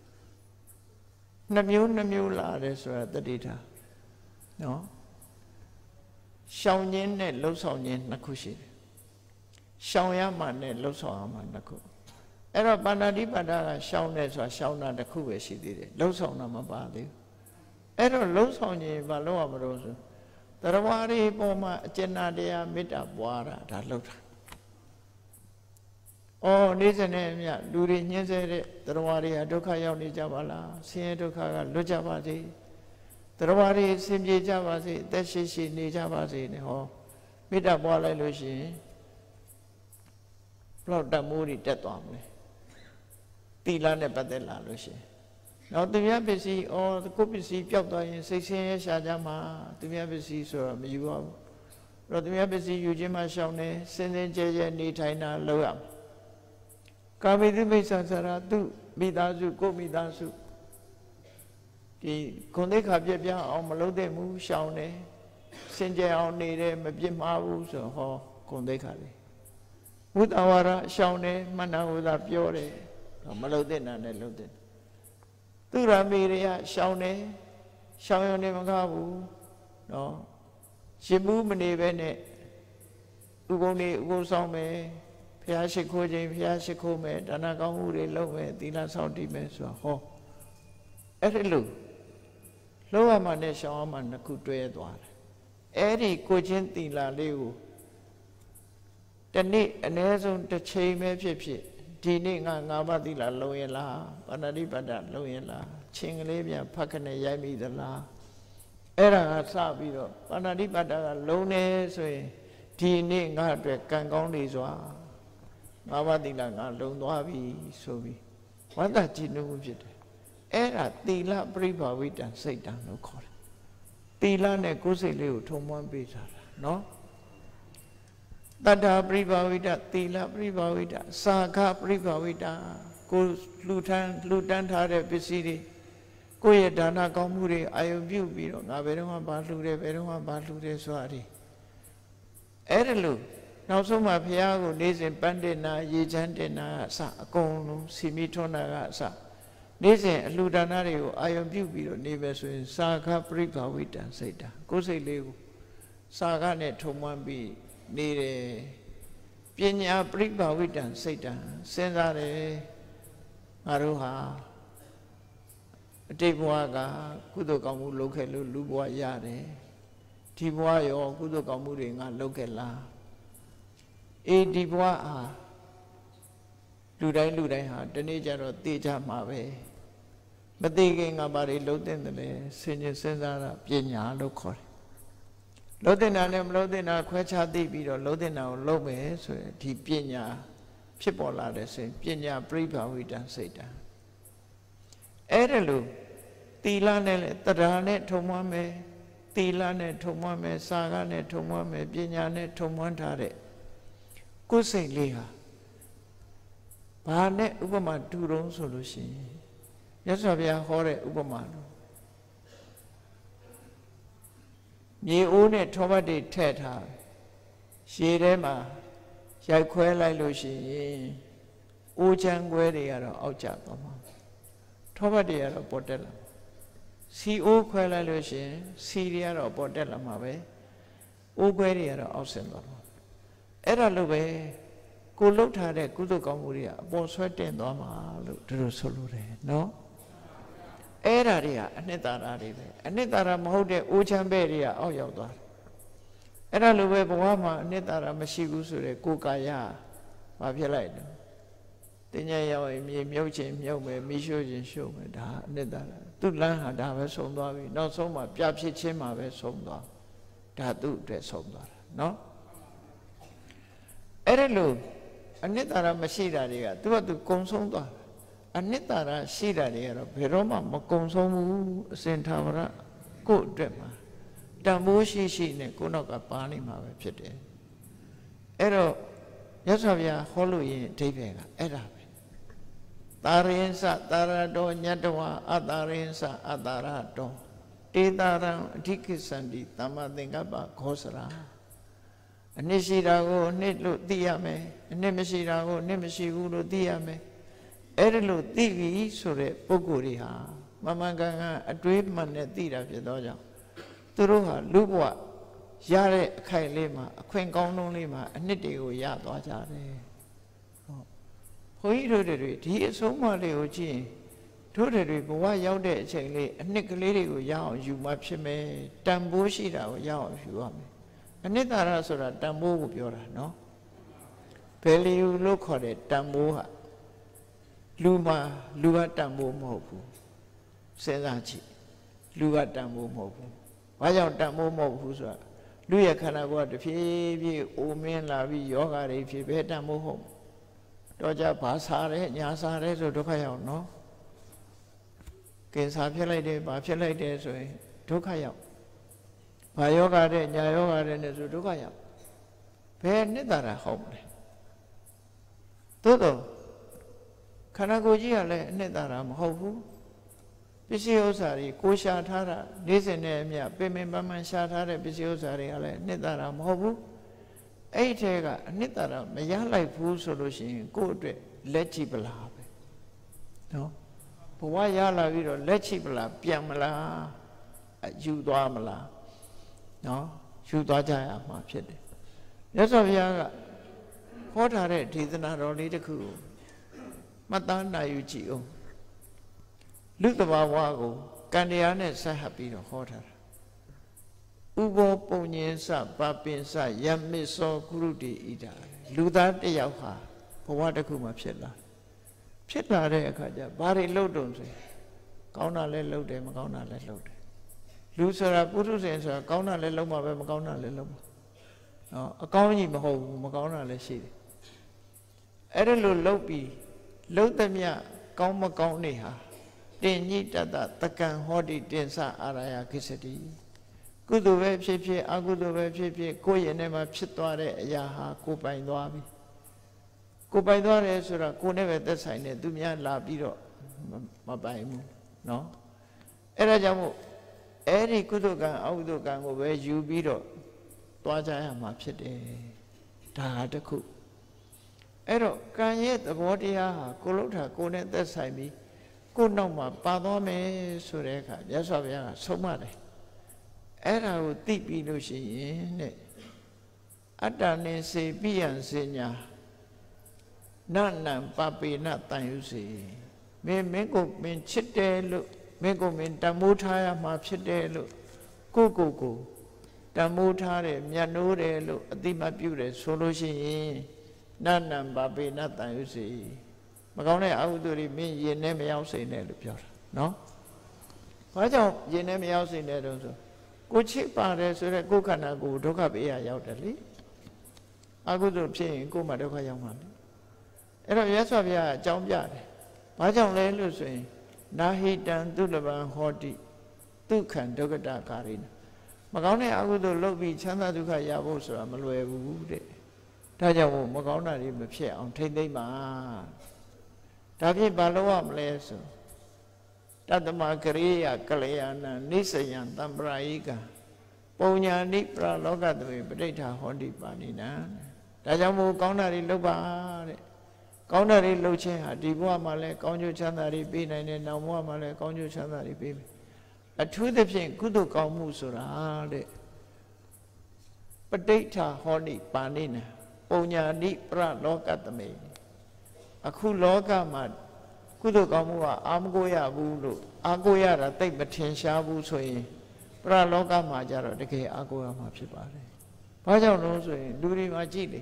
နှမျိုးလာတယ်ဆိုတာတတိထားနော်ရှောင်းခြင်းနဲ့လှုပ်ဆောင်ခြင်းနှစ်ခုရှိတယ်ရှောင်းရမှနဲ့လှုပ်ဆောင်ရမှနှစ်ခုအဲ့တော့ပါဏာတိပါဒကရှောင်းတယ်ဆိုတာရှောင်းတာတစ်ခုပဲရှိသေးတယ်လှုပ်ဆောင်တာမပါသေးဘူးအဲ့တော့လှုပ်ဆောင်ခြင်းဘာလို့ရမလို့ဆိုတရားဝါရီပေါ်မှာအကျဉ်းတရားမေတ္တာပွားတာဒါလှုပ်တာနေ့စဉ်နဲ့အမျှလူတွေညှင်းဆဲတဲ့တရားဝါရီဟာဒုက္ခရောက်နေကြပါလားဆင်းရဲဒုက္ခကလွတ်ကြပါစေတရားဝါရီအစဉ်ပြေကြပါစေအသက်ရှိရှိနေကြပါစေနဲ့ဟောမေတ္တာပွားလိုက်လို့ရှိရင်ဘလောက်တမိုးတွေတက်သွားမလဲသီလနဲ့ပတ်သက်လာလို့ရှိရင်နောက်သူများပစ္စည်းကိုယ်ပစ္စည်းပျောက်သွားရင်စိတ်ဆင်းရဲရှာကြမှာသူများပစ္စည်းဆိုတော့မယူပါဘူးအဲ့တော့သူများပစ္စည်းယူခြင်းမှရှောင်နေစင်စင်ကြဲကြဲနေထိုင်တာလုပ်ရမယ်ကာမိတိမိစ္ဆာစရာသူမိသားစုကိုမိသားစုဒီခွန်သိက္ခာပြပြအောင်မလုပ်တဲ့မူရှောင်တယ်စင်ကြယ်အောင်နေတယ်မပြစ်မှားဘူးဆိုဟောခွန်သိက္ခာလေးဝိတဝါရရှောင်တယ်မနဝဒပြောတယ်မလုပ်တဲ့နာနဲ့လုပ်တဲ့သူရမေရယရှောင်တယ်ရှောင်ရုံနဲ့မကားဘူးနော်ရှင်မှုမနေပဲနဲ့ဥပုံနေဥပုံဆောင်မယ်ဘုရားရှိခိုးခြင်းဘုရားရှိခိုးမယ်ဒါနကောင်းမှုတွေလုပ်မယ်သီလဆောက်တည်မယ်ဆိုတာဟောအဲ့ဒီလိုလောကမှာနဲ့ရှောင်းအောင်မှနှစ်ခုတွဲသွားတယ်အဲ့ဒီကိုချင်းသီလလေးကိုတနေ့အနည်းဆုံးတစ်ချိန်ပဲဖြစ်ဖြစ်ဒီနေ့ငါ၅ပါးသီလလုံးရလားပါဏာတိပါဒလုံးရလားချင်းကလေးပြန်ဖတ်ခနဲ့ရိုက်မိသလားအဲ့ဒါကစပြီးတော့ပါဏာတိပါဒကလုံးနေဆိုရင်ဒီနေ့ငါအတွက်ကံကောင်းနေစွာ၅ပါးသီလငါလုံးသွားပြီဆိုပြီးဝန္တာကြည်နူးမှုဖြစ်တယ်အဲ့ဒါသီလပရိဘာဝိတံစိတ်တံလို့ခေါ်တယ်သီလနဲ့ကိုယ်စိတ်လေးကိုထုံမွမ်းပေးထားတာနော်တတ္ထာပရိဘာဝိတသီလပရိဘာဝိတစာခပရိဘာဝိတကိုလှူတန်းထားတဲ့ပစ္စည်းတွေကိုယ့်ရဲ့ဒါနကောင်းမှုတွေအာယုံပြုပြီးတော့ငါဘယ်တော့မှဘာလှူတယ်ဘယ်တော့မှဘာလှူတယ်ဆိုတာဒီအဲ့ဒါလို့နောက်ဆုံးမှာဘုရားကိုနေ့စဉ်ပန်းတင်နာရေချမ်းတင်နာအစအကုန်လုံးစီမီထွန်းတာကအစနေ့စဉ်အလှူဒါနတွေကိုအာယုံပြုပြီးတော့နေပဲဆိုရင်စာခပရိဘာဝိတံစိတ်တာကိုယ်စိတ်လေးကိုစာခနဲ့ထုံမွမ်းပြီးနေတယ်ပညာပရိဘာဝိတံစိတ်တံစဉ်းစားတယ်ငါတို့ဟာအတိတ်ဘဝကကုသိုလ်ကောင်းမှုလုပ်ခဲ့လို့လူဘဝရတယ်ဒီဘဝရောကုသိုလ်ကောင်းမှုတွေငါလုပ်ခဲ့လားဒီဘဝဟာလူတိုင်းဟာတနေ့ကျတော့သိကြမှာပဲမသိခင်ငါဘာတွေလုပ်တဲ့တယ်လဲစဉ်းစားတာပညာလို့ခေါ်တယ်လုံးတင်တာနဲ့မလုံးတင်တာခွဲခြားသိပြီးတော့လုံးတင်တာကိုလုံးမယ်ဆိုရင်ဒီပညာဖြစ်ပေါ်လာတဲ့ဆိုရင်ပညာပြိဘာဝိတံစိတ်တံအဲ့ဒါလို့သီလနဲ့လည်းတရားနဲ့ထုံမွမ်းမယ်သီလနဲ့ထုံမွမ်းမယ်စာကနဲ့ထုံမွမ်းမယ်ပညာနဲ့ထုံမွမ်းထားတဲ့ကိုယ်စိတ်လေးဟာဘာနဲ့ဥပမာတူတုံးဆိုလို့ရှိရင်မြတ်စွာဘုရားဟောတဲ့ဥပမာလို့မြေအိုးနဲ့ထောပတ်တွေထည့်ထားရှည်ထဲမှာရိုက်ခွဲလိုက်လို့ရှိရင်အိုးချမ်းခွဲတွေကတော့အောက်ကျသွားမှာထောပတ်တွေကတော့ပေါ်တက်လာစီအိုးခွဲလိုက်လို့ရှိရင်စီတွေကတော့ပေါ်တက်လာမှာပဲအိုးခွဲတွေကတော့အောက်ဆင်းသွားမှာအဲ့ဒါလို့ပဲကိုလှုပ်ထားတဲ့ကုသိုလ်ကောင်းမှုတွေကအပေါ်ဆွဲတင်သွားမှာလို့သူတို့ဆိုလို့တယ်နော်အဲ့ဓာတွေကအနှစ်သာရတွေပဲအနှစ်သာရမဟုတ်တဲ့အိုးချမ်းပဲတွေကအောက်ရောက်သွားတယ်အဲ့ဒါလိုပဲဘဝမှာအနှစ်သာရမရှိဘူးဆိုတဲ့ကိုယ်ကာယဘာဖြစ်လိုက်လဲတင်ញရောက်ရင်မြေမြုပ်ခြင်းမြုပ်မယ်မိရှို့ခြင်းရှို့မယ်ဒါအနှစ်သာရသူ့လမ်းဟာဒါပဲဆုံးသွားပြီနောက်ဆုံးမှာပြဖြစ်ခြင်းမှာပဲဆုံးသွားဒါသူ့အတွက်ဆုံးသွားတာနော်အဲ့ဒါလိုအနှစ်သာရမရှိတာတွေကသူကသူကုံဆုံးသွားအနှစ်သာရရှိတာတွေကတော့ဘယ်တော့မှမကုံဆုံးဘူးအစဉ်သာဝရကိုယ့်အတွက်မှာတန်ဖိုးရှိရှိနဲ့ကိုယ့်နောက်ကပါနေမှာပဲဖြစ်တယ်အဲ့တော့မြတ်စွာဘုရားဟောလို့ရင်အဓိပ္ပာယ်ကအဲ့ဒါပဲသာရင်စသာရတောညတဝအတာရင်စအတာရတောတေတာရံအဓိကိသန္တိသမ္မာသင်္ကပ္ပခောစရာအနှစ်ရှိတာကိုအနှစ်လို့သိရမယ်အနှစ်မရှိတာကိုအနှစ်မရှိဘူးလို့သိရမယ်အဲ့ဒါလို့သိပြီဆိုတဲ့ပုဂ္ဂိုလ်တွေဟာမမှန်ကန်ကန်အတွေးမှန်နဲ့သိတာဖြစ်သောကြောင့်သူတို့ဟာလူဘဝရတဲ့အခိုက်လေးမှာအခွင့်ကောင်းဆုံးလေးမှာအနှစ်တွေကိုရသွားကြတယ်ဟုတ်ဘုန်းကြီးတို့တွေဒီအဆုံးအမလေးကိုကြည့်ရင်တို့တွေဘဝရောက်တဲ့အချိန်လေးအနှစ်ကလေးတွေကိုရအောင်ယူမှဖြစ်မယ်တန်ဖိုးရှိတာကိုရအောင်ယူရမယ်အနှစ်သာရဆိုတာတန်ဖိုးကိုပြောတာနော် value လို့ခေါ်တဲ့တန်ဖိုးဟာလူကတန်ဖိုးမဟုတ်ဘူးစဉ်းစားကြည့်လူကတန်ဖိုးမဟုတ်ဘူးဘာကြောင့်တန်ဖိုးမဟုတ်ဘူးဆိုတာလူရဲ့ခန္ဓာကိုယ်ကတဖြည်းဖြည်းအိုမင်းလာပြီးယောဂတွေဖြစ်ပဲတန်ဖိုးဟုတ်တော့ကြဘာစားရဲညာစားရဲဆိုဒုက္ခရောက်နော်ကင်ဆာဖြစ်လိုက်တယ်ဘာဖြစ်လိုက်တယ်ဆိုရင်ဒုက္ခရောက်ဘာယောဂတဲ့ညာယောဂတဲ့နဲ့ဆိုဒုက္ခရောက်ဘယ်နှစ်သာရဟုတ်မလဲသို့တော့ခန္ဓာကိုယ်ကြီးကလည်းအနှစ်သာရမဟုတ်ဘူးပစ္စည်းဥစ္စာတွေကိုရှာထားတာနေ့စဉ်နဲ့အမျှပင်ပင်ပန်းပန်းရှာထားတဲ့ပစ္စည်းဥစ္စာတွေကလည်းအနှစ်သာရမဟုတ်ဘူးအဲ့ထဲကအနှစ်သာရမရလိုက်ဘူးဆိုလို့ရှိရင်ကိုယ့်အတွက်လက်ကြည့်ပလားပဲနော်ဘဝရလာပြီးတော့လက်ကြည့်ပလားပြန်မလားယူသွားမလားနော်ယူသွားကြရမှာဖြစ်တယ်မြတ်စွာဘုရားကဟောထားတဲ့ဒေသနာတော်လေးတစ်ခုကိုမှတ်သားနိုင်ယူကြည့်အောင်လူတဘာဝကိုကံတရားနဲ့ဆက်ဟပ်ပြီးတော့ဟောထားတာဥဘောပုံညင်စပပင်စယမစ္စောကုရုတိဣဒာလူသားတစ်ယောက်ဟာဘဝတစ်ခုမှာဖြစ်လာတဲ့အခါကျဘာတွေလှုပ်တုံဆိုကောင်းတာလည်းလှုပ်တယ်မကောင်းတာလည်းလှုပ်တယ်လူဆိုတာပုထုဇဉ်ဆိုတာကောင်းတာလည်းလှုပ်မှာပဲမကောင်းတာလည်းလှုပ်မှာနော်အကောင်းကြီးမဟုတ်ဘူးမကောင်းတာလည်းရှိတယ်အဲ့ဒါလို့လှုပ်ပြီးလှုပ်သည်မြကောင်းမကောင်းနေဟာတင်ညိတတတကံဟောတိတင်္စအာရယခိစတိကုသိုလ်ပဲဖြစ်ဖြစ်အကုသိုလ်ပဲဖြစ်ဖြစ်ကိုယ့်ရဲ့ထဲမှာဖြစ်သွားတဲ့အရာဟာကိုယ်ပိုင်သွားပြီကိုယ်ပိုင်သွားတယ်ဆိုတာကိုယ်နဲ့ပဲသက်ဆိုင်တယ်သူများလာပြီးတော့မပိုင်ဘူးနော်အဲ့ဒါကြောင့်မို့အဲ့ဒီကုသိုလ်ကံအကုသိုလ်ကံကိုပဲယူပြီးတော့သွားကြရမှာဖြစ်တယ်ဒါဟာတစ်ခုအဲ့တော့ကံရဲ့သဘောတရားဟာကိုလှုပ်တာကိုနဲ့သက်ဆိုင်ပြီးကိုနောက်မှာပါသွားမယ်ဆိုတဲ့အခါမြတ်စွာဘုရားကဆုံးမတယ်အဲ့ဒါကိုသိပြီးလို့ရှိရင်တဲ့အတ္တနိစေပိယံစေညာနနံပပေနတန်ယူစေမင်းကိုမင်းချစ်တယ်လို့မင်းကိုမင်းတမိုးထားရမှာဖြစ်တယ်လို့ကိုတမိုးထားတယ်မြတ်နိုးတယ်လို့အတိမပြုတယ်ဆိုလို့ရှိရင်နနံပပေနတန်ယူစေမကောင်းတဲ့အကုသိုလ်တွေမင်းရင်ထဲမရောက်စေနဲ့လို့ပြောတာနော်ဘာကြောင့်ရင်ထဲမရောက်စေနဲ့တုန်းဆိုကိုချစ်ပါတယ်ဆိုတော့ကိုယ်ခန္ဓာကိုယ်ဒုက္ခပေးရရောက်တယ်လေအကုသိုလ်ဖြစ်ရင်ကိုယ်မှာဒုက္ခရောက်မှာလေအဲ့တော့မြတ်စွာဘုရားအကြောင်းပြတယ်ဘာကြောင့်လဲလို့ဆိုရင်နာဟိတံသူလဘံဟောတိဒုက္ခံဒုက္ခတကာရိနမကောင်းတဲ့အကုသိုလ်လုပ်ပြီးချမ်းသာဒုက္ခရဖို့ဆိုတာမလွယ်ဘူးတဲ့ဒါကြောင့်မကောင်းတာတွေမဖြစ်အောင်ထိမ့်သိမ့်ပါဒါဖြင့်ဘာလို့ရမလဲဆိုတတ္တမကရိယကလျာဏနိစ္စယံတံပရာယိကပုံညာနိပရလောကသမေပဋိဋ္ဌာဟောတိပါဏိနံဒါကြောင့်မို့ကောင်းတာတွေလုပ်ပါတဲ့ကောင်းတာတွေလုပ်ခြင်းဟာဒီဘဝမှာလည်းကောင်းကျိုးချမ်းသာတွေပေးနိုင်တယ်နောက်ဘဝမှာလည်းကောင်းကျိုးချမ်းသာတွေပေးမယ်အထူးသဖြင့်ကုသိုလ်ကောင်းမှုဆိုတာတဲ့ပဋိဋ္ဌာဟောတိပါဏိနံပုံညာနိပရလောကသမေအခုလောကမှာကုသိုလ်ကောင်းမှုကအာမကိုရဘူးလို့အာကိုရတာတိတ်မထင်ရှားဘူးဆိုရင်ပရလောကမှာကြတော့တကယ်အာကိုရမှာဖြစ်ပါတယ်။ဘာကြောင့်လို့ဆိုရင်လူတွေမှာကြည့်လေ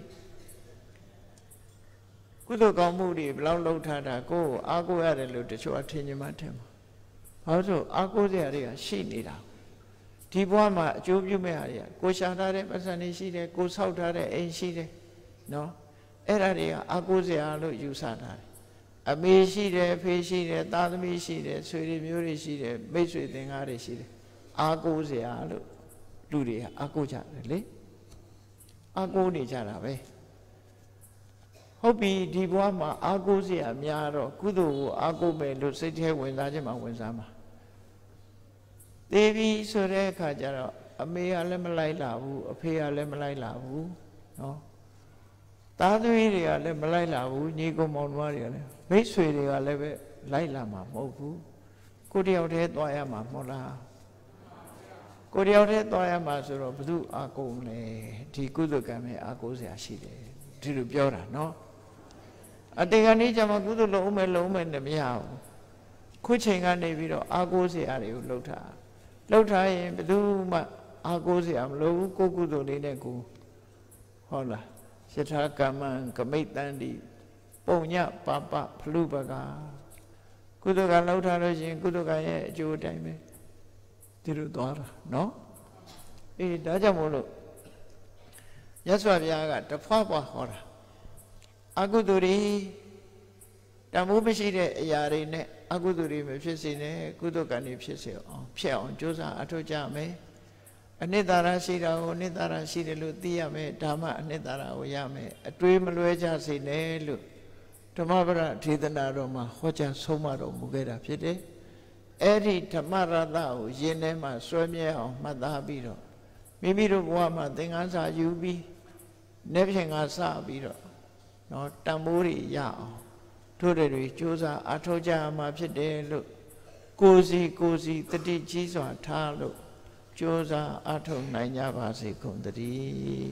ကုသိုလ်ကောင်းမှုတွေဘယ်လောက်လုပ်ထားတာကိုယ်အာကိုရတယ်လို့တချို့အထင်ကြီးမှထင်မှာ။ဘာလို့အာကိုစရာတွေကရှိနေတာဒီဘဝမှာအကျိုးပြုမဲ့ဟာတွေကကိုရှာထားတဲ့ပတ်စံတွေရှိတယ်ကိုဆောက်ထားတဲ့အိမ်ရှိတယ်နော်အဲ့ဒါတွေကအာကိုစရာလို့ယူဆထားတယ်အမေရှိတယ်အဖေရှိတယ်သားသမီးရှိတယ်ဆွေတွေမျိုးတွေရှိတယ်မိတ်ဆွေသင်္ကားတွေရှိတယ်အာကိုစရာလို့လူတွေကအာကိုကြတယ်လေအာကိုနေကြတာပဲဟုတ်ပြီဒီဘဝမှာအာကိုစရာများတော့ကုသိုလ်ကိုအာကိုမဲ့လို့စိတ်ထဲဝင်စားခြင်းမှာဝင်စားမှာသေပြီဆိုတဲ့အခါကျတော့အမေကလည်းမလိုက်လာဘူးအဖေကလည်းမလိုက်လာဘူးနော်သားသမီးတွေကလည်းမလိုက်လာဘူးညီကောင်မောင်နှမတွေကလည်းမိတ်ဆွေတွေကလည်းပဲလိုက်လာမှာမဟုတ်ဘူးကိုတယောက်တည်းသွားရမှာမဟုတ်လားကိုတယောက်တည်းသွားရမှာဆိုတော့ဘု து အာကုန်လေဒီကုသကံမဲ့အာကိုစရာရှိတယ်ဒီလိုပြောတာနော်အတေကနေကြမှာကုသလုံးမဲ့လုံးမဲ့နဲ့မရဘူးခုချိန်ကနေပြီးတော့အာကိုစရာတွေကိုလှုပ်ထားရင်ဘု து မှအာကိုစရာမလိုဘူးကိုကုသလေးနဲ့ကိုဟုတ်လားယထာကမ္မံကမိတ်တန္တိပုံညပပဖလူပကကုသကံလောက်ထားလို့ရှိရင်ကုသကံရဲ့အကျိုးအတိုင်းပဲဒီလိုသွားတာနော်အေးဒါကြောင့်မို့လို့မြတ်စွာဘုရားကတဖွာဖွာဟောတာအကုသိုလ်တွေတမိုးမရှိတဲ့အရာတွေနဲ့အကုသိုလ်တွေမဖြစ်စေနဲ့ကုသကံတွေဖြစ်စေအောင်ဖြစ်အောင်ကြိုးစားအထောက်ကြမယ်အနှစ်သာရရှိတာကိုအနှစ်သာရရှိတယ်လို့သိရမယ်ဓမ္မအနှစ်သာရကိုရမယ်အတွေးမလွဲကြစေနဲ့လို့ဓမ္မပဒဒေသနာတော်မှာဟောကြားဆုံးမတော်မူခဲ့တာဖြစ်တယ်အဲ့ဒီဓမ္မရတကိုယင်ထဲမှာစွဲမြဲအောင်မှတ်သားပြီးတော့မိမိတို့ဘဝမှာသင်္ကန်းစာယူပြီးနေ့ဖြင့်ကစပြီးတော့နော်တန်ဖိုးတွေရအောင်တို့တွေကြိုးစားအထောက်ကြမှာဖြစ်တယ်လို့ကိုယ်စီတတိကြီးစွာထားလို့ကြိုးစားအထောက်နိုင်ကြပါစေကုန်သတည်း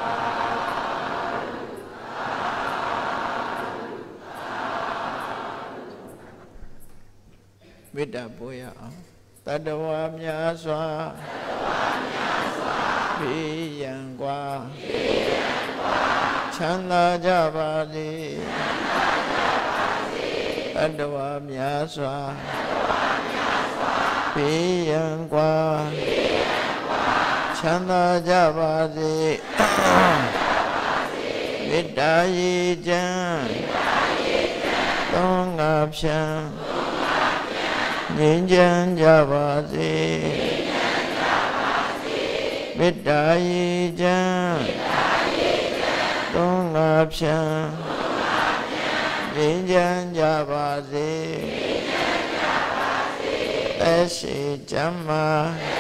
မေတ္တာပို့ရအောင်တတ္တဝါများစွာဘေးရန်กว่าချမ်းသာကြပါစေတတ္တဝါများစွာဘေးရန်กว่าချမ်းသာကြပါစေမေတ္တာရေချမ်းသောငါဖြံငြိမ်းချမ်းကြပါစေမေတ္တာရေချမ်းသောငါဖြံငြိမ်းချမ်းကြပါစေသက်ရှိချမ်းသာ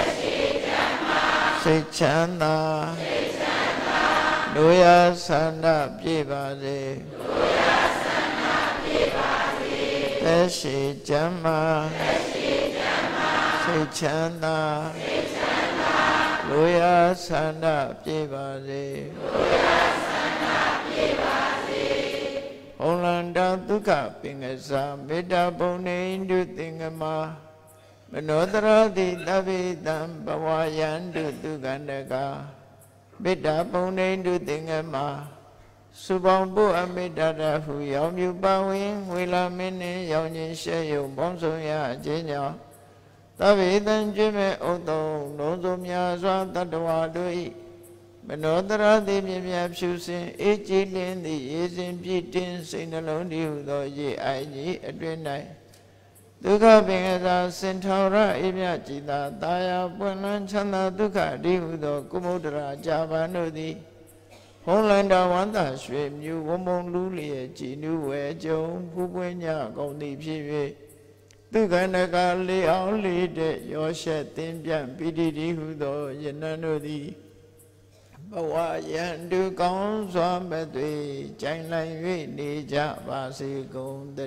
စိတ်ချမ်းသာလူရဆန္ဒပြည့်ပါစေသက်ရှိချမ်းသာစိတ်ချမ်းသာလူရဆန္ဒပြည့်ပါစေဩလန္တဒုက္ခပင်္ဂစာမေတ္တာပုံနေတုသင်္ကမမနောတရတိတဗ္ဗေတံဘဝယန္တုဒုက္ခန္တကမေတ္တာပုံနေတုသင်္ကမစုပေါင်းဖို့အမေတ္တာတဟုရောင်မြူပါဝင်ဝေလာမင်းနှင့်ရောင်ခြင်းရှဲယုံပေါင်းစုံရခြင်းကြောင့်သဗ္ဗေတံကျွေးမဲ့ဥတ္တုံလုံးစုံများစွာတတ္တဝါတို့၏မနောတရတိမြမြဖြူစင်အေးကြည်လင်းသည့်ရေစဉ်ပြည့်တင်းစိတ်နှလုံးတည်းဟုသောရေအိုင်ကြီးအတွင်၌ဒုက္ခပင်ကသာစင်ထောရအေးမြကြည်သာတာယာပွင့်လန်းချမ်းသာဒုက္ခတည်းဟုသောကုမုဒ္ဒရာကြာပန်တို့သည်ဟုံးလန္တဝန္တရွှေမြူဝမုံလူလျက်ကြည်နူးဝဲကြုံဖူးပွင့်ညကုန်သည်ဖြစ်၍သူခန္ဓကလေးအောင်လေးတဲ့ရောရှက်သင်ပြန့်ပိဋိတိဟုသောယနံတို့သည်ဘဝယံတုကောင်းစွာမသွေကြိုင်လိုက်၍နေကြပါစေကုန်တ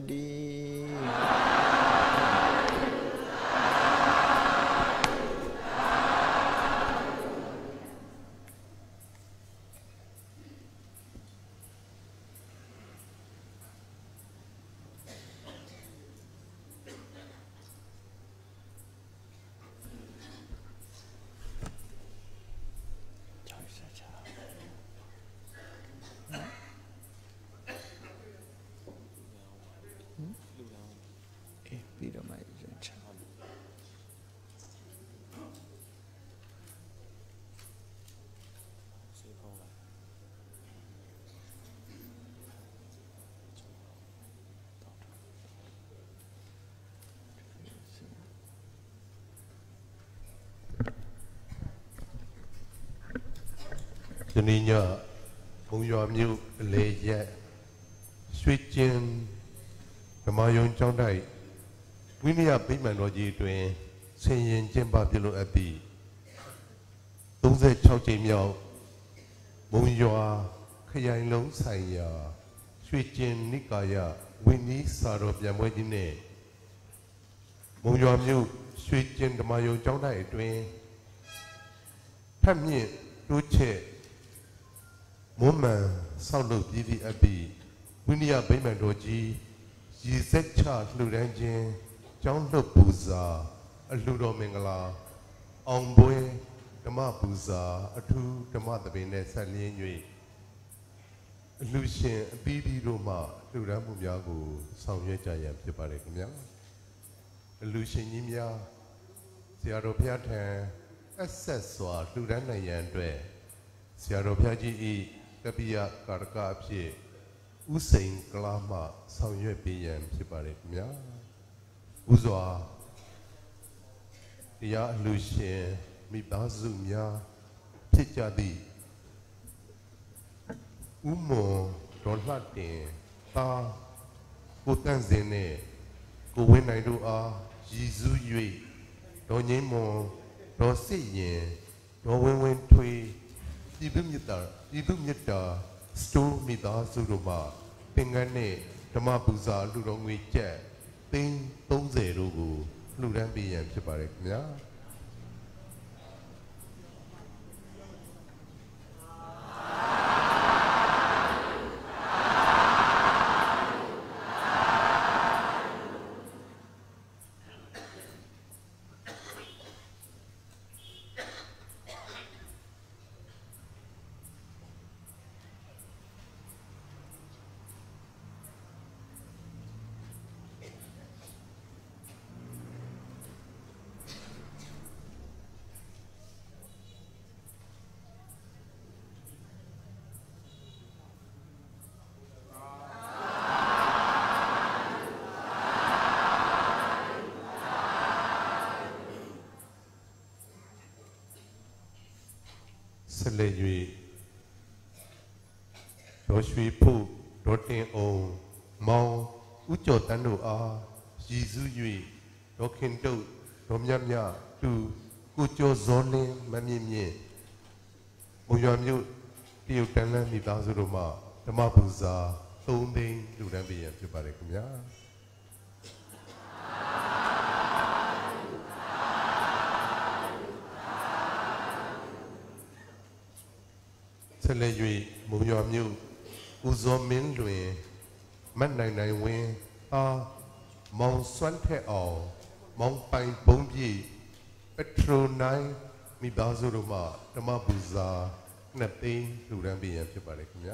ည်းပြီးတော့မှရင်ချဒီနေ့ညဘုံရွာမြို့အလေရက်ရွှေကျင်းဓမ္မယုံကျောင်းတိုက်ဝိနည်းဗိမာန်တော်ကြီးတွင်ဆင်ရင်ကျင်းပပြုလုပ်အပ်သည့်36ကြိမ်မြောက်ဘုံရွာခရိုင်လုံးဆိုင်ရာရွှေကျင်းနိကာယဝိနည်းစာတော်ပြန်ပွဲကြီးနှင့်ဘုံရွာမြို့ရွှေကျင်းဓမ္မယုံကျောင်းတိုက်အတွင်ထပ်မြင့်တိုးချဲ့မွမ်းမံဆောက်လုပ်ပြီးသည့်အပြီးဝိနည်းဗိမာန်တော်ကြီးရည်စက်ချလှူဒန်းခြင်းကျောင်းလှုပ်ပူဇာအလှူတော်မင်္ဂလာအောင်ပွဲဓမ္မပူဇာအထူးဓမ္မသဘင်နဲ့ဆက်လျင်း၍အလှူရှင်အပြီးပြီးတို့မှလှူဒန်းမှုများကိုဆောင်ရွက်ကြရန်ဖြစ်ပါတယ်ခင်ဗျာအလှူရှင်ကြီးများဆရာတော်ဘုရားထံအဆက်စွာလှူဒန်းနိုင်ရန်အတွက်ဆရာတော်ဘုရားကြီး၏ကပိယကာရကအဖြစ်ဥစိန်ကလာမှဆောင်ရွက်ပေးရန်ဖြစ်ပါတယ်ခင်ဗျာဥစွာတရားအလှူရှင်မိသားစုများဖြစ်ကြသည့်ဥမွန်ဒေါ်လှတင်သာကိုတန့်စင်နဲ့ကိုဝင်းနိုင်တို့အားရည်စူး၍ဒေါ်ငိမ့်မွန်ဒေါ်စစ်ရင်ဒေါ်ဝင်းဝင်းထွေးပြည်သူမြတ်တာစတိုးမိသားစုတို့မှပင်ကန်းနဲ့ဓမ္မပူဇာလူတော်ငွေကျပ်သိန်း30တို့ကိုလှူဒန်းပေးရန်ဖြစ်ပါတယ်ခင်ဗျာဆက်လက်၍ဒေါ်ရွှေဖို့ဒေါ်တင်အောင်မောင်ဦးကျော်တန်းတို့အားရည်စူး၍ဒေါ်ခင်တုတ်ဒေါ်မြတ်မြသူကိုကျော်ဇော်လင်းမမြင့်မြင့်ဘုံရွာမြို့တရုတ်တန်းလန်းမိသားစုတို့မှဓမ္မပူဇာ3သိန်းလှူဒန်းပေးရန်ဖြစ်ပါတယ်ခင်ဗျာဆက်လက်၍မုံရွာမြို့ဦးဇော်မင်းလွင်မတ်နိုင်နိုင်ဝင်းအားမောင်စွမ်းထက်အောင်မောင်ပိုင်ဘုံပြည့်ပက်ထရိုနိုင်မိသားစုတို့မှဓမ္မပူဇာ2သိန်းလှူဒန်းပေးရန်ဖြစ်ပါတယ်ခင်ဗျာ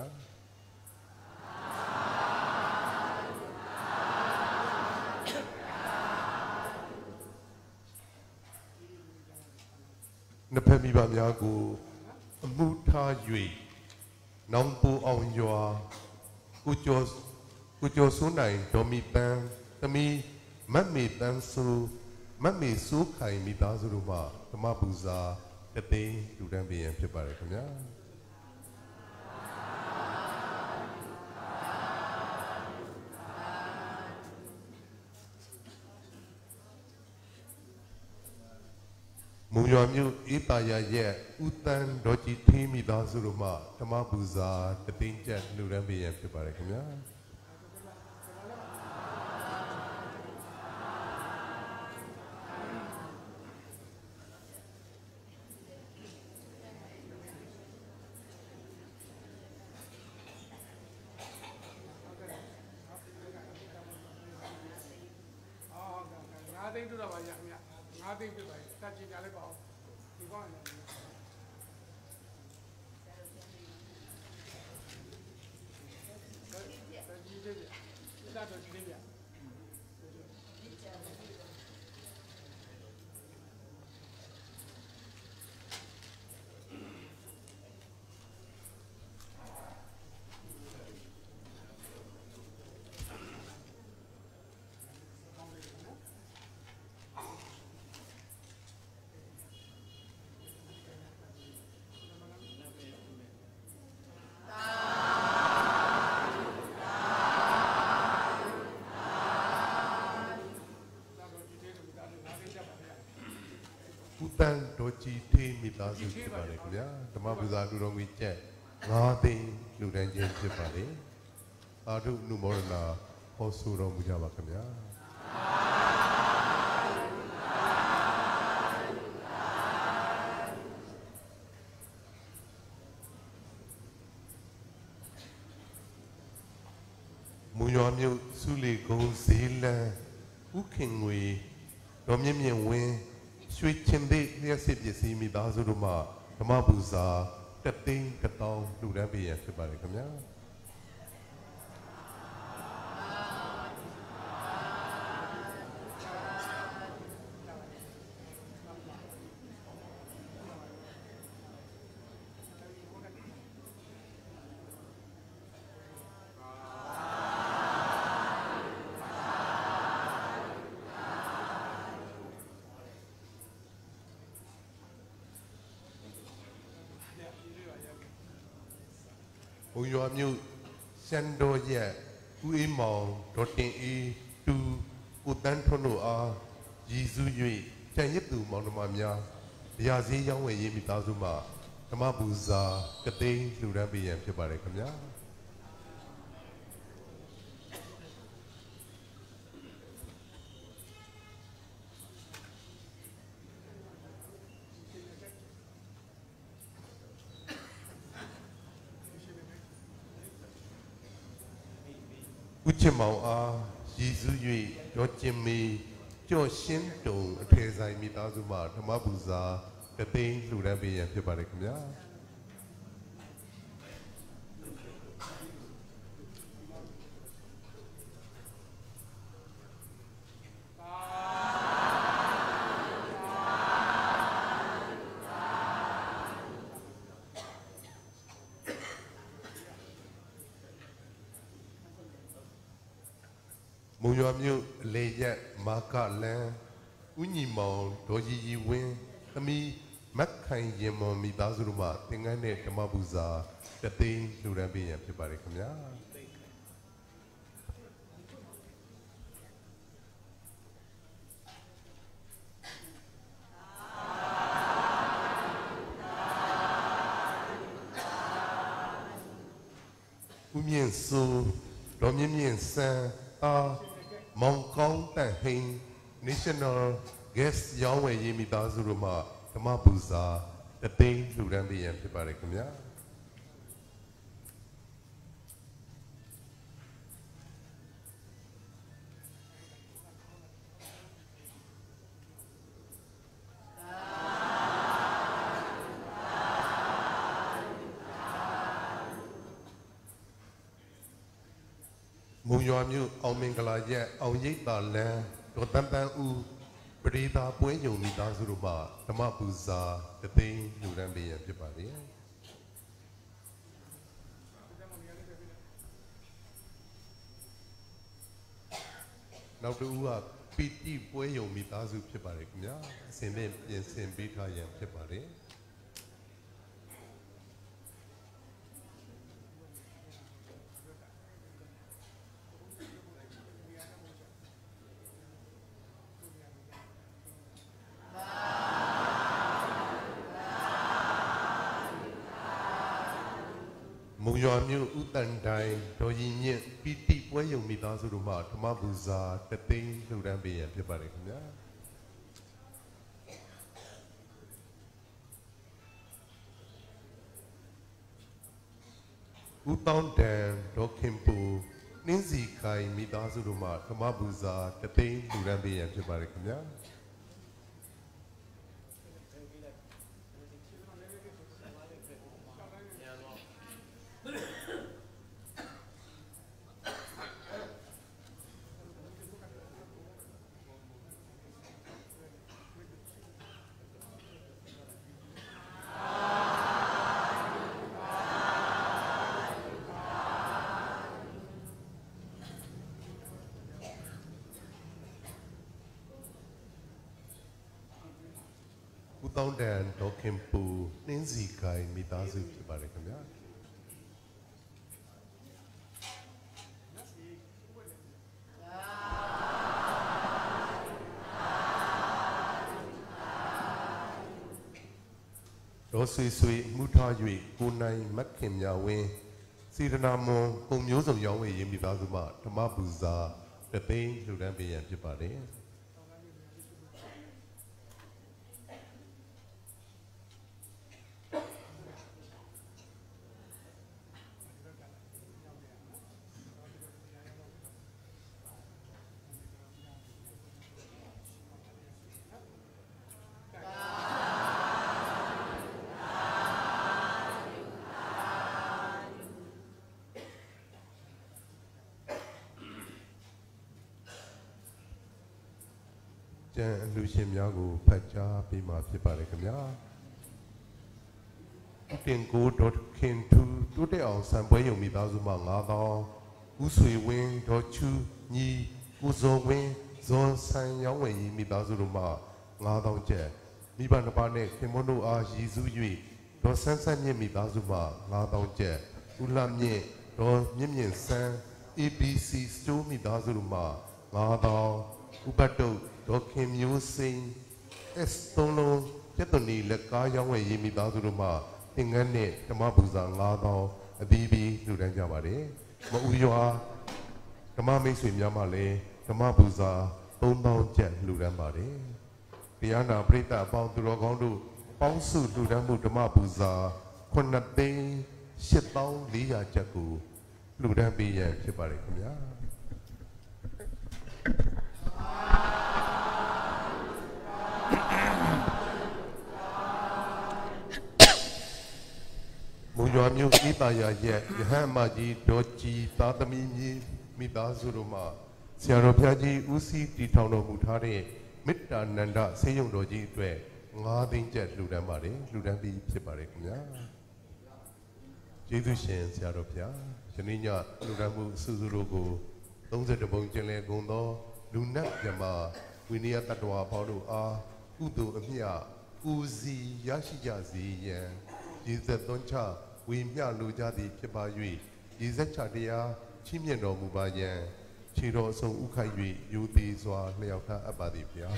နှစ်ဖက်မိဘများကိုအမှုထား၍နောင်ပူအောင်ရွာကိုကျော်စိုးနိုင်ဒေါ်မီပန်းသမီးမတ်မေတန်းစုမတ်မေစိုးခိုင်မိသားစုတို့မှဓမ္မပူဇာတသိန်းလူတန်းပေးရန်ဖြစ်ပါတယ်ခင်ဗျာမုံရွာမြို့အေးပါရရဲ့ဥတန်းဒေါ်ကြီးထေးမိသားစုတို့မှဓမ္မပူဇာတသိန်းကျပ်လူတန်းပေးရန်ဖြစ်ပါတယ်ခင်ဗျာတန်းဒေါ်ကြီးထေးမိသားစုဖြစ်ပါတယ်ခင်ဗျာဓမ္မပူဇာလူတော်ကြီးကျက်9သိန်းလူတန်းချင်းဖြစ်ပါတယ်အာထုနုမောဒနာဟောဆိုတော်မူကြပါခင်ဗျာမုံရွာမြို့စုလီကုန်းဈေးလန်းဥခင်ငွေတော်မြင့်မြင့်ဝင်းရွှေချင်းသေးလျှက်စစ်ပစ္စည်းမိသားစုတို့မှဓမ္မပူဇာတသိန်းတစ်သောင်းလူတန်းပေးရန်ဖြစ်ပါတယ်ခင်ဗျာဘုံရွာမြို့စံတော်ရက်ဦးအေးမောင်ဒေါ်တင်အေးတူကိုတန်းထွန်းတို့အားရည်စူး၍ကျန်ရစ်သူမောင်နှမများရာစည်းရောင်းဝယ်ရေးမိသားစုမှဓမ္မပူဇာကသိန်းလှူဒန်းပေးရန်ဖြစ်ပါတယ်ခင်ဗျာဦးချင်မောင်အားရည်စူး၍ရောကျင်မီကြော့ရှင်းတုံအထေဆိုင်မိသားစုမှဓမ္မပူဇာတသိန်းလှူဒန်းပေးရန်ဖြစ်ပါတယ်ခင်ဗျာမုံရွာမြို့လေရက်မာကလန်းဦးညီမောင်ဒေါ်ကြီးကြီးဝင်းသမီးမက်ခိုင်ရင်မော်မိသားစုတို့မှသင်္ကန်းနဲ့ဓမ္မပူဇာတသိန်းလှူဒန်းပေးရန်ဖြစ်ပါတယ်ခင်ဗျာဦးမြင့်စိုးဒေါ်မြင့်မြင့်စံအားမောင်ကောင်းတန်ဟိန်း National Guest ရောင်းဝယ်ရေးမိသားစုတို့မှဓမ္မပူဇာတသိန်းလှူဒန်းပေးရန်ဖြစ်ပါတယ်ခင်ဗျာမုံရွာမြို့အောင်မင်္ဂလာရက်အောင်ရိပ်သာလန်းဒေါ်တန်းတန်းဦးပရိသပွဲယုံမိသားစုတို့မှဓမ္မပူဇာတသိန်းလူရန်ပေးရဖြစ်ပါလေနောက်တူကပီတိပွဲယုံမိသားစုဖြစ်ပါတယ်ခင်ဗျာအစဉ်နဲ့ပြင်ဆင်ပေးထားရန်ဖြစ်ပါတယ်မုံရွာမြို့ဥတန်တိုင်းဒေါ်ရင်မြင့်ပီတိပွဲယုံမိသားစုတို့မှဓမ္မပူဇာတသိန်းလှူဒန်းပေးရန်ဖြစ်ပါတယ်ခင်ဗျာဥတောင်းတန်ဒေါခင်ပူနှင်းစီခိုင်မိသားစုတို့မှဓမ္မပူဇာတသိန်းလှူဒန်းပေးရန်ဖြစ်ပါတယ်ခင်ဗျာတောင်းတန်ဒေါခင်ပူနှင်းစီခိုင်မိသားစုဖြစ်ပါတယ်ခင်ဗျာဒေါ်ဆွေဆွေမှုထား၍ကိုနိုင်မက်ခင်မြဝင်းစေတနာမွန်ပုံမျိုးစုံရောင်းဝယ်ရေးမိသားစုမှဓမ္မပူဇာတသိန်းလှူဒန်းပေးရန်ဖြစ်ပါတယ်ကျန်အလှူရှင်များကိုဖတ်ကြားပေးမှာဖြစ်ပါတယ်ခင်ဗျာတင်ကိုဒေါ်ခင်ထူတိုးတက်အောင်စံပွဲယုံမိသားစုမှ9000ဦးဆွေဝင်းဒေါ်ချူညီဦးစောဝင်းဇွန်ဆန်ရောင်းဝယ်ရေးမိသားစုတို့မှ9000ကျပ်မိဘနှစ်ပါးနဲ့ခင်မွန်းတို့အားရည်စူး၍ဒေါ်ဆန်းဆန်းမြင့်မိသားစုမှ9000ကျပ်ဦးလှမြင့်ဒေါ်မြင့်မြင့်ဆန်း ABC စတိုးမိသားစုတို့မှ9000ဥပတုဒေါ်ခင်မျိုးစိန် S3 လုံးကျက်သွန်ဒီလက်ကားရောင်းဝယ်ရေးမိသားစုတို့မှသင်္ကန်းနဲ့ဓမ္မပူဇာ9000အသီးသီးလှူဒန်းကြပါတယ်မအူရွာဓမ္မမိတ်ဆွေများမှလည်းဓမ္မပူဇာ3000ကျပ်လှူဒန်းပါတယ်တရားနာပရိသတ်အပေါင်းသူတော်ကောင်းတို့ပေါင်းစုလှူဒန်းမှုဓမ္မပူဇာ9,8400ကျပ်ကိုလှူဒန်းပေးရန်ဖြစ်ပါတယ်ခင်ဗျာမုံရွာမြို့ဤတာယာရဲ့ယဟန်မကြီးဒေါ်ကြီးသားသမီးကြီးမိသားစုတို့မှဆရာတော်ဘုရားကြီးဦးစီးတည်ထောင်တော်မူထားတဲ့မေတ္တာနန္ဒဆေးရုံတော်ကြီးအတွက်9သိန်းကျပ်လှူဒန်းပါတယ်လှူဒန်းပြီးဖြစ်ပါတယ်ခင်ဗျာကျေးဇူးရှင်ဆရာတော်ဘုရားယနေ့ညလှူဒန်းမှုစုစုတို့ကို32ပုံကျင်လည်ကုန်သောလူနတ်မြမဝိနည်းတတ္တဝါပေါင်းတို့အားကုသိုလ်အမြတ်ဦးစီးရရှိကြစေရန်ရည်သက်သွန်းချဝေမျှလိုကြသည်ဖြစ်ပါ၍ရည်သက်ချတရားချီးမြှင့်တော်မူပါယံခြေတော်အဆုံးဥခိုက်၍ယူသည်စွာလျှောက်ထားအပ်ပါသည်ဗျာ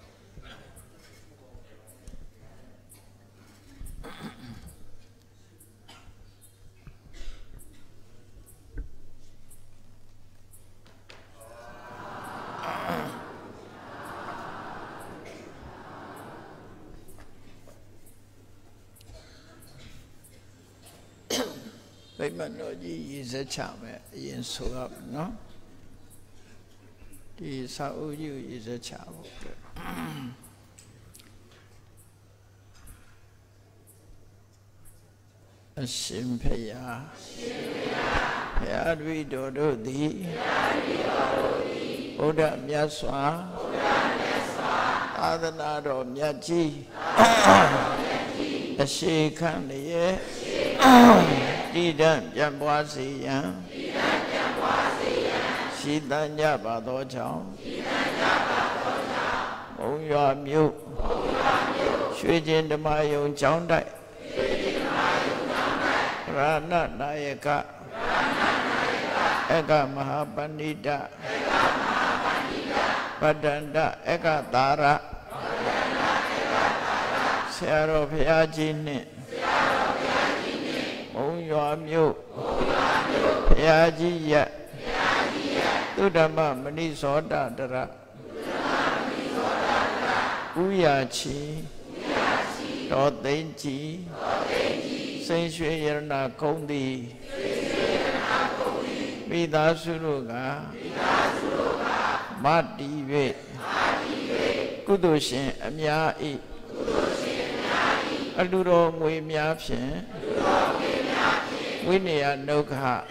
ဗိမာန်တော်ကြီးရည်စက်ချမယ်အရင်ဆိုရမယ်နော်ဒီစာအုပ်ကြီးကိုရည်စက်ချဖို့အရှင်ဖေယဘုရားတပည့်တော်တို့သည်ဘုရားမြတ်စွာအသာသနာတော်မြတ်ကြီးအရှိခံလျက်တည်တံ့ပြန့်ပွားစေရန်ရှိတန်ကြပါသောကြောင့်ဘုံရွာမြို့ရွှေကျင်ဓမ္မယုံကျောင်းတိုက်ရဏနာယကအကမဟာပဏိတပတ္တန္တအကသာရဆရာတော်ဘုရားကြီးနှင့်ဘုံရွာမြို့ဘုရားကြီးရသုဓမ္မမဏိသောတတရဥယာချီတော်သိမ့်ကြီးစိန်ရွှေရဏကုန်းသည်မိသားစုတို့ကမတည်၍ကုသိုလ်ရှင်အများဤအလှတော်ငွေများဖြင့်ဝိနည်းဒုက္ခ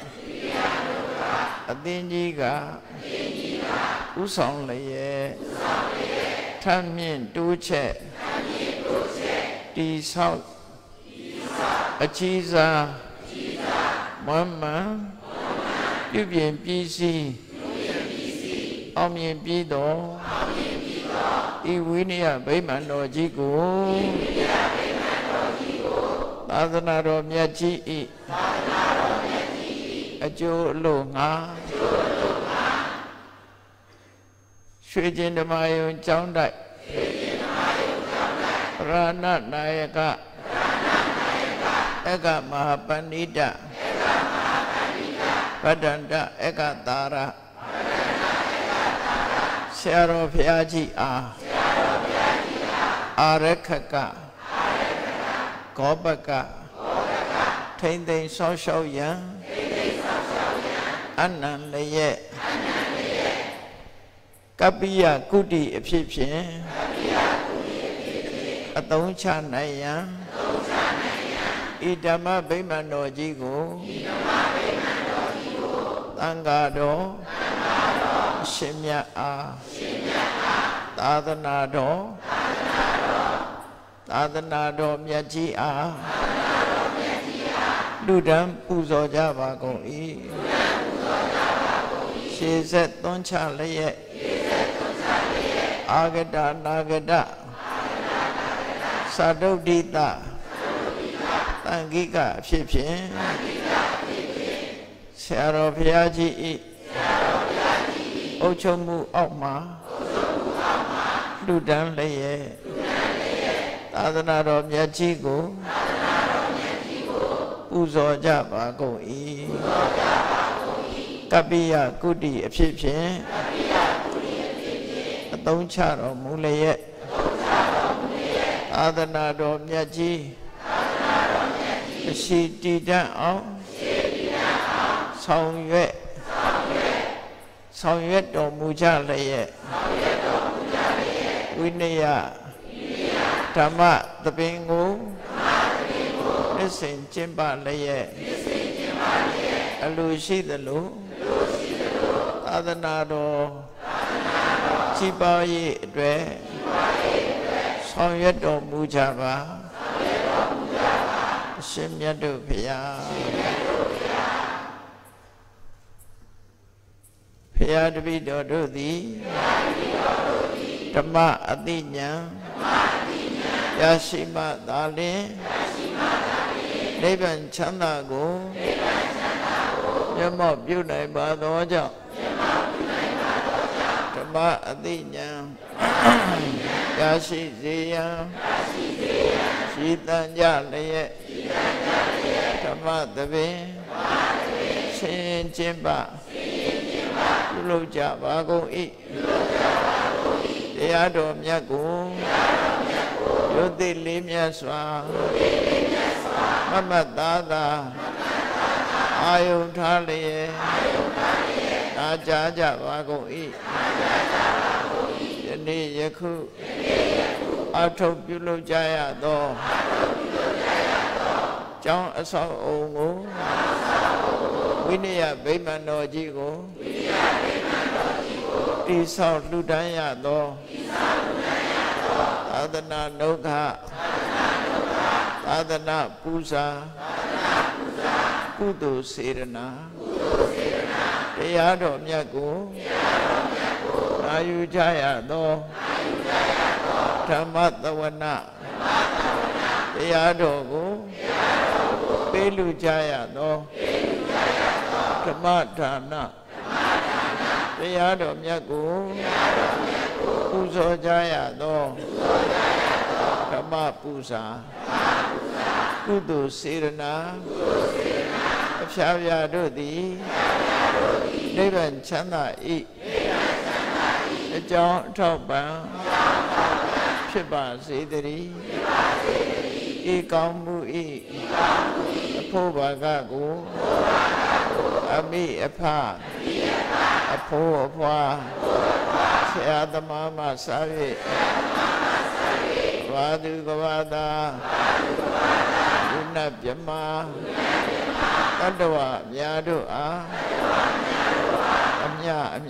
အသင်ကြီးကဥဆောင်လျက်ထမ်းမြင့်တိုးချက်တိဆောက်အကြီးစားမွမ်းမံပြုပြင်ပြီးစီးအောင်မြင်ပြီးတော့ဤဝိနည်းဗိမာန်တော်ကြီးကိုသာသနာတော်မြတ်ကြီးဤအကျိုးအလို့ငါရွှေကျင်ဓမ္မယုံကျောင်းတိုက်ရဏနာယကအကမဟာပဏိတပတ္တန္တအကသာရဆရာတော်ဘုရားကြီးအားအာရခကဂောပကထိမ့်သိမ်းဆောက်ရှောက်ရန်အနန္တရဲ့ကပ္ပိယကုတိအဖြစ်ဖြင့်အသုံးချနိုင်ရန်ဤဓမ္မဗိမာန်တော်ကြီးကိုသံဃာတော်အရှင်မြတ်အားသာသနာတော်မြတ်ကြီးအားလူတန်းပူဇော်ကြပါကုန်၏ရှေးဆက်သွန်းချလျက်အာဂတနာဂတသာဒုဋ္ဌိတသံဃိကအဖြစ်ဖြင့်ဆရာတော်ဘုရားကြီး၏အုပ်ချုပ်မှုအောက်မှာလူတန်းလျက်သာသနာတော်မြတ်ကြီးကိုပူဇော်ကြပါကုန်၏ကပ္ပိယကုတိအဖြစ်ဖြင့်အသုံးချတော်မူလျက်သာသနာတော်မြတ်ကြီးအရှိတည်တတ်အောင်ဆောင်ရွက်တော်မူကြလျက်ဝိနည်းဓမ္မသဘင်ကိုနှစ်စဉ်ကျင့်ပလျက်အလိုရှိသလိုသာသနာတော်ကြီးပွားရေးအတွက်ဆောင်ရွက်တော်မူကြပါအရှင်မြတ်တို့ဘုရားဘုရားတပည့်တော်တို့သည်ဓမ္မအသိဉာဏ်ရရှိမှသာလျှင်နိဗ္ဗာန်ချမ်းသာကိုမျက်မှောက်ပြုနိုင်ပါသောကြောင့်ဓမ္မအသိဉာဏ်ရရှိစေရန်ရှိတန်ကြလျက်ဓမ္မသဘင်ဆင်ကျင့်ပါပြုလုပ်ကြပါကုန်၏တရားတော်မြတ်ကိုယုတ်တိလေးမြတ်စွာမမတ်သားသာအာယုထားလျက်နာကြားကြပါကုန်၏ယနေ့ယခုအထုပ်ပြုလုပ်ကြရသောကျောင်းအဆောက်အုံကိုဝိနည်းဗိမာန်တော်ကြီးကိုတိဆောက်လှူဒန်းရသောသနာဒုက္ခသာသနာပူဇာကုသိုလ်စေရနာတရားတော်မြတ်ကိုနာယူကြရသောဓမ္မသဝနာတရားတော်ကိုပေးလူကြရသောဓမ္မဒါနတရားတော်မြတ်ကိုပူဇော်ကြရသောဓမ္မပူဇာကုသိုလ်စေရနာအဖျားဖျားတို့သည်နိဗ္ဗာန်ချမ်းသာ၏အကြောင်းအထောက်ပံ့ဖြစ်ပါစေတည်းဤကောင်းမှု၏အဖို့ဘာကကိုအမိအဖအဖို့အဖွာဆရာသမားမှစ၍ဘာသူကဘာသာဘုဏဗြဟ္မာတတ္တဝအများတို့အားအမြ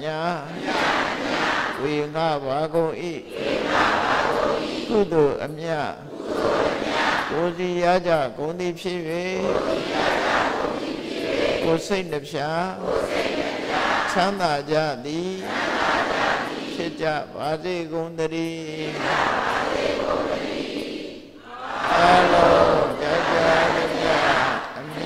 ဝေငါပါကုန်၏ကုသိုလ်အမြကိုယ်စီရကြကုန်သည်ဖြစ်၍ကိုယ်စိတ်နှပြချမ်းသာကြသည်ဖြစ်ကြပါစေကုန်သတည်းအလုံးကြကြကြအမြ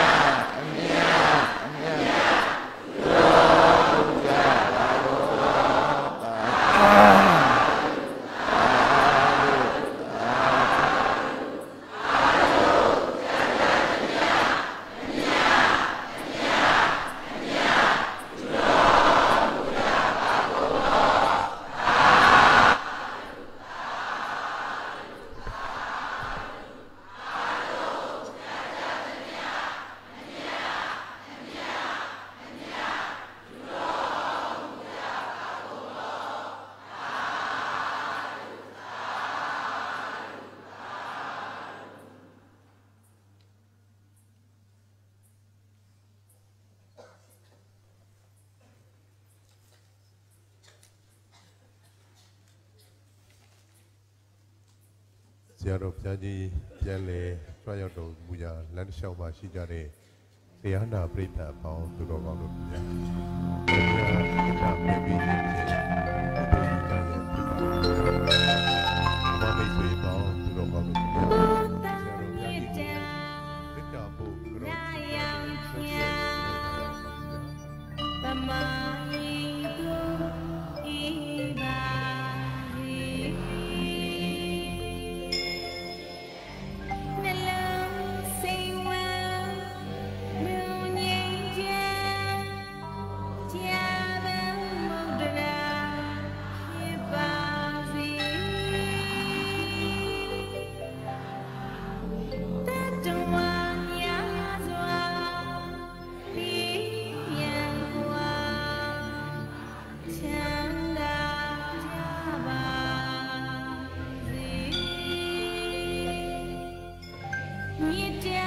ဆရာတော်ဘုရားကြီးပြန်လေကြွရောက်တော်မူရာလမ်းတစ်လျှောက်မှာရှိကြတဲ့တရားနာပရိသတ်အပေါင်းသူတော်ကောင်းတို့ပြန်ဘုရားပြပြခြင်းဖြင့်ဘုရားကြီးကြရဲ့ဖြစ်ပါဘာမိတ်ဆွေပေါင်းသူတော်ကောင်းတို့ပြန်ဆရာတော်ဘုရားကြီးမေတ္တာဖို့ကြောင့်သမာဟိတုဣဘာဟိနှလုံးစိတ်ဝမ်းမြုံငြိမ်ချမ်းကြာပန်မုဒ္ဒရာဖြစ်ပါစေတတဝါများစွာမြစ်